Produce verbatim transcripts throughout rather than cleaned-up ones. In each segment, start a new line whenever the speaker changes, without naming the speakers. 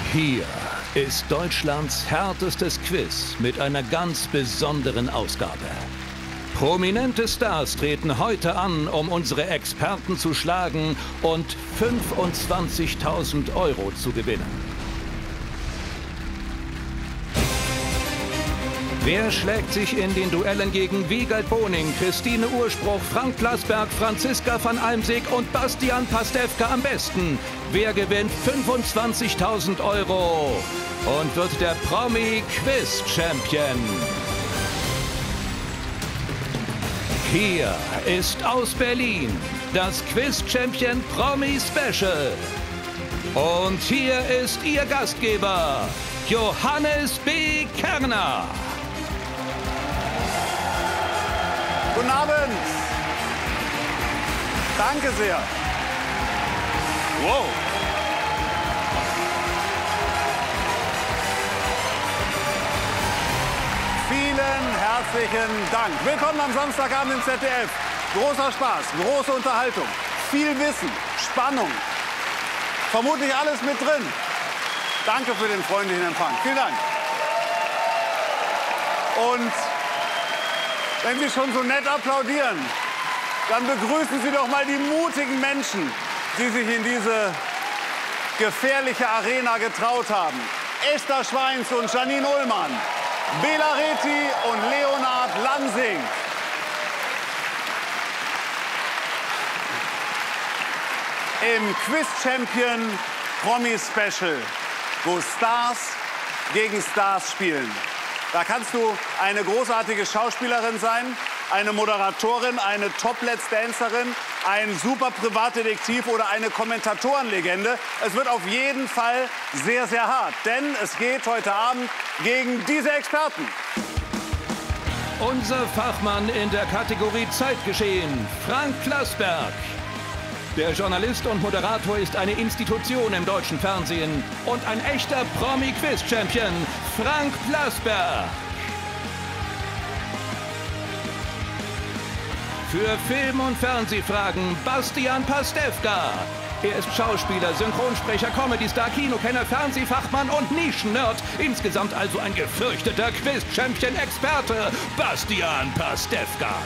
Hier ist Deutschlands härtestes Quiz mit einer ganz besonderen Ausgabe. Prominente Stars treten heute an, um unsere Experten zu schlagen und fünfundzwanzigtausend Euro zu gewinnen. Wer schlägt sich in den Duellen gegen Wiegald Boning, Christine Urspruch, Frank Plasberg, Franziska van Almsick und Bastian Pastewka am besten? Wer gewinnt fünfundzwanzigtausend Euro und wird der Promi-Quiz-Champion? Hier ist aus Berlin das Quiz-Champion Promi-Special. Und hier ist Ihr Gastgeber, Johannes B. Kerner.
Guten Abend. Danke sehr. Wow. Vielen herzlichen Dank. Willkommen am Samstagabend im Z D F. Großer Spaß, große Unterhaltung, viel Wissen, Spannung. Vermutlich alles mit drin. Danke für den freundlichen Empfang. Vielen Dank. Und wenn Sie schon so nett applaudieren, dann begrüßen Sie doch mal die mutigen Menschen, die sich in diese gefährliche Arena getraut haben. Esther Schweins und Janine Ullmann, Bela Reti und Leonhard Lansing. Im Quiz-Champion Promi-Special, wo Stars gegen Stars spielen. Da kannst du eine großartige Schauspielerin sein, eine Moderatorin, eine Top-Let's-Dancerin, ein super Privatdetektiv oder eine Kommentatorenlegende. Es wird auf jeden Fall sehr, sehr hart, denn es geht heute Abend gegen diese Experten.
Unser Fachmann in der Kategorie Zeitgeschehen, Frank Plasberg. Der Journalist und Moderator ist eine Institution im deutschen Fernsehen und ein echter Promi-Quiz-Champion, Frank Plasberg. Für Film- und Fernsehfragen Bastian Pastewka. Er ist Schauspieler, Synchronsprecher, Comedy-Star, Kinokenner, Fernsehfachmann und Nischen-Nerd. Insgesamt also ein gefürchteter Quiz-Champion-Experte, Bastian Pastewka.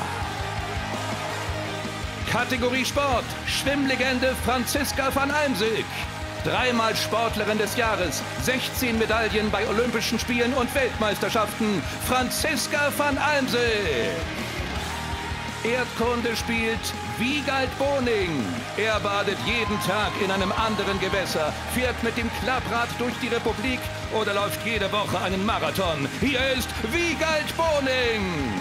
Kategorie Sport, Schwimmlegende Franziska van Almsick. Dreimal Sportlerin des Jahres, sechzehn Medaillen bei Olympischen Spielen und Weltmeisterschaften, Franziska van Almsick. Erdkunde spielt Wiegald Boning. Er badet jeden Tag in einem anderen Gewässer, fährt mit dem Klapprad durch die Republik oder läuft jede Woche einen Marathon. Hier ist Wiegald Boning.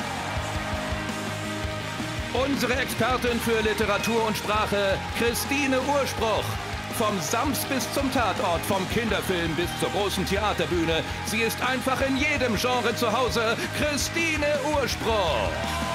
Unsere Expertin für Literatur und Sprache, Christine Urspruch. Vom Sams bis zum Tatort, vom Kinderfilm bis zur großen Theaterbühne. Sie ist einfach in jedem Genre zu Hause. Christine Urspruch.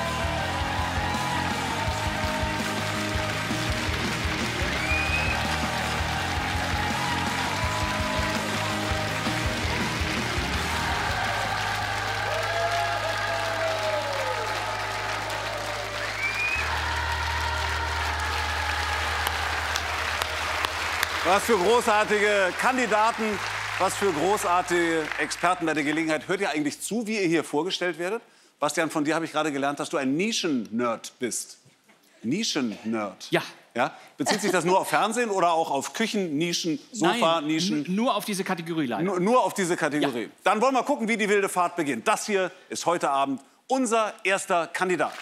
Was für großartige Kandidaten, was für großartige Experten bei der Gelegenheit. Hört ihr eigentlich zu, wie ihr hier vorgestellt werdet? Bastian, von dir habe ich gerade gelernt, dass du ein Nischen-Nerd bist. Nischen-Nerd?
Ja.
Ja. Bezieht sich das nur auf Fernsehen oder auch auf Küchen, Nischen, Sofa,
Nein,
Nischen?
Nur auf diese Kategorie leider.
Nur, nur auf diese Kategorie.
Ja.
Dann wollen wir gucken, wie die wilde Fahrt beginnt. Das hier ist heute Abend unser erster Kandidat.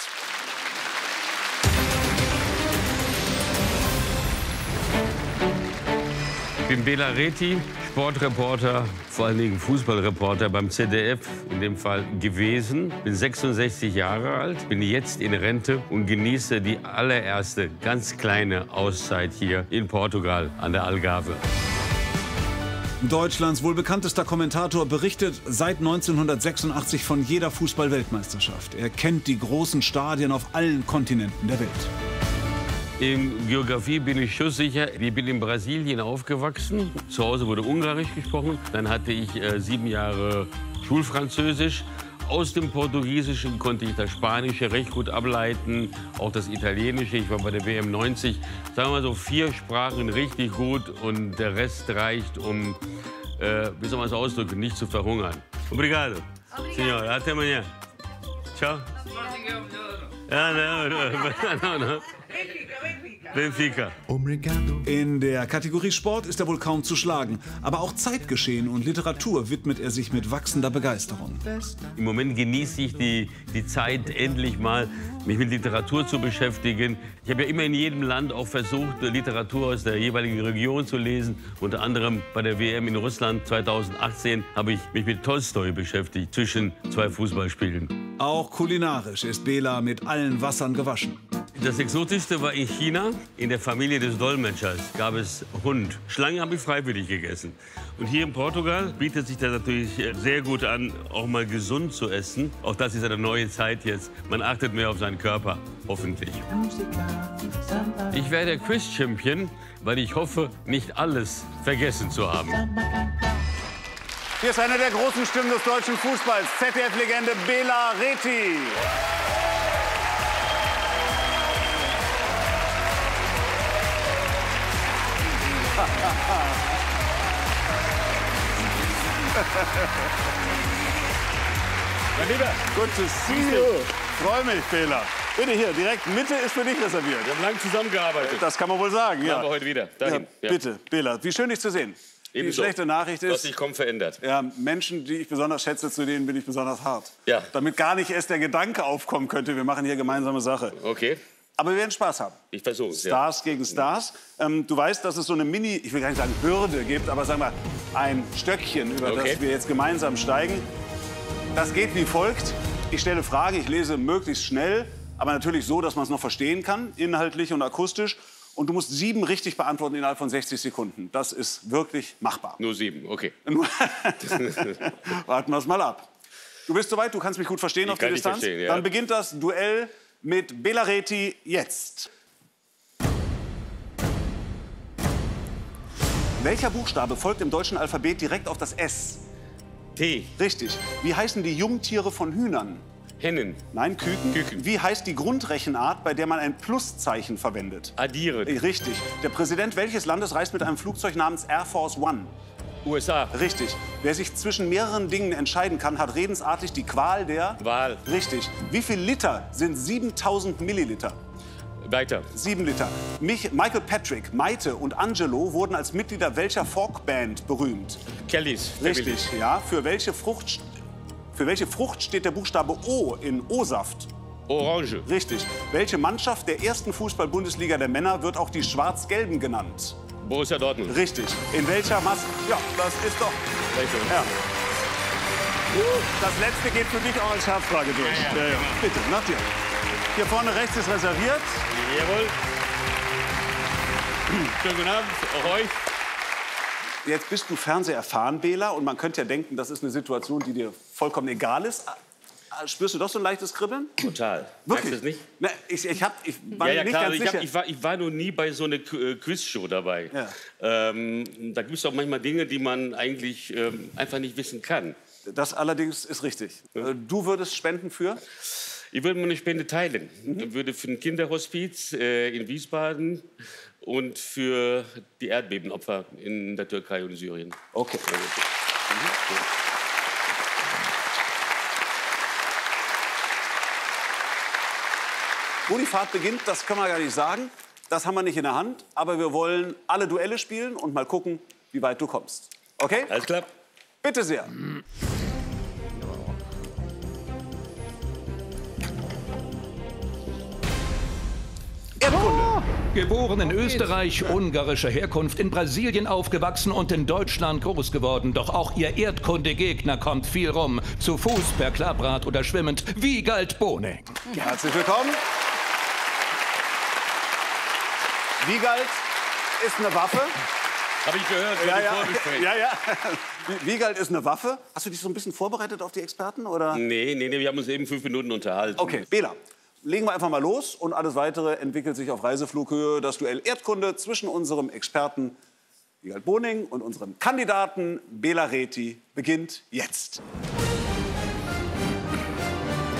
Ich bin Bela Reti, Sportreporter, vor allen Dingen Fußballreporter beim Z D F, in dem Fall gewesen. Bin sechsundsechzig Jahre alt, bin jetzt in Rente und genieße die allererste ganz kleine Auszeit hier in Portugal an der Algarve.
Deutschlands wohl bekanntester Kommentator berichtet seit neunzehnhundertsechsundachtzig von jeder Fußball-Weltmeisterschaft. Er kennt die großen Stadien auf allen Kontinenten der Welt.
In Geografie bin ich schusssicher. Ich bin in Brasilien aufgewachsen. Zu Hause wurde Ungarisch gesprochen. Dann hatte ich äh, sieben Jahre Schulfranzösisch. Aus dem Portugiesischen konnte ich das Spanische recht gut ableiten, auch das Italienische. Ich war bei der W M neunzig. Sagen wir mal so vier Sprachen richtig gut und der Rest reicht, um äh, wie soll man es ausdrücken, nicht zu verhungern. Obrigado. Signor, até amanhã. Ciao. Ja, no, no, no, no. Benfica.
In der Kategorie Sport ist er wohl kaum zu schlagen. Aber auch Zeitgeschehen und Literatur widmet er sich mit wachsender Begeisterung.
Im Moment genieße ich die, die Zeit, endlich mal mich mit Literatur zu beschäftigen. Ich habe ja immer in jedem Land auch versucht, Literatur aus der jeweiligen Region zu lesen. Unter anderem bei der W M in Russland zweitausendachtzehn habe ich mich mit Tolstoi beschäftigt, zwischen zwei Fußballspielen.
Auch kulinarisch ist Bela mit allen Wassern gewaschen.
Das Exotischste war in China. In der Familie des Dolmetschers gab es Hund. Schlangen habe ich freiwillig gegessen. Und hier in Portugal bietet sich das natürlich sehr gut an, auch mal gesund zu essen. Auch das ist eine neue Zeit jetzt. Man achtet mehr auf seinen Körper, hoffentlich. Ich werde Quiz-Champion, weil ich hoffe, nicht alles vergessen zu haben.
Hier ist eine der großen Stimmen des deutschen Fußballs, Z D F-Legende Bela Reti.
Mein Lieber,
Good to see you. Freue mich, Bela. Bitte hier, direkt Mitte ist für dich reserviert.
wir haben lange zusammengearbeitet.
Das kann man wohl sagen, ja.
Machen wir heute wieder. Dahin.
Ja, bitte, Bela, wie schön dich zu sehen. Die
Ebenso.
schlechte Nachricht
Du hast
ist,
dich kaum verändert.
ja, Menschen, die ich besonders schätze, zu denen bin ich besonders hart.
Ja.
Damit gar nicht erst der Gedanke aufkommen könnte, wir machen hier gemeinsame Sache.
Okay,
Aber wir werden Spaß haben.
ich versuche es. Ja.
Stars gegen Stars. Ähm, du weißt, dass es so eine Mini, ich will gar nicht sagen Hürde gibt, aber sagen wir ein Stöckchen, über
Okay.
das wir jetzt gemeinsam steigen. Das geht wie folgt. Ich stelle Fragen, ich lese möglichst schnell, aber natürlich so, dass man es noch verstehen kann, inhaltlich und akustisch. Und du musst sieben richtig beantworten innerhalb von sechzig Sekunden. Das ist wirklich machbar.
Nur sieben, okay.
Warten wir es mal ab. Du bist soweit, du kannst mich gut verstehen
Ich
auf die
kann dich
Distanz.
verstehen, ja.
Dann beginnt das Duell mit Bela Reti jetzt. Welcher Buchstabe folgt im deutschen Alphabet direkt auf das S?
T,
Richtig. Wie heißen die Jungtiere von Hühnern?
Hennen,
Nein, Küken.
Küken.
Wie heißt die Grundrechenart, bei der man ein Pluszeichen verwendet?
addieren,
Richtig. Der Präsident welches Landes reist mit einem Flugzeug namens Air Force One?
U S A,
Richtig. Wer sich zwischen mehreren Dingen entscheiden kann, hat redensartlich die Qual der...
Wahl,
Richtig. Wie viel Liter sind siebentausend Milliliter?
weiter.
Sieben Liter. Mich, Michael Patrick, Maite und Angelo wurden als Mitglieder welcher Folkband berühmt?
Kellys,
Richtig. Ja. Für welche Frucht, für welche Frucht steht der Buchstabe O in O-Saft?
Orange,
Richtig. Welche Mannschaft der ersten Fußball-Bundesliga der Männer wird auch die Schwarz-Gelben genannt?
Borussia Dortmund.
Richtig. In welcher Masse... Ja, das ist doch... Ja. Das letzte geht für dich auch als Scherzfrage durch.
Ja, ja.
Ja, ja. Bitte, nach dir. Hier vorne rechts ist reserviert.
Jawohl. Schönen guten Abend, auch euch.
Jetzt bist du Fernseherfahren, Bela, und man könnte ja denken, das ist eine Situation, die dir vollkommen egal ist. Spürst du doch so ein leichtes Kribbeln?
Total.
Wirklich?
Merkst du das nicht?
Na, ich, ich, hab, ich war
Ja, ja,
nicht
klar.
ganz
Ich,
sicher.
hab, ich, war, ich war noch nie bei so einer Qu- äh, Quizshow dabei.
Ja.
Ähm, da gibt es auch manchmal Dinge, die man eigentlich ähm, einfach nicht wissen kann.
Das allerdings ist richtig. Äh, Du würdest spenden für?
Ich würde meine Spende teilen. Ich würde für ein Kinderhospiz äh, in Wiesbaden und für die Erdbebenopfer in der Türkei und Syrien.
Okay. Wo die Fahrt beginnt, das können wir gar nicht sagen. Das haben wir nicht in der Hand. Aber wir wollen alle Duelle spielen und mal gucken, wie weit du kommst. Okay?
Alles klar?
Bitte sehr. Erdkunde.
Geboren in Österreich, ungarischer Herkunft, in Brasilien aufgewachsen und in Deutschland groß geworden. Doch auch ihr Erdkundegegner kommt viel rum. Zu Fuß, per Klapprad oder schwimmend. Wiegald Boning.
Herzlich willkommen. Wiegald ist eine Waffe.
Habe ich gehört.
Ja,
im
ja,
Vorgespräch.
ja, ja. Wiegald ist eine Waffe. Hast du dich so ein bisschen vorbereitet auf die Experten? Oder?
Nee, nee, nee, wir haben uns eben fünf Minuten unterhalten.
Okay, Bela, legen wir einfach mal los und alles Weitere entwickelt sich auf Reiseflughöhe. Das Duell Erdkunde zwischen unserem Experten Wiegald Boning und unserem Kandidaten Bela Reti beginnt jetzt.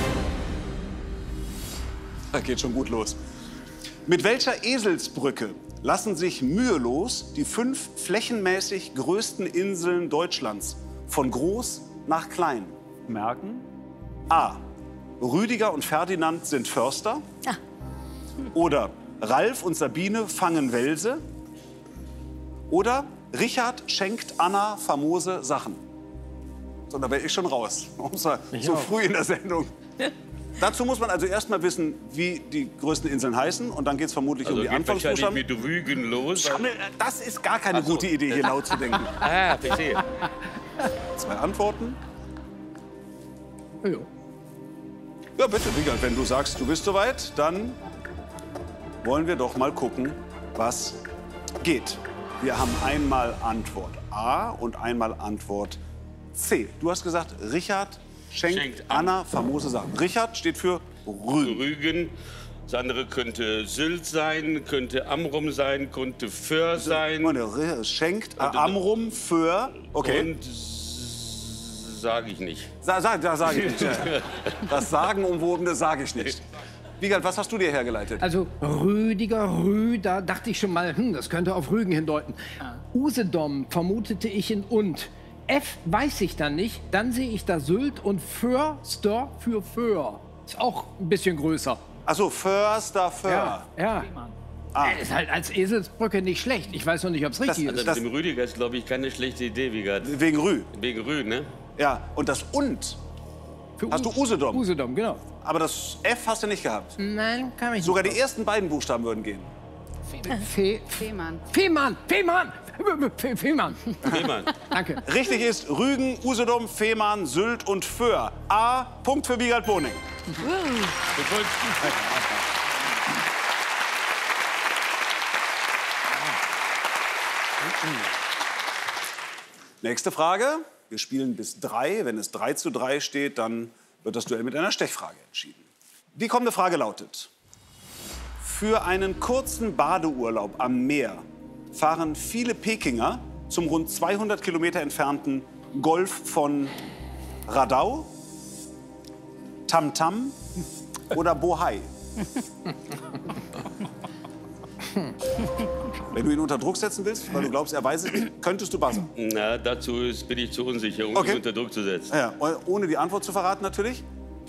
Das geht schon gut los. Mit welcher Eselsbrücke lassen sich mühelos die fünf flächenmäßig größten Inseln Deutschlands von groß nach klein merken? A. Rüdiger und Ferdinand sind Förster.
Ah.
Oder Ralf und Sabine fangen Welse. Oder Richard schenkt Anna famose Sachen. So, da wäre ich schon raus. So früh in der Sendung. Dazu muss man also erst mal wissen, wie die größten Inseln heißen. Und dann geht es vermutlich
Also
um die
geht wahrscheinlich
Anfangsbuchstaben.
mit Rügen los.
Schammel, das ist gar keine
Ach so.
gute Idee, hier laut zu denken.
Ah, verstehe.
Zwei Antworten.
Ja.
Ja, bitte, Wiegald, wenn du sagst, du bist soweit, dann wollen wir doch mal gucken, was geht. Wir haben einmal Antwort A und einmal Antwort C. Du hast gesagt, Richard schenkt,
Schenkt
Anna famose Sachen. Richard steht für Rügen.
Rügen. Das andere könnte Sylt sein, könnte Amrum sein, könnte Föhr sein.
Meine, schenkt äh, Amrum für. Okay.
Und sage ich nicht.
Sa sag, da sage ich nicht. Ja. Das Sagenumwobene sage ich nicht. Wiegald, was hast du dir hergeleitet?
Also Rüdiger, Rü, da dachte ich schon mal, hm, das könnte auf Rügen hindeuten. Usedom vermutete ich in und. F weiß ich dann nicht. Dann sehe ich da Sylt und Förster für Föhr. Ist auch ein bisschen größer.
Achso, Förster, Föhr.
Ja, ja.
Ah.
Ist halt als Eselsbrücke nicht schlecht. Ich weiß noch nicht, ob es richtig
Also
ist.
mit dem Rüdiger ist, glaube ich, keine schlechte Idee, Wiegald.
Wegen Rü.
Wegen Rü, ne?
Ja, und das und,
Für
hast du
U-
Usedom?
Usedom, genau.
aber das F hast du nicht gehabt.
Nein, kann ich
Sogar
nicht.
die ersten beiden Buchstaben würden gehen.
Fe
Fehmarn.
Fehmarn, Fehmarn, Fe Fehmarn.
Fehmarn.
Danke.
Richtig ist Rügen, Usedom, Fehmarn, Sylt und Föhr. A, Punkt für Wiegald Boning. Nächste Frage. Wir spielen bis drei. Wenn es drei zu drei steht, dann wird das Duell mit einer Stechfrage entschieden. Die kommende Frage lautet: Für einen kurzen Badeurlaub am Meer fahren viele Pekinger zum rund zweihundert Kilometer entfernten Golf von Radau, Tamtam oder Bohai. Wenn du ihn unter Druck setzen willst, weil du glaubst, er weiß es nicht, könntest du buzzern.
Na, dazu ist, bin ich zu unsicher, um
Okay.
ihn unter Druck zu setzen.
Ja, ohne die Antwort zu verraten natürlich.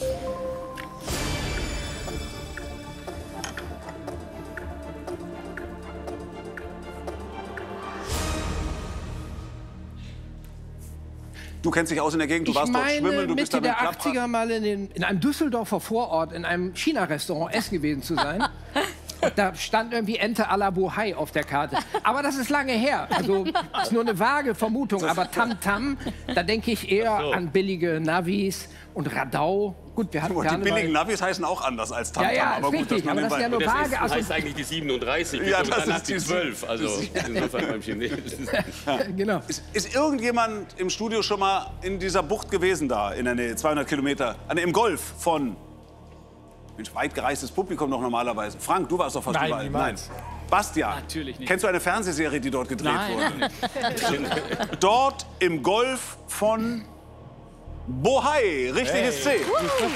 Du kennst dich aus in der Gegend, du
Ich
warst dort
meine,
schwimmen, du bist da
Mitte
mit
der
Klapprad.
achtziger mal in, den, in einem Düsseldorfer Vorort in einem China-Restaurant essen gewesen zu sein. Da stand irgendwie Ente à la Bohai auf der Karte. Aber das ist lange her. Also ist nur eine vage Vermutung. Aber Tam-Tam, da denke ich eher
so.
an billige Navis und Radau. Gut, wir hatten
Und die
Karneval.
billigen Navis heißen auch anders als Tamtam.
Ja, ja,
aber
ist
gut,
richtig,
dass man
aber
den
das ist ja
beiden-
nur
Das
vage.
ist,
Also,
heißt eigentlich die siebenunddreißig,
Ja,
und
das
danach
ist
die
die
zwölf. Also insofern beim Chinesen.
genau.
Ist, ist irgendjemand im Studio schon mal in dieser Bucht gewesen da, in der Nähe, zweihundert Kilometer, an, im Golf von... Mensch, weit gereistes Publikum doch normalerweise. Frank, du warst doch fast
Nein,
überall.
niemals.
Bastian,
Natürlich nicht.
kennst du eine Fernsehserie, die dort gedreht
Nein.
wurde? Dort im Golf von Bohai. Richtig ist C.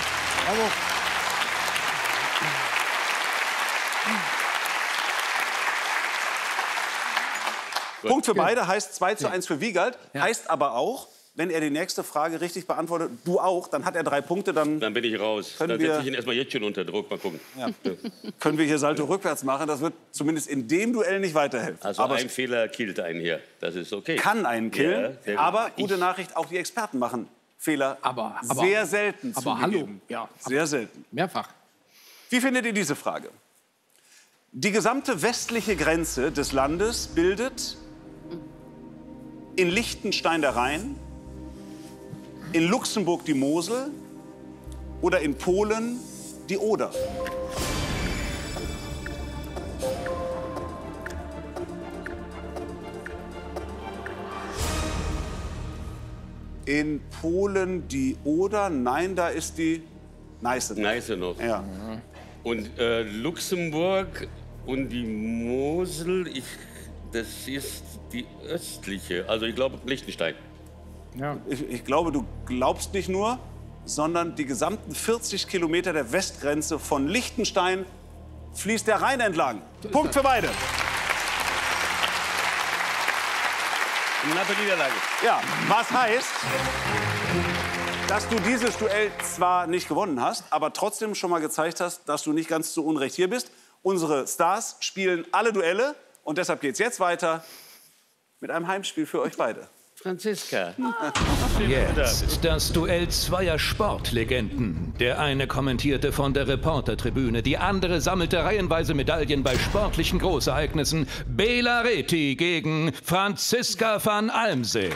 Punkt für beide heißt zwei zu eins für Wiegald. Heißt aber auch, wenn er die nächste Frage richtig beantwortet, du auch, dann hat er drei Punkte, dann
Dann bin ich raus.
Können
Dann
wir-
setze ich ihn erstmal jetzt schon unter Druck. Mal gucken.
können wir hier Salto rückwärts machen. Das wird zumindest in dem Duell nicht weiterhelfen.
Also
aber
ein
es
Fehler killt einen hier. Das ist okay.
kann einen killen.
Ja, sehr gut.
aber gute Nachricht, auch die Experten machen Fehler
Aber- aber-
sehr selten
aber hallo,
zugegeben.
ja.
Sehr selten.
Mehrfach.
Wie findet ihr diese Frage? Die gesamte westliche Grenze des Landes bildet in Liechtenstein der Rhein, in Luxemburg die Mosel oder in Polen die Oder. In Polen die Oder? Nein, da ist die Neiße.
Neiße noch.
Ja.
Und äh, Luxemburg und die Mosel, ich, das ist die östliche. Also ich glaube Liechtenstein.
Ja.
Ich, ich glaube, du glaubst nicht nur, sondern die gesamten vierzig Kilometer der Westgrenze von Liechtenstein fließt der Rhein entlang. Punkt für beide.
Knappe Niederlage.
Ja, was heißt, dass du dieses Duell zwar nicht gewonnen hast, aber trotzdem schon mal gezeigt hast, dass du nicht ganz zu Unrecht hier bist. Unsere Stars spielen alle Duelle und deshalb geht's jetzt weiter mit einem Heimspiel für euch beide.
Franziska.
Jetzt das Duell zweier Sportlegenden. Der eine kommentierte von der Reportertribüne, die andere sammelte reihenweise Medaillen bei sportlichen Großereignissen. Bela Reti gegen Franziska van Almsick.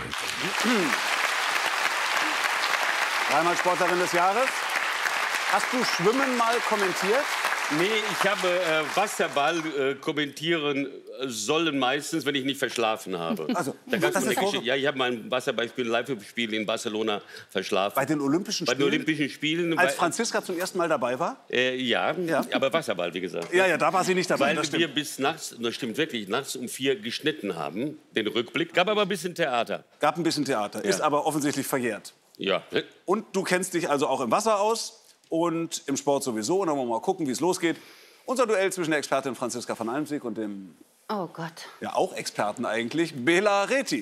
Dreimal Sportlerin des Jahres. Hast du Schwimmen mal kommentiert?
Nee, ich habe äh, Wasserball äh, kommentieren sollen meistens, wenn ich nicht verschlafen habe.
Also,
da gab's
das
eine
ist
Geschichte. Ja, ich habe mein Wasserballspiel, Live-Spiel in Barcelona verschlafen.
Bei den Olympischen
Bei
Spielen?
den Olympischen Spielen.
Als
weil-
Franziska zum ersten Mal dabei war?
Äh, ja,
Ja.
aber Wasserball, wie gesagt.
Ja, ja, da war sie nicht dabei.
Weil
das
wir
stimmt.
bis nachts, das stimmt wirklich, nachts um vier geschnitten haben, den Rückblick. Gab aber ein bisschen Theater.
Gab ein bisschen Theater, ist aber offensichtlich verjährt.
Ja.
Und du kennst dich also auch im Wasser aus und im Sport sowieso. Und dann wollen wir mal gucken, wie es losgeht. Unser Duell zwischen der Expertin Franziska van Almsick und dem,
Oh Gott.
ja auch Experten eigentlich, Bela Reti.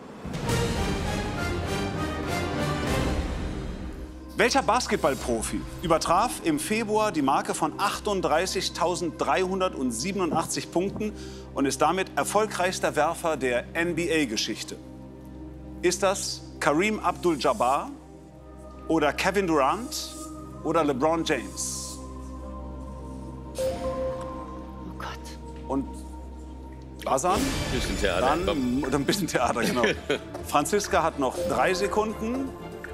Welcher Basketballprofi übertraf im Februar die Marke von achtunddreißigtausenddreihundertsiebenundachtzig Punkten und ist damit erfolgreichster Werfer der N B A-Geschichte? Ist das Kareem Abdul-Jabbar oder Kevin Durant oder LeBron James?
Oh Gott.
Und Basan?
Bisschen Theater.
Dann oder ein bisschen Theater, genau. Franziska hat noch drei Sekunden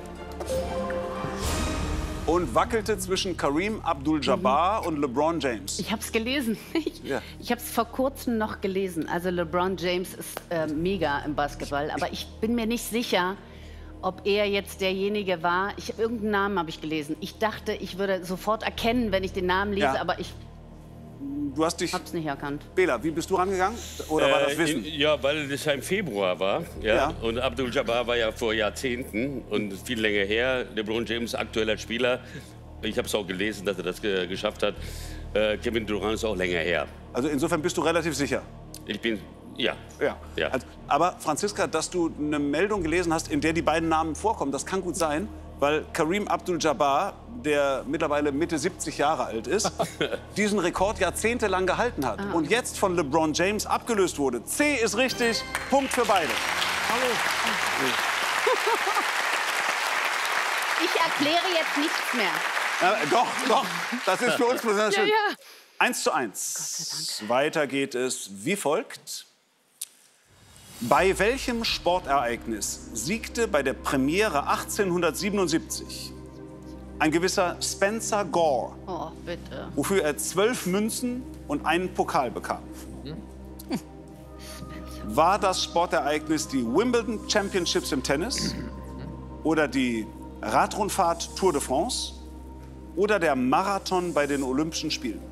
und wackelte zwischen Kareem Abdul-Jabbar und LeBron James.
Ich habe es gelesen. Ich,
Ja.
ich habe es vor kurzem noch gelesen. Also LeBron James ist äh, mega im Basketball. Aber ich bin mir nicht sicher, ob er jetzt derjenige war. Ich, irgendeinen Namen habe ich gelesen. Ich dachte, ich würde sofort erkennen, wenn ich den Namen lese.
Ja.
Aber ich
Du hast dich,
habe es nicht erkannt.
Bela, wie bist du rangegangen? Oder war das
Äh,
Wissen?
in, ja, weil das ja im Februar war. Ja.
Ja.
Und Abdul-Jabbar war ja vor Jahrzehnten und viel länger her. LeBron James, aktueller Spieler. Ich habe es auch gelesen, dass er das ge geschafft hat. Äh, Kevin Durant ist auch länger her.
Also insofern bist du relativ sicher.
Ich bin, ja.
Ja.
Ja.
Also, aber Franziska, dass du eine Meldung gelesen hast, in der die beiden Namen vorkommen, das kann gut sein, weil Kareem Abdul-Jabbar, der mittlerweile Mitte siebzig Jahre alt ist, diesen Rekord jahrzehntelang gehalten hat und jetzt von LeBron James abgelöst wurde. C ist richtig, Punkt für beide.
Ich erkläre jetzt nichts mehr.
Ja, doch, doch, das ist für uns besonders schön.
ja.
Eins zu eins. Weiter geht es wie folgt. Bei welchem Sportereignis siegte bei der Premiere achtzehnhundertsiebenundsiebzig ein gewisser Spencer Gore,
Oh, bitte.
wofür er zwölf Münzen und einen Pokal bekam? War das Sportereignis die Wimbledon Championships im Tennis oder die Radrundfahrt Tour de France oder der Marathon bei den Olympischen Spielen?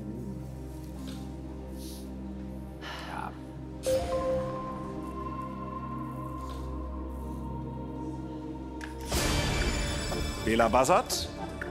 Bela Bassat.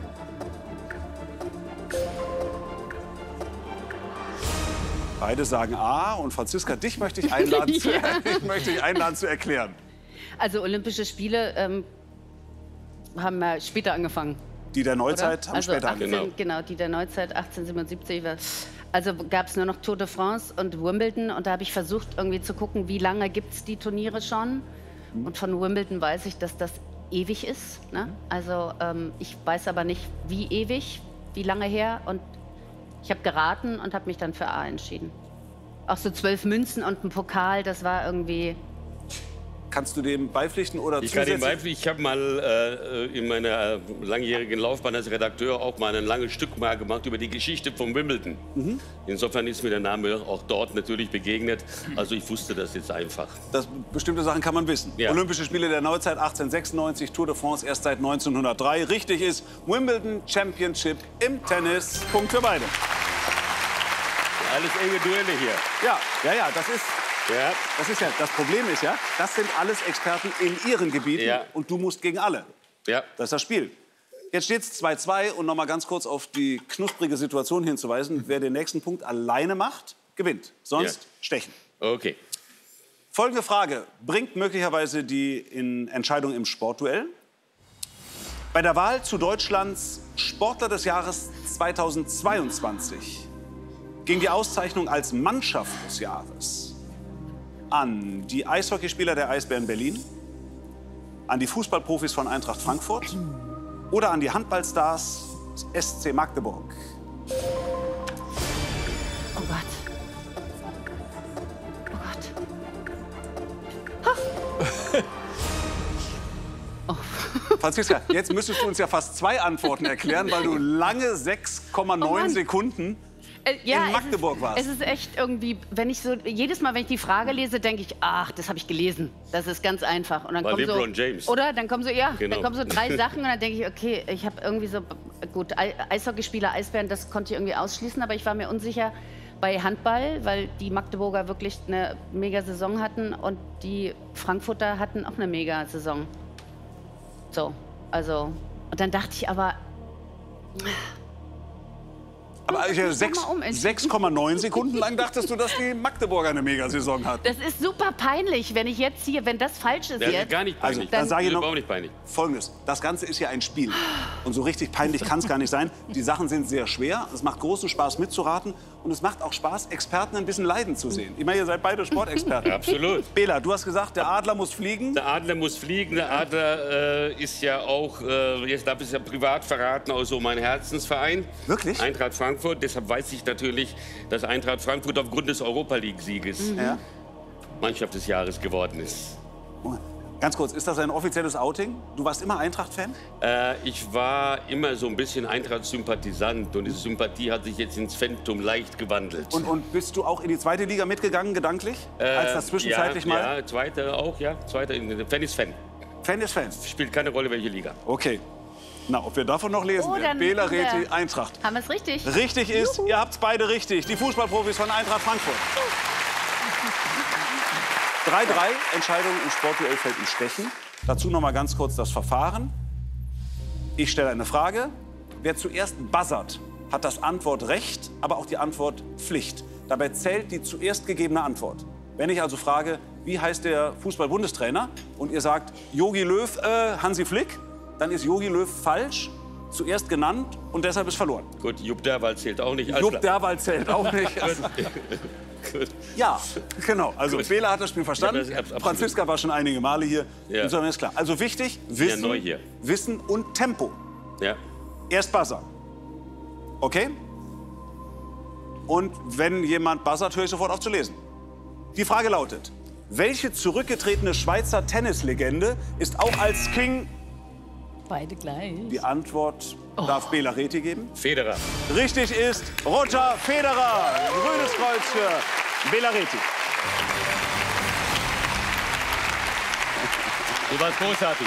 Beide sagen A und Franziska, dich möchte ich einladen, zu, dich möchte ich einladen zu erklären.
Also Olympische Spiele ähm, haben ja später angefangen.
Die der
Oder?
Neuzeit haben
also
später
achtzehn,
angefangen.
genau. die der Neuzeit, achtzehnhundertsiebenundsiebzig. War. Also gab es nur noch Tour de France und Wimbledon. Und da habe ich versucht, irgendwie zu gucken, wie lange gibt es die Turniere schon. Und von Wimbledon weiß ich, dass das ewig ist. Ne? Also ähm, ich weiß aber nicht, wie ewig, wie lange her. Und ich habe geraten und habe mich dann für A entschieden. Auch so zwölf Münzen und ein Pokal, das war irgendwie...
Kannst du dem beipflichten oder
Ich kann
zusätzlich?
Ihnen beipflichten, ich habe mal äh, in meiner langjährigen Laufbahn als Redakteur auch mal ein langes Stück mal gemacht über die Geschichte von Wimbledon.
Mhm.
Insofern ist mir der Name auch dort natürlich begegnet. Also ich wusste das jetzt einfach.
Das, bestimmte Sachen kann man wissen.
Ja.
Olympische Spiele der Neuzeit achtzehnhundertsechsundneunzig, Tour de France erst seit neunzehnhundertdrei. Richtig ist Wimbledon Championship im Tennis. Punkt für beide.
Alles enge Duelle hier.
Ja, ja, ja, das ist,
Ja.
das ist ja, das Problem ist ja, das sind alles Experten in ihren Gebieten
Ja.
und du musst gegen alle.
Ja.
Das ist das Spiel. Jetzt steht es zwei zwei und noch mal ganz kurz auf die knusprige Situation hinzuweisen. Wer den nächsten Punkt alleine macht, gewinnt. Sonst
Ja.
stechen.
Okay.
Folgende Frage bringt möglicherweise die in Entscheidung im Sportduell. Bei der Wahl zu Deutschlands Sportler des Jahres zweitausendzweiundzwanzig ging die Auszeichnung als Mannschaft des Jahres an die Eishockeyspieler der Eisbären Berlin, an die Fußballprofis von Eintracht Frankfurt oder an die Handballstars des S C Magdeburg.
Oh Gott. Oh Gott.
Franziska, jetzt müsstest du uns ja fast zwei Antworten erklären, weil du lange sechs Komma neun
Oh
Sekunden
Äh, ja,
in Magdeburg
es ist,
warst.
Es ist echt irgendwie, wenn ich so, jedes Mal, wenn ich die Frage lese, denke ich, ach, das habe ich gelesen. Das ist ganz einfach. Und dann
War
kommen so,
LeBron James.
Oder? Dann kommen so, ja,
Genau.
dann kommen so drei Sachen und dann denke ich, okay, ich habe irgendwie so, gut, Ei- Eishockeyspieler, Eisbären, das konnte ich irgendwie ausschließen, aber ich war mir unsicher bei Handball, weil die Magdeburger wirklich eine Mega-Saison hatten und die Frankfurter hatten auch eine Mega-Saison. So, also, und dann dachte ich aber,
Aber ich, äh, sechs-
mal um, ich-
sechs Komma neun Sekunden lang dachtest du, dass die Magdeburger eine Megasaison hat.
das ist super peinlich, wenn ich jetzt hier, wenn das falsch ist
Das ist
jetzt.
gar nicht
Also,
peinlich.
dann sage ich noch-
Überhaupt nicht peinlich.
Folgendes, das Ganze ist ja ein Spiel. Und so richtig peinlich kann es gar nicht sein. Die Sachen sind sehr schwer. Es macht großen Spaß mitzuraten. Und es macht auch Spaß, Experten ein bisschen leiden zu sehen. Ich meine, ihr seid beide Sportexperten.
Absolut.
Bela, du hast gesagt, der Adler muss fliegen.
Der Adler muss fliegen. Der Adler äh, ist ja auch, äh, jetzt darf ich es ja privat verraten, auch so mein Herzensverein.
Wirklich?
Eintracht Frankfurt. Deshalb weiß ich natürlich, dass Eintracht Frankfurt aufgrund des Europa League-Sieges
Ja.
Mannschaft des Jahres geworden ist.
Ganz kurz, ist das ein offizielles Outing? Du warst immer Eintracht-Fan?
Äh, ich war immer so ein bisschen Eintracht-Sympathisant und diese Sympathie hat sich jetzt ins Phantom leicht gewandelt.
Und, und bist du auch in die zweite Liga mitgegangen, gedanklich? Als das zwischenzeitlich
ja,
mal?
Ja, zweite auch, ja. Zweite, Fan ist Fan.
Fan ist Fan.
Spielt keine Rolle, welche Liga.
Okay. Na, ob wir davon noch lesen
Oh,
werden.
dann
Bela,
haben wir-
Reti, Eintracht.
Haben wir es richtig?
Richtig ist, ihr habt's beide richtig. Die Fußballprofis von Eintracht Frankfurt. drei drei, Entscheidung im Sportduell fällt im Stechen. Dazu noch mal ganz kurz das Verfahren. Ich stelle eine Frage. Wer zuerst buzzert, hat das Antwortrecht, aber auch die Antwortpflicht. Dabei zählt die zuerst gegebene Antwort. Wenn ich also frage, wie heißt der Fußball-Bundestrainer, und ihr sagt Jogi Löw, äh, Hansi Flick, dann ist Jogi Löw falsch, zuerst genannt und deshalb ist verloren.
Gut, Jupp Derwald zählt auch nicht. Alles
Jupp
klar.
Derwald zählt auch nicht.
Gut.
Ja, genau. Also
Gut.
Bela hat das Spiel verstanden.
Ja, das ist absolut.
Franziska war schon einige Male hier.
Ja.
Insofern ist klar. Also wichtig, Wissen,
neu hier.
Wissen und Tempo.
Ja.
Erst buzzern. Okay? Und wenn jemand buzzert, höre ich sofort auf zu lesen. Die Frage lautet, welche zurückgetretene Schweizer Tennislegende ist auch als King...
Beide gleich.
Die Antwort darf Bela Reti geben.
Federer.
Richtig ist Roger Federer. Grünes Kreuz für Bela Reti.
Du warst großartig.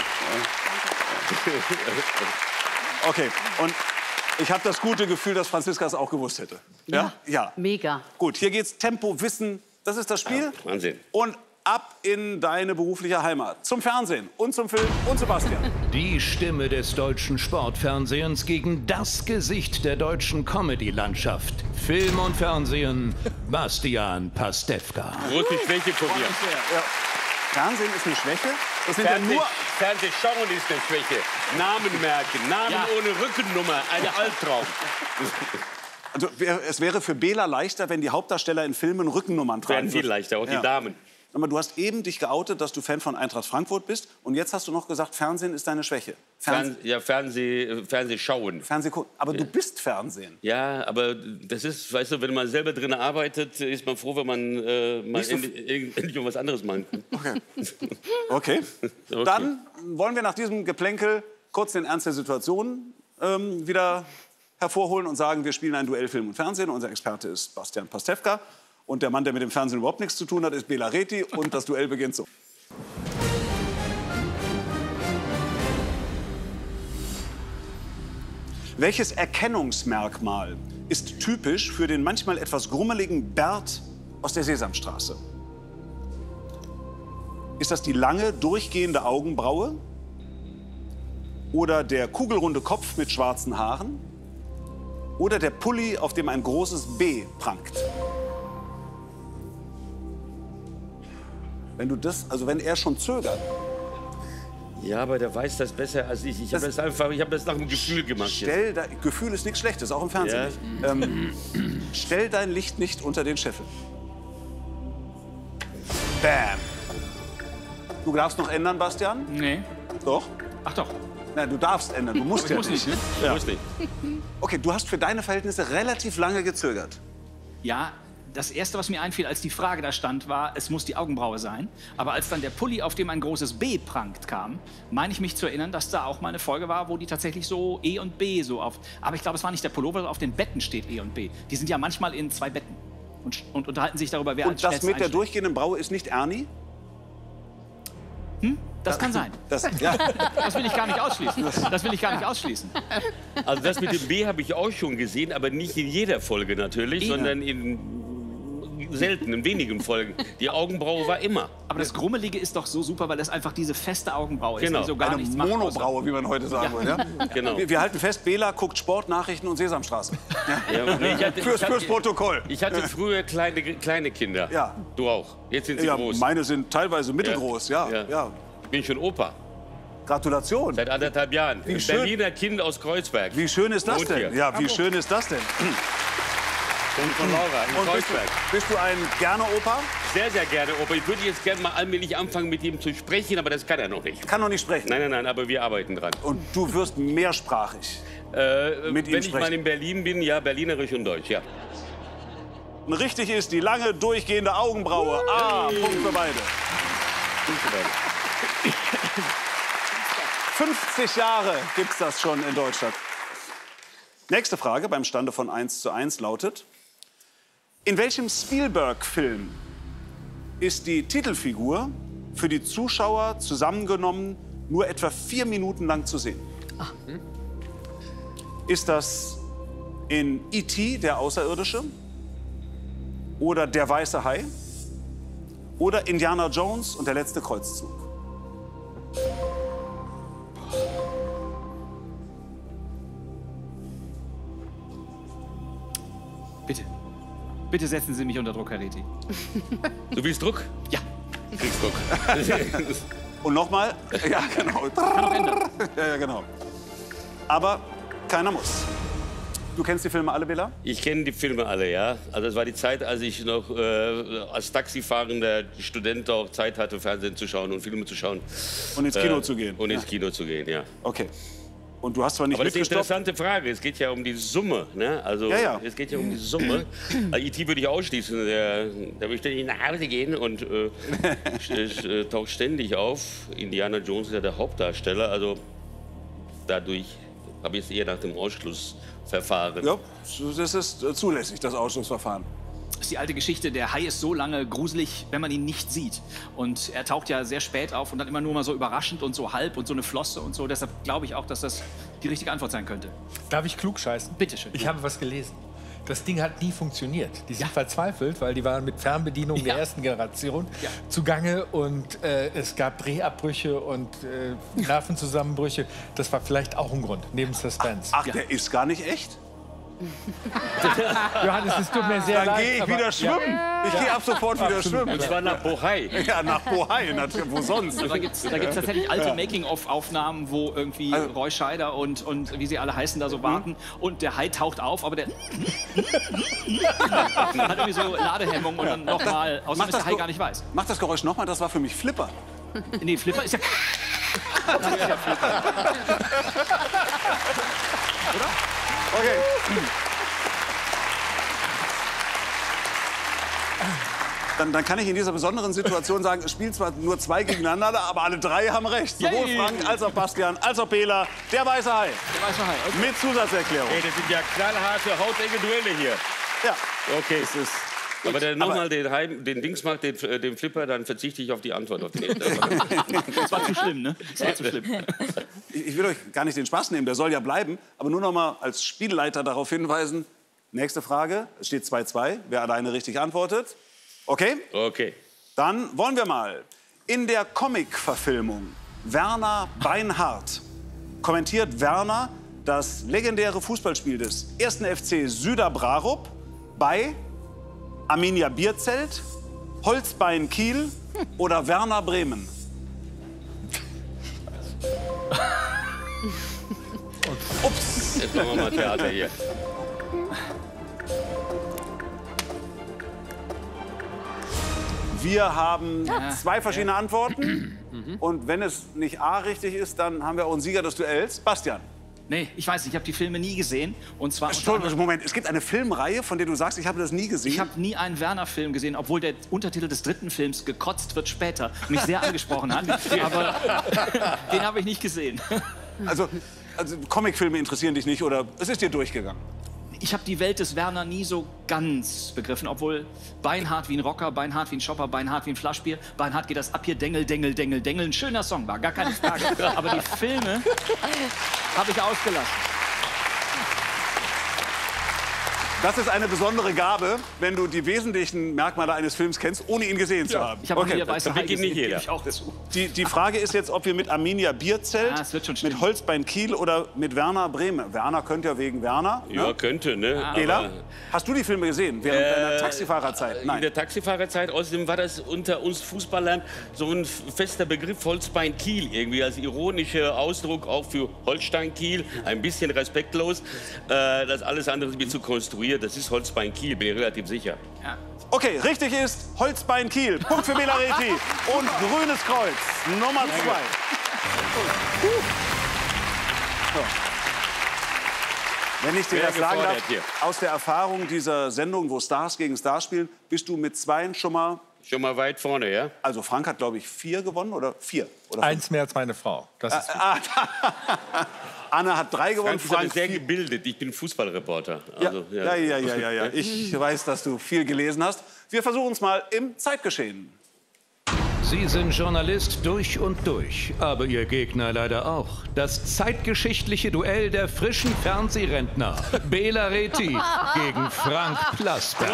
Okay, und ich habe das gute Gefühl, dass Franziska es auch gewusst hätte. Ja? Ja.
Mega.
Gut, hier geht's Tempo, Wissen. Das ist das Spiel.
Wahnsinn.
Und ab in deine berufliche Heimat. Zum Fernsehen und zum Film und Sebastian.
Die Stimme des deutschen Sportfernsehens gegen das Gesicht der deutschen Comedy-Landschaft. Film und Fernsehen, Bastian Pastewka.
Große Schwäche von mir.
Ja. Fernsehen ist eine Schwäche. Das sind ja
Fernseh,
nur...
Fernsehschauen ist eine Schwäche. Namen merken, Namen
Ja.
ohne Rückennummer, eine Albtraum.
Also, wär- es wäre für Bela leichter, wenn die Hauptdarsteller in Filmen Rückennummern tragen
Werden viel
würden.
leichter, auch
Ja.
die Damen.
Aber du hast eben dich geoutet, dass du Fan von Eintracht Frankfurt bist. Und jetzt hast du noch gesagt, Fernsehen ist deine Schwäche. Fernseh
Fern, ja, Fernseh, Fernsehschauen.
Fernseh Aber du bist Fernsehen.
Ja, aber das ist, weißt du, wenn man selber drin arbeitet, ist man froh, wenn man äh, mal
Nicht so
endlich, endlich mal was anderes machen kann.
Okay. Okay.
Okay.
Dann wollen wir nach diesem Geplänkel kurz den Ernst der Situation ähm, wieder hervorholen und sagen, wir spielen ein Duell Film und Fernsehen. Unser Experte ist Bastian Pastewka. Und der Mann, der mit dem Fernsehen überhaupt nichts zu tun hat, ist Bela Reti. Und das Duell beginnt so. Welches Erkennungsmerkmal ist typisch für den manchmal etwas grummeligen Bert aus der Sesamstraße? Ist das die lange, durchgehende Augenbraue? Oder der kugelrunde Kopf mit schwarzen Haaren? Oder der Pulli, auf dem ein großes B prangt? Wenn du das, also wenn er schon zögert.
Ja, aber der weiß das besser als ich. Ich habe das einfach, ich habe das nach dem Gefühl gemacht.
Stell da, Gefühl ist nichts Schlechtes, auch im Fernsehen.
Ja.
Nicht. Ähm, stell dein Licht nicht unter den Scheffel. Bam. Du darfst noch ändern, Bastian?
Nee.
Doch?
Ach doch.
Nein, du darfst ändern. Du musst
Ich
ja
muss
nicht.
nicht, ne?
Ja.
Muss nicht.
Okay, du hast für deine Verhältnisse relativ lange gezögert.
Ja, das Erste, was mir einfiel, als die Frage da stand, war, es muss die Augenbraue sein. Aber als dann der Pulli, auf dem ein großes B prangt, kam, meine ich mich zu erinnern, dass da auch mal eine Folge war, wo die tatsächlich so E und B so auf... Aber ich glaube, es war nicht der Pullover, sondern auf den Betten steht E und B. Die sind ja manchmal in zwei Betten und, und unterhalten sich darüber, wer als
Und das
schnellst
mit der
einschlägt.
durchgehenden Braue ist nicht Ernie?
Hm? Das kann sein.
Das, ja.
Das will ich gar nicht ausschließen. Das will ich gar nicht ausschließen.
Also das mit dem B habe ich auch schon gesehen, aber nicht in jeder Folge natürlich,
Ja.
sondern in seltenen, wenigen Folgen. Die Augenbraue war immer.
Aber das Grummelige ist doch so super, weil das einfach diese feste Augenbraue ist,
Genau.
die so gar
Eine
nichts macht. außer-
Monobraue, wie man heute sagen würde. Ja?
Genau.
Wir, wir halten fest, Bela guckt Sport, Nachrichten und Sesamstraße. Ja.
Ja, nee, ich hatte,
Fürs,
ich hatte,
fürs Protokoll.
Ich hatte früher kleine, kleine Kinder.
Ja.
Du auch. Jetzt sind sie
Ja,
groß.
meine sind teilweise mittelgroß. Ja. Ja.
Ja. Ich bin schon Opa.
Gratulation.
Seit anderthalb Jahren.
Wie
Ein
schön.
Berliner Kind aus Kreuzberg.
Wie schön ist das
Wohnt
denn?
hier.
Ja, wie schön ist das denn?
Und von Laura in
Und bist,
Kreuzberg.
du, bist du ein gerne Opa?
Sehr, sehr gerne Opa. Ich würde jetzt gerne mal allmählich anfangen, mit ihm zu sprechen, aber das kann er noch nicht.
Kann noch nicht sprechen.
Nein, nein, nein, aber wir arbeiten dran.
Und du wirst mehrsprachig.
Äh,
Mit ihm
wenn ich
sprechen.
mal in Berlin bin, ja, Berlinerisch und Deutsch, ja.
Und richtig ist die lange, durchgehende Augenbraue. Ah, Punkt für beide. fünfzig Jahre gibt's das schon in Deutschland. Nächste Frage beim Stande von eins zu eins lautet: In welchem Spielberg-Film ist die Titelfigur für die Zuschauer zusammengenommen nur etwa vier Minuten lang zu sehen? Ist das in E T, der Außerirdische? Oder Der weiße Hai? Oder Indiana Jones und der letzte Kreuzzug?
Bitte. Bitte setzen Sie mich unter Druck, Herr Reti.
Du willst Druck?
Ja.
Kriegst Druck.
Und nochmal? Ja, genau.
Kann auch ändern.
Ja, ja, genau. Aber keiner muss. Du kennst die Filme alle, Bela?
Ich kenne die Filme alle, ja. Also es war die Zeit, als ich noch äh, als taxifahrender Student auch Zeit hatte, Fernsehen zu schauen und Filme zu schauen.
Und ins Kino
Äh,
zu gehen?
Und ins
Ja.
Kino zu gehen, ja.
Okay. Und du hast zwar nicht
Aber das ist eine
mitgestoppt.
interessante Frage. Es geht ja um die Summe. Ne? Also,
Ja, ja.
Es geht ja um die Summe. Also, E T würde ich ausschließen. Der, der will ständig nach Hause gehen und äh, es, äh, taucht ständig auf. Indiana Jones ist ja der Hauptdarsteller. Also dadurch habe ich es eher nach dem Ausschlussverfahren.
Ja, das ist äh, zulässig, das Ausschlussverfahren.
Das ist die alte Geschichte, der Hai ist so lange gruselig, wenn man ihn nicht sieht. Und er taucht ja sehr spät auf und dann immer nur mal so überraschend und so halb und so eine Flosse und so. Deshalb glaube ich auch, dass das die richtige Antwort sein könnte.
Darf ich klug scheißen?
Bitte schön.
Ich habe was gelesen. Das Ding hat nie funktioniert. Die sind verzweifelt, weil die waren mit Fernbedienung der
Ja.
ersten Generation
Ja.
zugange und äh, es gab Drehabbrüche und äh, Nervenzusammenbrüche. Das war vielleicht auch ein Grund, neben Suspense.
Ach, der ist gar nicht echt?
Johannes, es tut mir sehr
Dann
leid.
gehe ich
aber-
wieder schwimmen. Ich gehe ab sofort wieder schwimmen.
Und zwar nach Bohai.
Ja, nach Bohai, natürlich. Wo sonst?
Da gibt es da gibt's tatsächlich alte Making-of-Aufnahmen, wo irgendwie
Also-
Roy Scheider und, und wie sie alle heißen da so warten. Und der Hai taucht auf, aber der hat irgendwie so Ladehemmung und dann nochmal, außerdem
Mach
ist der Hai
Ge-
gar nicht weiß.
Mach das Geräusch nochmal, das war für mich Flipper.
Nee, Flipper ist ja...
Okay. Dann, dann kann ich in dieser besonderen Situation sagen, es spielen zwar nur zwei gegeneinander, aber alle drei haben recht. Sowohl
Yay.
Frank als auch Bastian als auch Bela. Der weiße Hai.
Der weiße Hai, okay.
Mit Zusatzerklärung.
Ey, das sind ja knallharte, hautenge Duelle hier.
Ja.
Okay.
Es ist
Aber der nochmal den, Heim- den Dings macht, den, äh, den Flipper, dann verzichte ich auf die Antwort auf den.
Das war zu schlimm, ne? Das war zu schlimm.
Ich ich will euch gar nicht den Spaß nehmen, der soll ja bleiben. Aber nur noch mal als Spielleiter darauf hinweisen. Nächste Frage. Es steht zwei zwei. Wer alleine richtig antwortet. Okay?
Okay.
Dann wollen wir mal. In der Comic-Verfilmung Werner Beinhardt kommentiert Werner das legendäre Fußballspiel des ersten F C Süderbrarup bei Arminia Bierzelt, Holzbein Kiel oder Werner Bremen? Ups.
Jetzt machen wir mal Theater hier.
Wir haben zwei verschiedene Antworten. Und wenn es nicht A richtig ist, dann haben wir auch einen Sieger des Duells. Bastian.
Nee, ich weiß nicht, ich habe die Filme nie gesehen. Und zwar unter
Entschuldigung,
anderem-
Moment, es gibt eine Filmreihe, von der du sagst, ich habe das nie gesehen.
Ich habe nie einen Werner-Film gesehen, obwohl der Untertitel des dritten Films "Gekotzt wird später" mich sehr angesprochen hat. Aber den habe ich nicht gesehen.
Also, also Comicfilme interessieren dich nicht oder es ist dir durchgegangen?
Ich habe die Welt des Werner nie so ganz begriffen, obwohl beinhart wie ein Rocker, beinhart wie ein Shopper, beinhart wie ein Flaschbier, beinhart geht das ab hier, Dengel, Dengel, Dengel, Dengel. Ein schöner Song war, gar keine Frage. Aber die Filme habe ich ausgelassen.
Das ist eine besondere Gabe, wenn du die wesentlichen Merkmale eines Films kennst, ohne ihn gesehen zu haben.
Ich habe auch
Okay.
wieder weiße Hai gesehen,
nicht jeder.
gebe ich auch zu.
Die, die Frage ist jetzt, ob wir mit Arminia Bierzelt,
Ah, es wird schon stimmen.
mit Holstein Kiel oder mit Werner Bremen. Werner könnte ja wegen Werner.
Ja,
Ne?
könnte, ne?
Bela,
Aber,
hast du die Filme gesehen während
Äh,
deiner Taxifahrerzeit?
in der Taxifahrerzeit, außerdem war das unter uns Fußballern so ein fester Begriff, Holstein-Kiel, irgendwie als ironischer Ausdruck auch für Holstein-Kiel, ein bisschen respektlos. Äh, das alles andere ist mir zu konstruiert, das ist Holstein-Kiel, bin ich relativ sicher.
Ja.
Okay, richtig ist Holzbein Kiel. Punkt für Bela Reti. Und Grünes Kreuz, Nummer zwei. So. Wenn ich dir
Sehr
das sagen
gefordert
darf,
hier.
aus der Erfahrung dieser Sendung, wo Stars gegen Stars spielen, bist du mit zweien schon mal,
Schon mal weit vorne, ja?
also Frank hat, glaube ich, vier gewonnen oder vier? Oder fünf?
Eins mehr als meine Frau. Das ist
Ah, Anne hat drei gewonnen,
Frank ist aber
Frank
sehr
vier.
gebildet, ich bin Fußballreporter.
Ja,
Also,
ja, ja, ja, ja, ja. Ich weiß, dass du viel gelesen hast. Wir versuchen es mal im Zeitgeschehen.
Sie sind Journalist durch und durch, aber Ihr Gegner leider auch. Das zeitgeschichtliche Duell der frischen Fernsehrentner. Bela Reti gegen Frank Plasberg.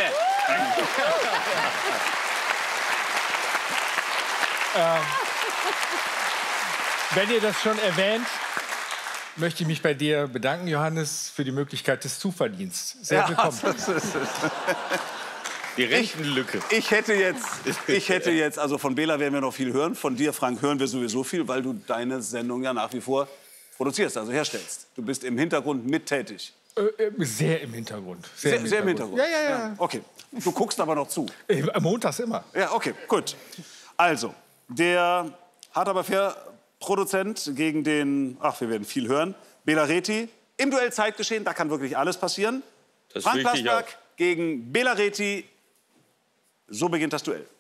Wenn ihr das schon erwähnt, möchte ich mich bei dir bedanken, Johannes, für die Möglichkeit des Zuverdienstes. Sehr willkommen.
das ist,
Die Rentenlücke.
ich hätte jetzt, ich hätte jetzt, also von Bela werden wir noch viel hören. Von dir, Frank, hören wir sowieso viel, weil du deine Sendung ja nach wie vor produzierst, also herstellst. Du bist im Hintergrund mittätig.
Äh, äh, sehr im Hintergrund.
Sehr, sehr im Hintergrund.
Ja, ja, ja.
Okay. Du guckst aber noch zu.
Äh, montags immer.
Ja, okay, gut. Also, der Hart aber fair Produzent gegen den, ach, wir werden viel hören, Bela Reti. Im Duell Zeitgeschehen, da kann wirklich alles passieren.
Das
Frank
fürchte ich
Plasberg
auch.
gegen Bela Reti. So beginnt das Duell.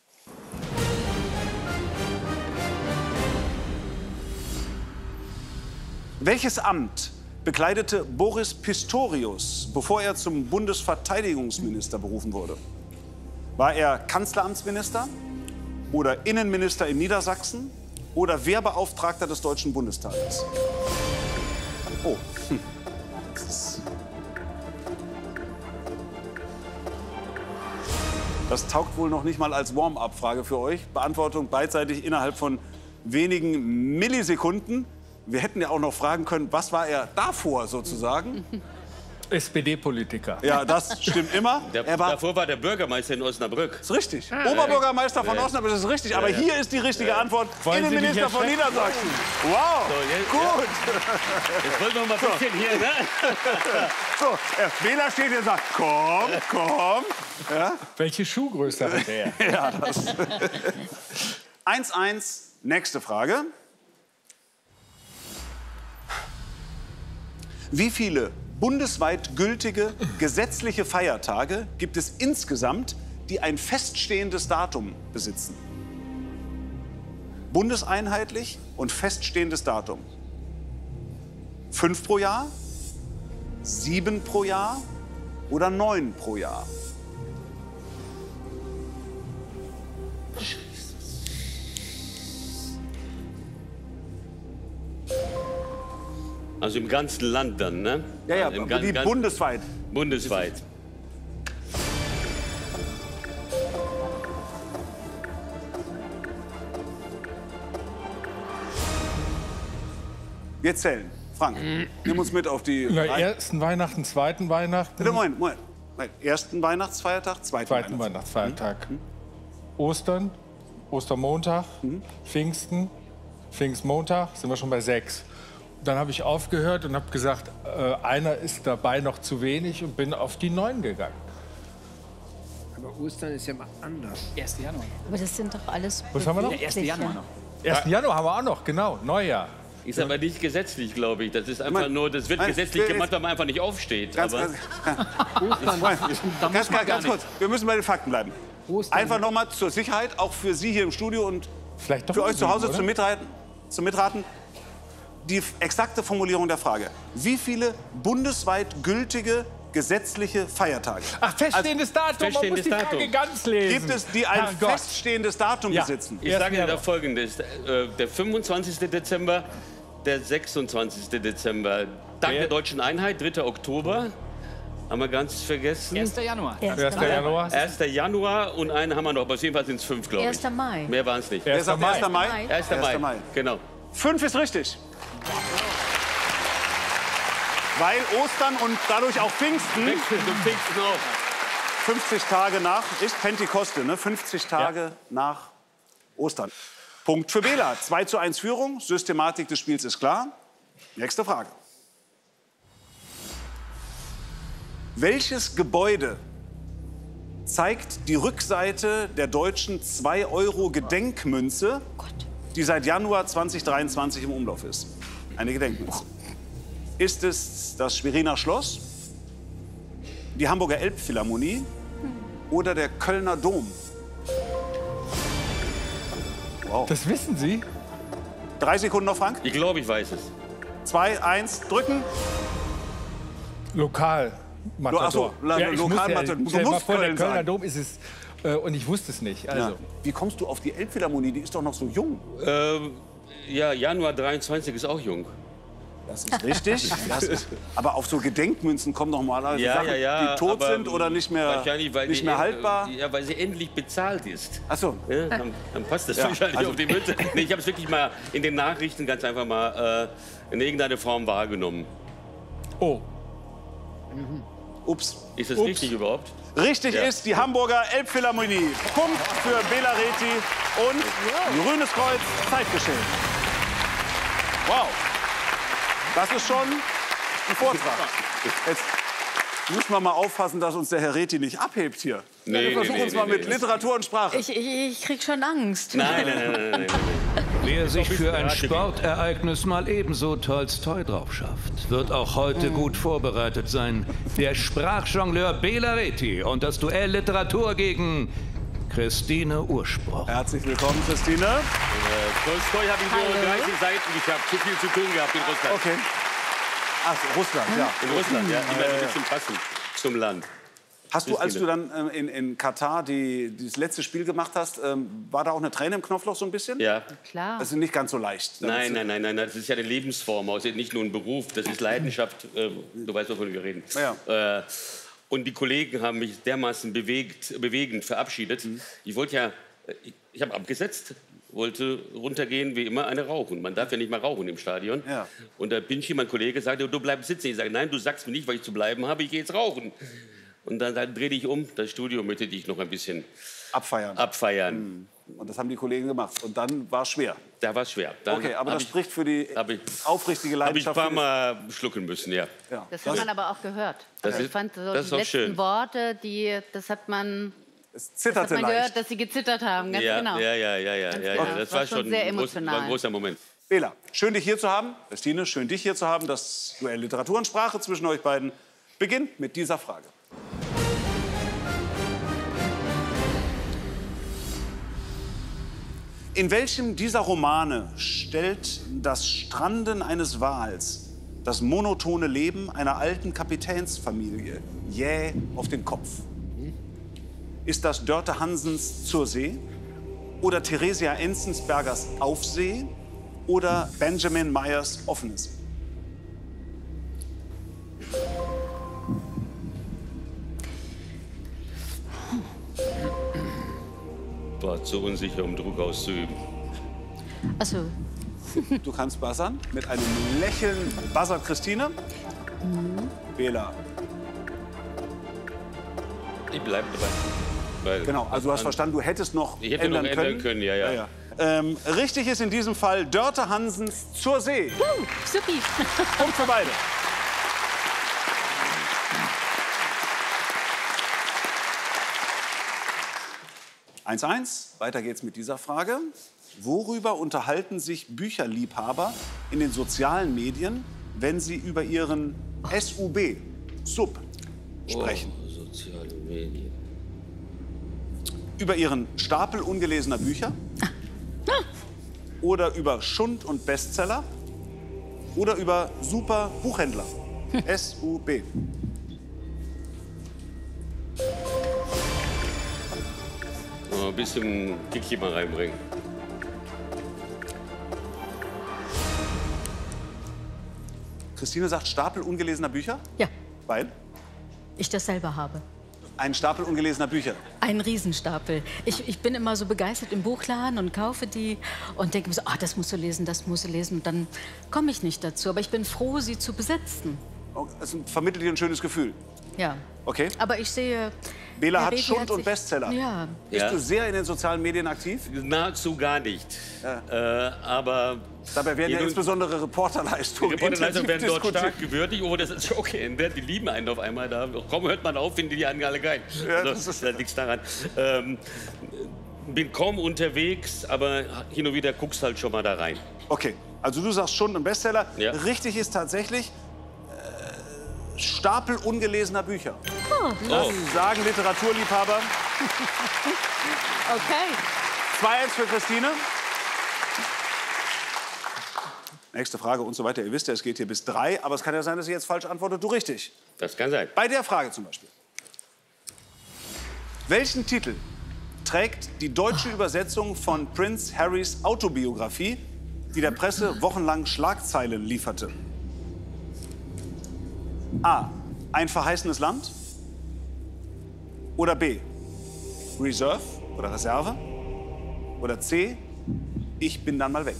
Welches Amt bekleidete Boris Pistorius, bevor er zum Bundesverteidigungsminister berufen wurde? War er Kanzleramtsminister oder Innenminister in Niedersachsen oder Wehrbeauftragter des Deutschen Bundestages? Oh. Hm. Das ist- Das taugt wohl noch nicht mal als Warm-up-Frage für euch. Beantwortung beidseitig innerhalb von wenigen Millisekunden. Wir hätten ja auch noch fragen können, was war er davor sozusagen?
S P D-Politiker.
Ja, das stimmt immer.
Der,
Er war
davor war der Bürgermeister in Osnabrück.
Das ist richtig. Oberbürgermeister von Osnabrück, das ist richtig. Aber hier ist die richtige Antwort.
Wollen Sie mich
Innenminister von
erschrecken?
Niedersachsen. Wow,
jetzt-
gut.
Jetzt wollen wir mal ein bisschen hier, ne?
So, Herr Wähler steht hier und sagt, komm, komm.
Welche Schuhgröße hat er?
Ja, das. eins eins, nächste Frage. Wie viele bundesweit gültige gesetzliche Feiertage gibt es insgesamt, die ein feststehendes Datum besitzen? Bundeseinheitlich und feststehendes Datum. Fünf pro Jahr, sieben pro Jahr oder neun pro Jahr?
Also im ganzen Land dann, ne?
Ja, ja,
Im
aber
gan-
die
gan-
bundesweit.
bundesweit.
Wir zählen. Frank, nimm uns mit auf die.
Na,
Reihe.
ersten Weihnachten, zweiten Weihnachten,
Bitte, Moment, Moment. Moment. Ersten Weihnachtsfeiertag, zweiten,
zweiten
Weihnachtsfeiertag.
Weihnachtsfeiertag. Ostern, Ostermontag, mhm. Pfingsten, Pfingstmontag, sind wir schon bei sechs. Dann habe ich aufgehört und habe gesagt, äh, einer ist dabei noch zu wenig und bin auf die neun gegangen.
Aber Ostern ist ja mal anders.
erster Januar.
Aber das sind doch alles.
Was haben wir noch?
Der erste Januar noch.
ersten Januar haben wir auch noch, genau, Neujahr.
Ist aber nicht gesetzlich, glaube ich. Das ist einfach nur, das wird
Nein,
gesetzlich
wir-
gemacht, weil man einfach nicht aufsteht.
Ganz,
aber
ganz, ganz, ganz, ganz kurz, wir müssen bei den Fakten bleiben.
Ostern.
Einfach noch mal zur Sicherheit, auch für Sie hier im Studio und
Vielleicht doch
für euch zu Hause
oder?
zum Mitraten, zum Mitraten. Die exakte Formulierung der Frage. Wie viele bundesweit gültige gesetzliche Feiertage
Ach, feststehendes Datum, man muss
feststehendes
die Frage
Datum.
ganz lesen.
gibt es, die ein
Herrgott.
feststehendes Datum
Ja.
besitzen?
ich sage dir da Folgendes. Äh, Der fünfundzwanzigste Dezember, der sechsundzwanzigste Dezember. Tag
Wer-
der Deutschen Einheit, dritter Oktober. Haben wir ganz vergessen.
erster Januar.
erster Januar.
erster Januar und einen haben wir noch, aber auf jeden Fall sind es fünf, glaube ich.
erster Mai.
Mehr waren es nicht.
Wer sagt erster Mai?
Mai.
erster Mai.
erster Mai.
Genau.
Fünf ist richtig. Weil Ostern und dadurch auch Pfingsten
Pfingsten auch.
fünfzig Tage nach, ist Pentekoste, ne? fünfzig Tage nach Ostern. Punkt für Bela. zwei zu eins Führung. Systematik des Spiels ist klar. Nächste Frage. Welches Gebäude zeigt die Rückseite der deutschen zwei Euro Gedenkmünze, die seit Januar zweitausenddreiundzwanzig im Umlauf ist? Eine Gedenkmünze. Ist es das Schweriner Schloss, die Hamburger Elbphilharmonie oder der Kölner Dom? Wow.
Das wissen Sie?
Drei Sekunden noch, Frank.
Ich glaube, ich weiß es.
Zwei, eins, drücken.
Lokal.
Du- ach so, La-
ja, ich muss
Lokalmatador.
ja,
Du
stell dir mal
musst
vor, der
Köln
Kölner
sagen.
Dom ist es. Äh, und ich wusste es nicht. Also.
Ja. Wie kommst du auf die Elbphilharmonie? Die ist doch noch so jung.
Ähm, ja, Januar dreiundzwanzig ist auch jung.
Das ist richtig. Das ist, aber auf so Gedenkmünzen kommen doch mal alle
Ja,
Sachen,
ja, ja.
die tot
aber
sind oder nicht mehr,
wahrscheinlich, weil
nicht
die,
mehr
äh,
haltbar.
Ja, weil sie endlich bezahlt ist.
Ach so.
Ja, dann, dann passt das
Ja,
wahrscheinlich
also-
auf die Münze. Nee, ich habe es wirklich mal in den Nachrichten ganz einfach mal äh, in irgendeiner Form wahrgenommen.
Oh.
Ups.
Ist das
Ups.
richtig überhaupt?
Richtig
Ja.
ist die Hamburger Elbphilharmonie. Punkt für Bela Reti und Grünes Kreuz, Zeitgeschehen. Wow. Das ist schon ein Vortrag. Jetzt müssen wir mal aufpassen, dass uns der Herr Reti nicht abhebt hier.
Nee,
wir versuchen
nee,
uns
nee,
mal
nee,
mit
nee.
Literatur und Sprache.
Ich, ich, ich krieg schon Angst.
Nein, nein, nein, nein, nein, nein.
Wer sich für ein
Karate.
Sportereignis mal ebenso Tolstoi drauf schafft, wird auch heute gut vorbereitet sein. Der Sprachjongleur Bela Reti und das Duell Literatur gegen Christine Urspruch.
Herzlich willkommen, Christine.
Äh, Tolstoi habe ich nur
Hallo.
dreißig Seiten gehabt. Zu viel zu tun gehabt in Russland.
Okay. Ach, Russland, ja.
In Russland, ja. Die werden ein bisschen passen zum Land.
Hast du, als du
Christine.
dann ähm, in, in Katar die, das letzte Spiel gemacht hast, ähm, war da auch eine Träne im Knopfloch so ein bisschen?
Ja.
Klar.
Das ist nicht ganz so leicht.
Nein, nein, nein, nein, das ist ja eine Lebensform, also nicht nur ein Beruf, das ist Leidenschaft, äh, du weißt, wovon wir reden.
Ja.
Äh, und die Kollegen haben mich dermaßen bewegt, bewegend verabschiedet.
Mhm.
Ich wollte ja, ich, ich habe abgesetzt, wollte runtergehen, wie immer, eine rauchen. Man darf ja nicht mal rauchen im Stadion.
Ja.
Und da bin ich, mein Kollege sagte, du bleibst sitzen. Ich sage, nein, du sagst mir nicht, weil ich zu bleiben habe, ich gehe jetzt rauchen. Und dann, dann drehte ich um, das Studio möchte ich noch ein bisschen
Abfeiern.
abfeiern.
Und das haben die Kollegen gemacht. Und dann war es schwer.
Da war es schwer. Dann
Okay, aber
hab
das
ich,
spricht für die
hab ich-
aufrichtige
habe ich ein
Leidenschaft.
paar
für die-
Mal schlucken müssen, ja.
Ja.
Das hat man aber auch gehört.
Das
Also ich
ist-
fand so
das ist
die
auch
letzten
schön.
Worte, die, das hat man,
Es
hat
zitterte
man
leicht.
gehört, dass sie gezittert haben. Ganz
Ja,
genau.
ja, ja, ja, ja, ja, ja.
genau.
Das
War
war
schon
schon
sehr
ein, groß,
emotional.
war ein großer Moment.
Bela, schön dich hier zu haben. Christine, schön dich hier zu haben. Das Duell Literatur und Sprache zwischen euch beiden beginnt mit dieser Frage. In welchem dieser Romane stellt das Stranden eines Wals das monotone Leben einer alten Kapitänsfamilie jäh auf den Kopf? Ist das Dörte Hansens Zur See oder Theresia Enzensbergers Auf See oder Benjamin Meyers Offenes?
War zu unsicher, um Druck auszuüben.
Also,
Du kannst buzzern. Mit einem Lächeln buzzert Christine. Bela.
Ich bleibe dabei. Weil
Genau, also du hast verstanden, du hättest noch
Ich hätte
ändern
noch
können.
ändern können, ja, ja.
ja, ja. Ähm, richtig ist in diesem Fall Dörte Hansens Zur See.
Uh, supi.
Punkt für beide. eins eins. Weiter geht's mit dieser Frage. Worüber unterhalten sich Bücherliebhaber in den sozialen Medien, wenn sie über ihren S U B, Sub, sprechen?
Oh, soziale Medien.
Über ihren Stapel ungelesener Bücher? Oder über Schund und Bestseller? Oder über Super Buchhändler? S U B.
Mal ein bisschen Kickchen mal reinbringen.
Christine sagt Stapel ungelesener Bücher?
Ja,
Weil?
ich das selber habe.
Ein Stapel ungelesener Bücher.
Ein Riesenstapel. Ich, ich bin immer so begeistert im Buchladen und kaufe die und denke mir so, ah, das musst du lesen, das musst du lesen. Und dann komme ich nicht dazu. Aber ich bin froh, sie zu besitzen.
Oh, es vermittelt dir ein schönes Gefühl.
Ja.
Okay.
Aber ich sehe...
Bela
Herr
hat
Reti
Schund und
sich-
Bestseller.
Ja.
Bist
Ja.
du sehr in den sozialen Medien aktiv?
Nahezu gar nicht. Äh, aber
Dabei werden ja
nun-
insbesondere
die
Reporterleistungen
Reporterleistungen werden
intensiv
dort
diskutiert.
stark gewürdigt. Oh, das ist schon geändert. Die lieben einen auf einmal da. Kaum hört man auf, finden die einen alle geil.
Ja,
also,
das ist-
da liegt's daran. Ähm, bin kaum unterwegs, aber hin und wieder guckst halt schon mal da rein.
Okay, also du sagst Schund und Bestseller.
Ja.
Richtig ist tatsächlich äh, Stapel ungelesener Bücher. Das
Oh.
sagen Literaturliebhaber.
Okay.
zwei eins für Christine. Nächste Frage und so weiter. Ihr wisst ja, es geht hier bis drei. Aber es kann ja sein, dass ihr jetzt falsch antwortet. Du richtig.
Das kann sein.
Bei der Frage zum Beispiel. Welchen Titel trägt die deutsche Übersetzung von Prince Harrys Autobiografie, die der Presse wochenlang Schlagzeilen lieferte? A. Ein verheißenes Land? Oder B. Reserve oder Reserve? Oder C. Ich bin dann mal weg.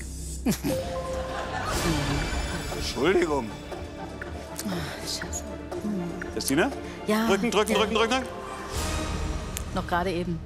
Entschuldigung.
Scheiße.
Christine?
Ja.
Drücken, drücken,
ja.
drücken, drücken.
Noch gerade eben.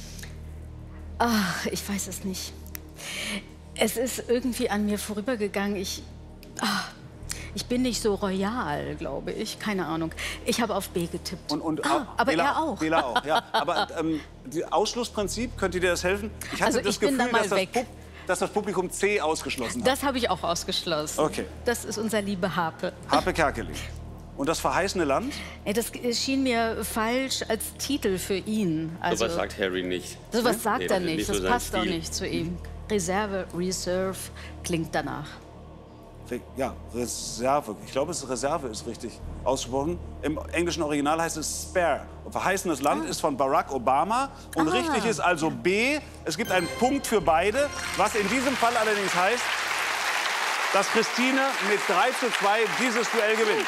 Ach, ich weiß es nicht. Es ist irgendwie an mir vorübergegangen. Ich, ach, ich bin nicht so royal, glaube ich. Keine Ahnung. Ich habe auf B getippt.
Und, und
ah, aber
Bela,
er auch.
Bela auch, ja. Aber ähm, das Ausschlussprinzip, könnte dir das helfen? Ich hatte
Also
das
ich bin
Gefühl,
dann mal
dass, das
weg.
Pub, dass das Publikum C ausgeschlossen hat.
Das habe ich auch ausgeschlossen.
Okay.
Das ist unser liebe Harpe.
Harpe Kerkeling. Und das verheißene Land?
Ey, das schien mir falsch als Titel für ihn. Also,
So was sagt Harry nicht.
sowas sagt
Nee,
er
das ist
nicht.
nicht so
Das
sein
passt auch
Stil.
nicht zu ihm. Reserve, Reserve klingt danach.
Re- Ja, Reserve. Ich glaube, es ist Reserve ist richtig ausgesprochen. Im englischen Original heißt es Spare. Und verheißenes Land ist von Barack Obama. Und
Ah.
richtig ist also B. Es gibt einen Punkt für beide. Was in diesem Fall allerdings heißt, dass Christine mit drei zu zwei dieses Duell gewinnt.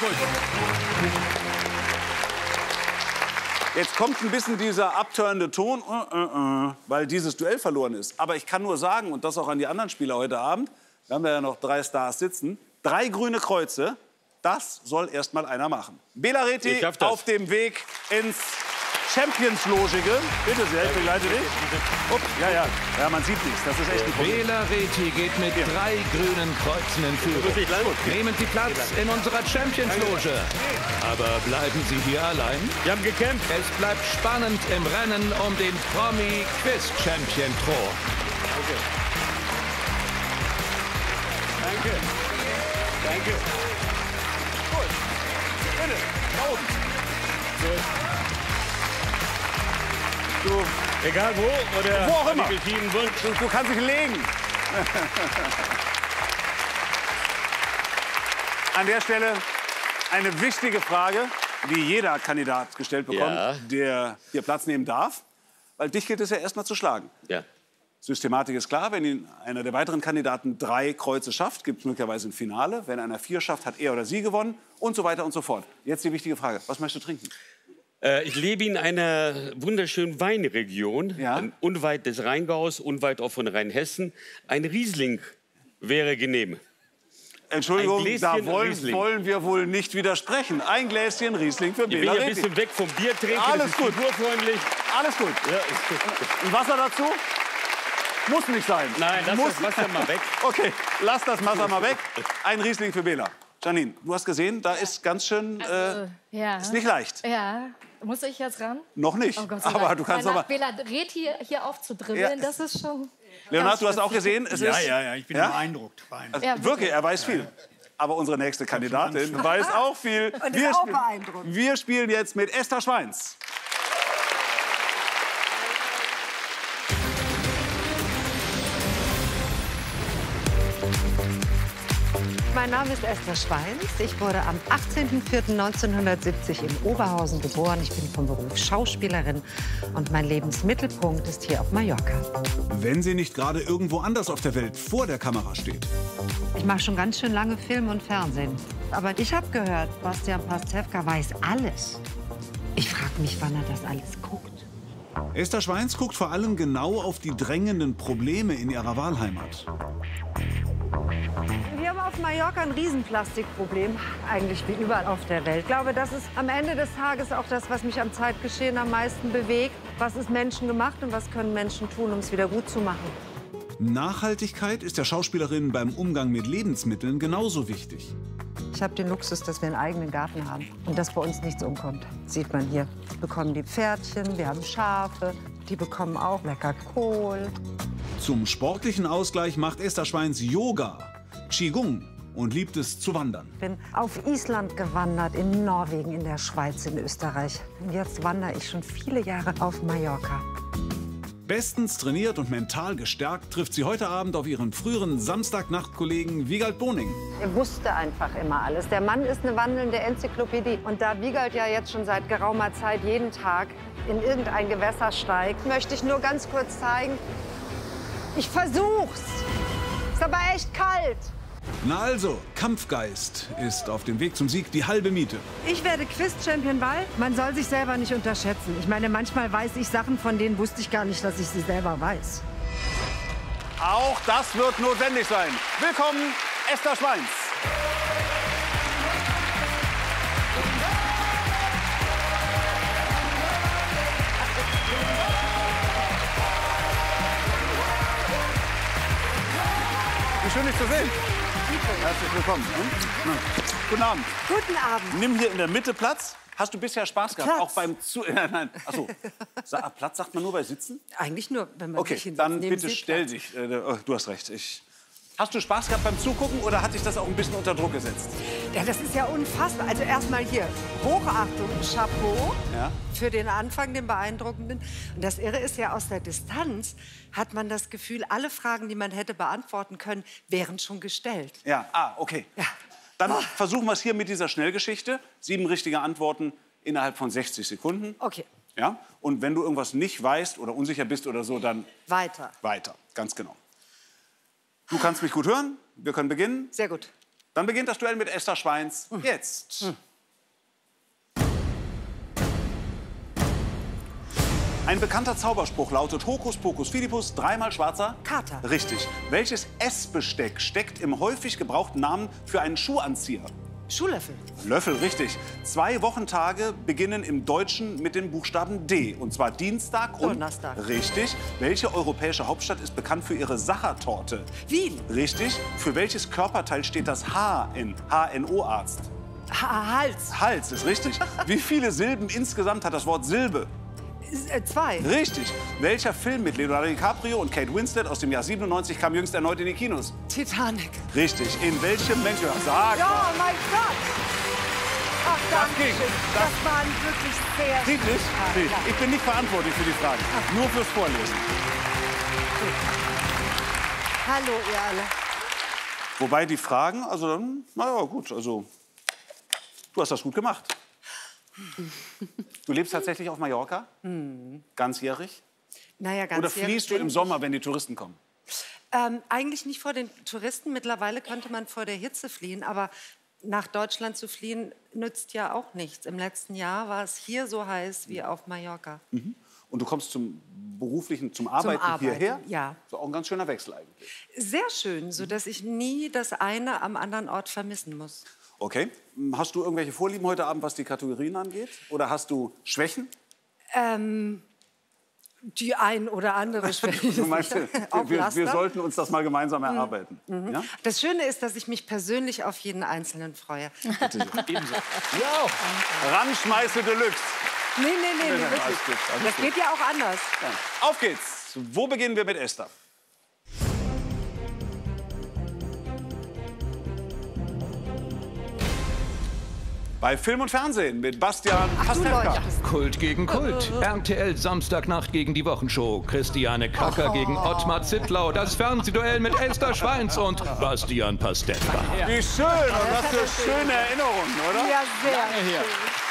Jetzt kommt ein bisschen dieser abtörende Ton, äh, äh, äh, weil dieses Duell verloren ist. Aber ich kann nur sagen, und das auch an die anderen Spieler heute Abend, wir haben ja noch drei Stars sitzen, drei grüne Kreuze, das soll erst mal einer machen. Bela
Ich
Reti
schaff das.
auf dem Weg ins Champions-Logige. Bitte sehr, ich begleite dich. Ups, ja, ja, ja, man sieht nichts, das ist echt ein Problem.
Bela Reti geht mit drei grünen Kreuzen in Führung. Nehmen Sie Platz in unserer Champions-Loge. Aber bleiben Sie hier allein?
Wir haben gekämpft.
Es bleibt spannend im Rennen um den Promi-Quiz-Champion-Thron.
Danke. Danke.
Gut, bitte, da oben. Du,
Egal wo oder
Wo auch immer.
wie beschieden wird.
du, du kannst dich legen. An der Stelle eine wichtige Frage, die jeder Kandidat gestellt bekommt,
Ja.
der hier Platz nehmen darf. Weil dich gilt es ja erstmal zu schlagen.
Ja.
Systematik ist klar, wenn ihn einer der weiteren Kandidaten drei Kreuze schafft, gibt es möglicherweise ein Finale. Wenn einer vier schafft, hat er oder sie gewonnen und so weiter und so fort. Jetzt die wichtige Frage, was möchtest du trinken?
Äh, ich lebe in einer wunderschönen Weinregion,
Ja.
äh, unweit des Rheingaus, unweit auch von Rheinhessen. Ein Riesling wäre genehm.
Entschuldigung,
Ein
da
Gläschen
wollen,
Riesling.
wollen wir wohl nicht widersprechen. Ein Gläschen Riesling für
Ich bin
Bela
ja ein
Reti.
bisschen weg vom Bier trinken.
Alles
das ist
gut.
kulturfreundlich.
Alles gut.
Ja.
Ein Wasser dazu? Muss nicht sein.
Nein, lass
Muss.
das Wasser mal weg.
Okay, lass das Wasser mal weg. Ein Riesling für Bela. Janine, du hast gesehen, da ist ganz schön... Äh,
Ja.
ist nicht leicht.
Ja. Muss ich jetzt ran?
Noch nicht.
Oh Gott sei
Aber
Dank.
du kannst
Weil
noch
nach
mal...
Bela Reti hier, hier aufzudribbeln,
Ja.
das ist schon...
Leonhard,
ganz
du hast auch
witzig.
gesehen, es
Ja,
ist...
ja, ja, ich bin
Ja?
beeindruckt. beeindruckt.
Also,
Ja,
wirklich,
wirklich.
er weiß viel. Aber unsere nächste Kandidatin weiß auch viel.
Und
wir,
ist auch
spiel-
beeindruckend.
wir spielen jetzt mit Esther Schweins.
Mein Name ist Esther Schweins. Ich wurde am achtzehnten vierten neunzehnhundertsiebzig in Oberhausen geboren. Ich bin vom Beruf Schauspielerin und mein Lebensmittelpunkt ist hier auf Mallorca.
Wenn sie nicht gerade irgendwo anders auf der Welt vor der Kamera steht.
Ich mache schon ganz schön lange Film und Fernsehen. Aber ich habe gehört, Bastian Pastewka weiß alles. Ich frage mich, wann er das alles guckt.
Esther Schweins guckt vor allem genau auf die drängenden Probleme in ihrer Wahlheimat.
Wir haben auf Mallorca ein Riesenplastikproblem, eigentlich wie überall auf der Welt. Ich glaube, das ist am Ende des Tages auch das, was mich am Zeitgeschehen am meisten bewegt. Was ist menschengemacht und was können Menschen tun, um es wieder gut zu machen?
Nachhaltigkeit ist der Schauspielerin beim Umgang mit Lebensmitteln genauso wichtig.
Ich habe den Luxus, dass wir einen eigenen Garten haben und dass bei uns nichts umkommt. Sieht man hier. Wir bekommen die Pferdchen, wir haben Schafe, die bekommen auch lecker Kohl.
Zum sportlichen Ausgleich macht Esther Schweins Yoga, Qigong und liebt es zu wandern.
Ich bin auf Island gewandert, in Norwegen, in der Schweiz, in Österreich. Und jetzt wandere ich schon viele Jahre auf Mallorca.
Bestens trainiert und mental gestärkt trifft sie heute Abend auf ihren früheren Samstagnachtkollegen Wiegald Boning.
Er wusste einfach immer alles. Der Mann ist eine wandelnde Enzyklopädie. Und da Wiegald ja jetzt schon seit geraumer Zeit jeden Tag in irgendein Gewässer steigt, möchte ich nur ganz kurz zeigen, ich versuch's. Ist aber echt kalt.
Na also, Kampfgeist ist auf dem Weg zum Sieg die halbe Miete.
Ich werde Quiz-Champion, weil man soll sich selber nicht unterschätzen. Ich meine, manchmal weiß ich Sachen, von denen wusste ich gar nicht, dass ich sie selber weiß.
Auch das wird notwendig sein. Willkommen, Esther Schweins. Wie schön, dich zu sehen. Herzlich willkommen. Hm? Guten Abend.
Guten Abend.
Nimm hier in der Mitte Platz. Hast du bisher Spaß gehabt?
Platz.
Auch beim Zu... Nein, nein. Achso. Sa Platz sagt man nur bei Sitzen?
Eigentlich nur, wenn man
Okay,
sich hinsetzt,
dann
neben
bitte
sie
stell
Platz.
dich. Äh, oh, du hast recht. Ich... Hast du Spaß gehabt beim Zugucken oder hat dich das auch ein bisschen unter Druck gesetzt?
Ja, das ist ja unfassbar. Also erstmal hier Hochachtung, Chapeau
Ja.
für den Anfang, den beeindruckenden. Und das Irre ist ja, aus der Distanz hat man das Gefühl, alle Fragen, die man hätte beantworten können, wären schon gestellt.
Ja, ah, okay.
Ja.
Dann versuchen wir es hier mit dieser Schnellgeschichte. Sieben richtige Antworten innerhalb von sechzig Sekunden.
Okay,
Ja? Und wenn du irgendwas nicht weißt oder unsicher bist oder so, dann
weiter.
weiter. Ganz genau. Du kannst mich gut hören. Wir können beginnen.
Sehr gut.
Dann beginnt das Duell mit Esther Schweins. Jetzt. Ein bekannter Zauberspruch lautet Hokus Pokus Fidibus, dreimal schwarzer
Kater.
Richtig. Welches Essbesteck steckt im häufig gebrauchten Namen für einen Schuhanzieher?
Schuhlöffel.
Löffel, richtig. Zwei Wochentage beginnen im Deutschen mit dem Buchstaben D. Und zwar Dienstag und...
Donnerstag.
Richtig. Welche europäische Hauptstadt ist bekannt für ihre Sachertorte?
Wien.
Richtig. Für welches Körperteil steht das H in H N O-Arzt?
Ha Hals.
Hals ist richtig. Wie viele Silben insgesamt hat das Wort Silbe?
Äh, zwei.
Richtig. Welcher Film mit Leonardo DiCaprio und Kate Winslet aus dem Jahr siebenundneunzig kam jüngst erneut in die Kinos?
Titanic.
Richtig. In welchem Mensch... Sag
Ja,
mal.
mein Gott. Ach, danke
ging.
schön.
Das-
Das waren wirklich sehr...
Friedrich?
Ah,
Nee,
ja.
ich bin nicht verantwortlich für die Fragen. Nur fürs Vorlesen.
Hallo, ihr alle.
Wobei die Fragen, also dann, na ja, gut, also du hast das gut gemacht. Du lebst tatsächlich auf Mallorca? Ganzjährig?
Naja, ganz
Oder fließt du im Sommer, wenn die Touristen kommen?
Ähm, eigentlich nicht vor den Touristen. Mittlerweile könnte man vor der Hitze fliehen. Aber nach Deutschland zu fliehen, nützt ja auch nichts. Im letzten Jahr war es hier so heiß wie auf Mallorca.
Und du kommst zum beruflichen, zum Arbeiten,
Arbeiten,
hierher.
ja.
So auch ein ganz schöner Wechsel eigentlich.
Sehr schön, sodass ich nie das eine am anderen Ort vermissen muss.
Okay. Hast du irgendwelche Vorlieben heute Abend, was die Kategorien angeht? Oder hast du Schwächen?
Ähm, die ein oder andere Schwäche.
Du meinst, wir, wir, wir sollten uns das mal gemeinsam erarbeiten.
Mhm.
Ja?
Das Schöne ist, dass ich mich persönlich auf jeden Einzelnen freue.
Bitte sehr. Ebenso. Ja. Ranschmeiße Deluxe.
Nee, nee, nee, nee, wirklich.
Alles gut, alles
Das
gut.
geht ja auch anders.
Ja. Auf geht's. Wo beginnen wir mit Esther? Bei Film und Fernsehen mit Bastian Pastewka.
Kult gegen Kult. R T L Samstagnacht gegen die Wochenshow. Christiane Kracker gegen Ottmar Zittlau. Das Fernsehduell mit Esther Schweins und Bastian Pastewka.
Wie schön und was für schöne Erinnerungen, oder?
Ja, sehr
Ja.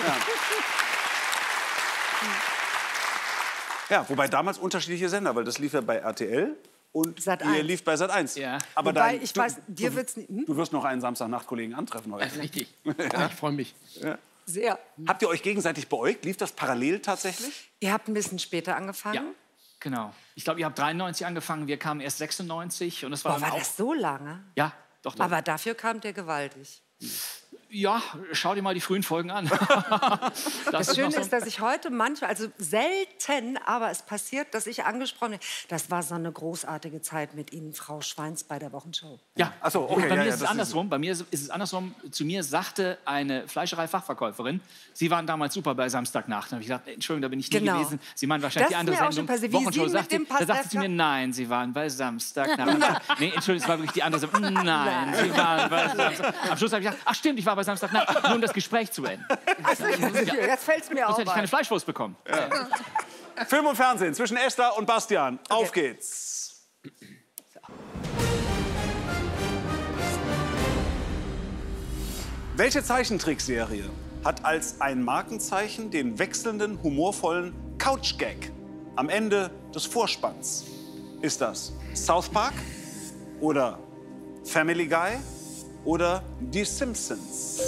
Ja, wobei damals unterschiedliche Sender, weil das lief ja bei R T L und
Sat
ihr
eins.
lief bei Sat eins.
Ja.
Aber
Wobei,
dein,
ich
du,
weiß, dir
du,
wird's nie- hm?
du wirst noch einen Samstagnacht-Kollegen antreffen heute.
Richtig. Ja, ich freue mich.
Ja.
Sehr.
Habt ihr euch gegenseitig beäugt? Lief das parallel tatsächlich?
Ihr habt ein bisschen später angefangen?
Ja, genau. Ich glaube, ihr habt dreiundneunzig angefangen, wir kamen erst sechsundneunzig. Und das war
Boah,
dann
war
auch...
das so lange?
Ja, doch, doch.
Aber dafür kam der gewaltig.
Ja, schau dir mal die frühen Folgen an.
Das,
ist
Schöne
noch so-
ist, dass ich heute manchmal, also selten, aber es passiert, dass ich angesprochen werde. Das war so eine großartige Zeit mit Ihnen, Frau Schweins, bei der Wochenshow.
Ja,
Ach so, okay,
bei
ja,
mir
ja,
ist es
das ist-
andersrum. Bei mir ist ist es andersrum. Zu mir sagte eine Fleischerei-Fachverkäuferin, Sie waren damals super bei Samstagnacht. Da habe ich gesagt, Entschuldigung, da bin ich nie
Genau.
gewesen. Sie meinen wahrscheinlich
Das
die andere
ist mir auch
Sendung.
schon passiert. Wie
Wochenshow
Sie mit
sagte,
dem
da sagte sie
Pastewka-
mir, nein, Sie waren bei Samstagnacht. Nee, Entschuldigung, es war wirklich die andere Sendung. Nein, Sie waren bei Samstagnacht. Am Schluss habe ich gesagt, ach stimmt, ich war bei Samstagnacht, nur um das Gespräch zu enden.
Also, jetzt fällt es mir
Sonst
auf.
hätte ich keine Fleischwurst bekommen.
Film und Fernsehen zwischen Esther und Bastian. Auf geht's. Welche Zeichentrickserie hat als ein Markenzeichen den wechselnden, humorvollen Couch-Gag am Ende des Vorspanns? Ist das South Park oder Family Guy oder Die Simpsons?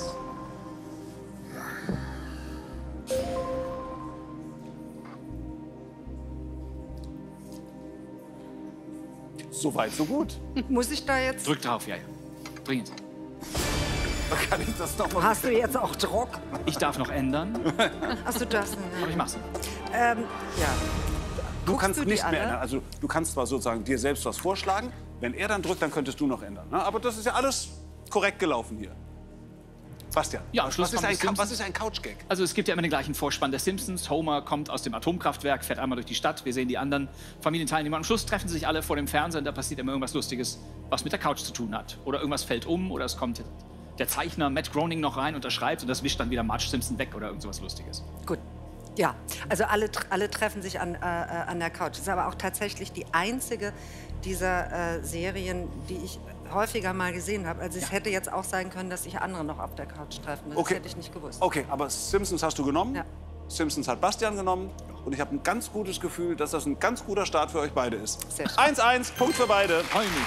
So weit, so gut.
Muss ich da jetzt...
Drück drauf, ja, ja. Dringend.
Kann ich das noch mal
Hast du jetzt auch Druck?
Ich darf noch ändern,
Hast du das?
aber ich mach's.
Ähm, ja.
Du
Guckst
kannst
du die
nicht mehr
alle?
ändern. Also du kannst zwar sozusagen dir selbst was vorschlagen, wenn er dann drückt, dann könntest du noch ändern. Ne? Aber das ist ja alles korrekt gelaufen hier. Bastian,
Ja,
was,
Schluss
ist
kommt
ein,
die Simpsons.
was ist ein Couch-Gag?
Also es gibt ja immer den gleichen Vorspann der Simpsons. Homer kommt aus dem Atomkraftwerk, fährt einmal durch die Stadt. Wir sehen die anderen Familienteilnehmer. Am Schluss treffen sich alle vor dem Fernseher und da passiert immer irgendwas Lustiges, was mit der Couch zu tun hat. Oder irgendwas fällt um oder es kommt der Zeichner Matt Groening noch rein, unterschreibt und das wischt dann wieder Marge Simpson weg oder irgend sowas Lustiges.
Gut. Ja, also alle, alle treffen sich an, äh, an der Couch. Das ist aber auch tatsächlich die einzige dieser äh, Serien, die ich häufiger mal gesehen habe. Also es hätte jetzt auch sein können, dass sich andere noch auf der Couch treffen. Das
Okay.
hätte ich nicht gewusst.
Okay, aber Simpsons hast du genommen.
Ja.
Simpsons hat Bastian genommen. Und ich habe ein ganz gutes Gefühl, dass das ein ganz guter Start für euch beide ist.
Sehr schön.
eins eins, Punkt für beide.
Freu mich.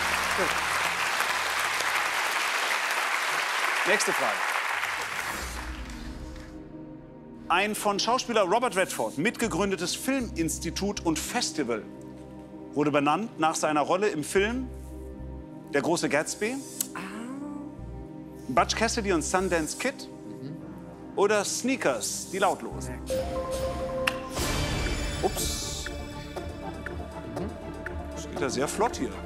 Nächste Frage. Ein von Schauspieler Robert Redford mitgegründetes Filminstitut und Festival wurde benannt nach seiner Rolle im Film Der große Gatsby, Butch Cassidy und Sundance Kid oder Sneakers, die Lautlose. Ups. Das geht ja sehr flott hier.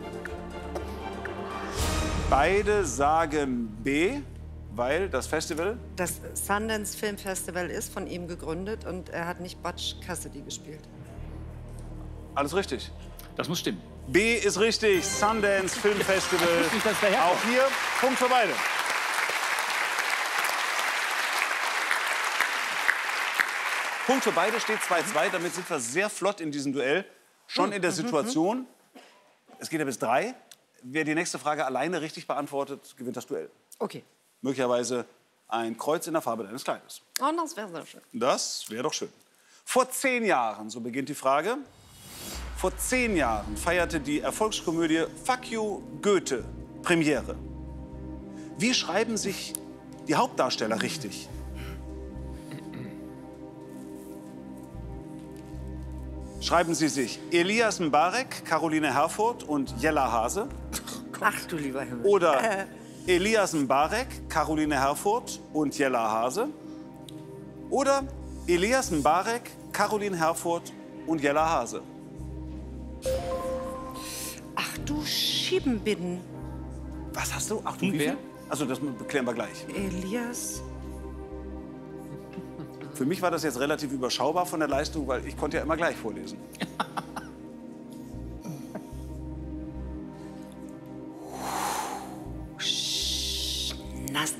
Beide sagen B, weil das Festival...
Das Sundance Film Festival ist von ihm gegründet und er hat nicht Butch Cassidy gespielt.
Alles richtig.
Das muss stimmen.
B ist richtig, Sundance Film Festival.
Ich wusste nicht, dass der herkommt.
Auch hier, Punkt für beide. Punkt für beide steht zwei zwei. Damit sind wir sehr flott in diesem Duell. Schon in der Situation, es geht ja bis drei. Wer die nächste Frage alleine richtig beantwortet, gewinnt das Duell.
Okay.
Möglicherweise ein Kreuz in der Farbe deines Kleides.
Oh, das wäre sehr schön.
Das wäre doch schön. Vor zehn Jahren, so beginnt die Frage, vor zehn Jahren feierte die Erfolgskomödie Fuck You Goethe Premiere. Wie schreiben sich die Hauptdarsteller richtig? Schreiben Sie sich Elias Mbarek, Caroline Herfurth und Jella Hase.
Ach du lieber Himmel.
Oder
Äh.
Elias Mbarek, Caroline Herfurth und Jella Hase. Oder Elias Mbarek, Caroline Herfurth und Jella Hase.
Ach du Schiebenbitten.
Was hast du? Ach du, wie viel? Also das klären wir gleich.
Elias.
Für mich war das jetzt relativ überschaubar von der Leistung, weil ich konnte ja immer gleich vorlesen.
Nassen.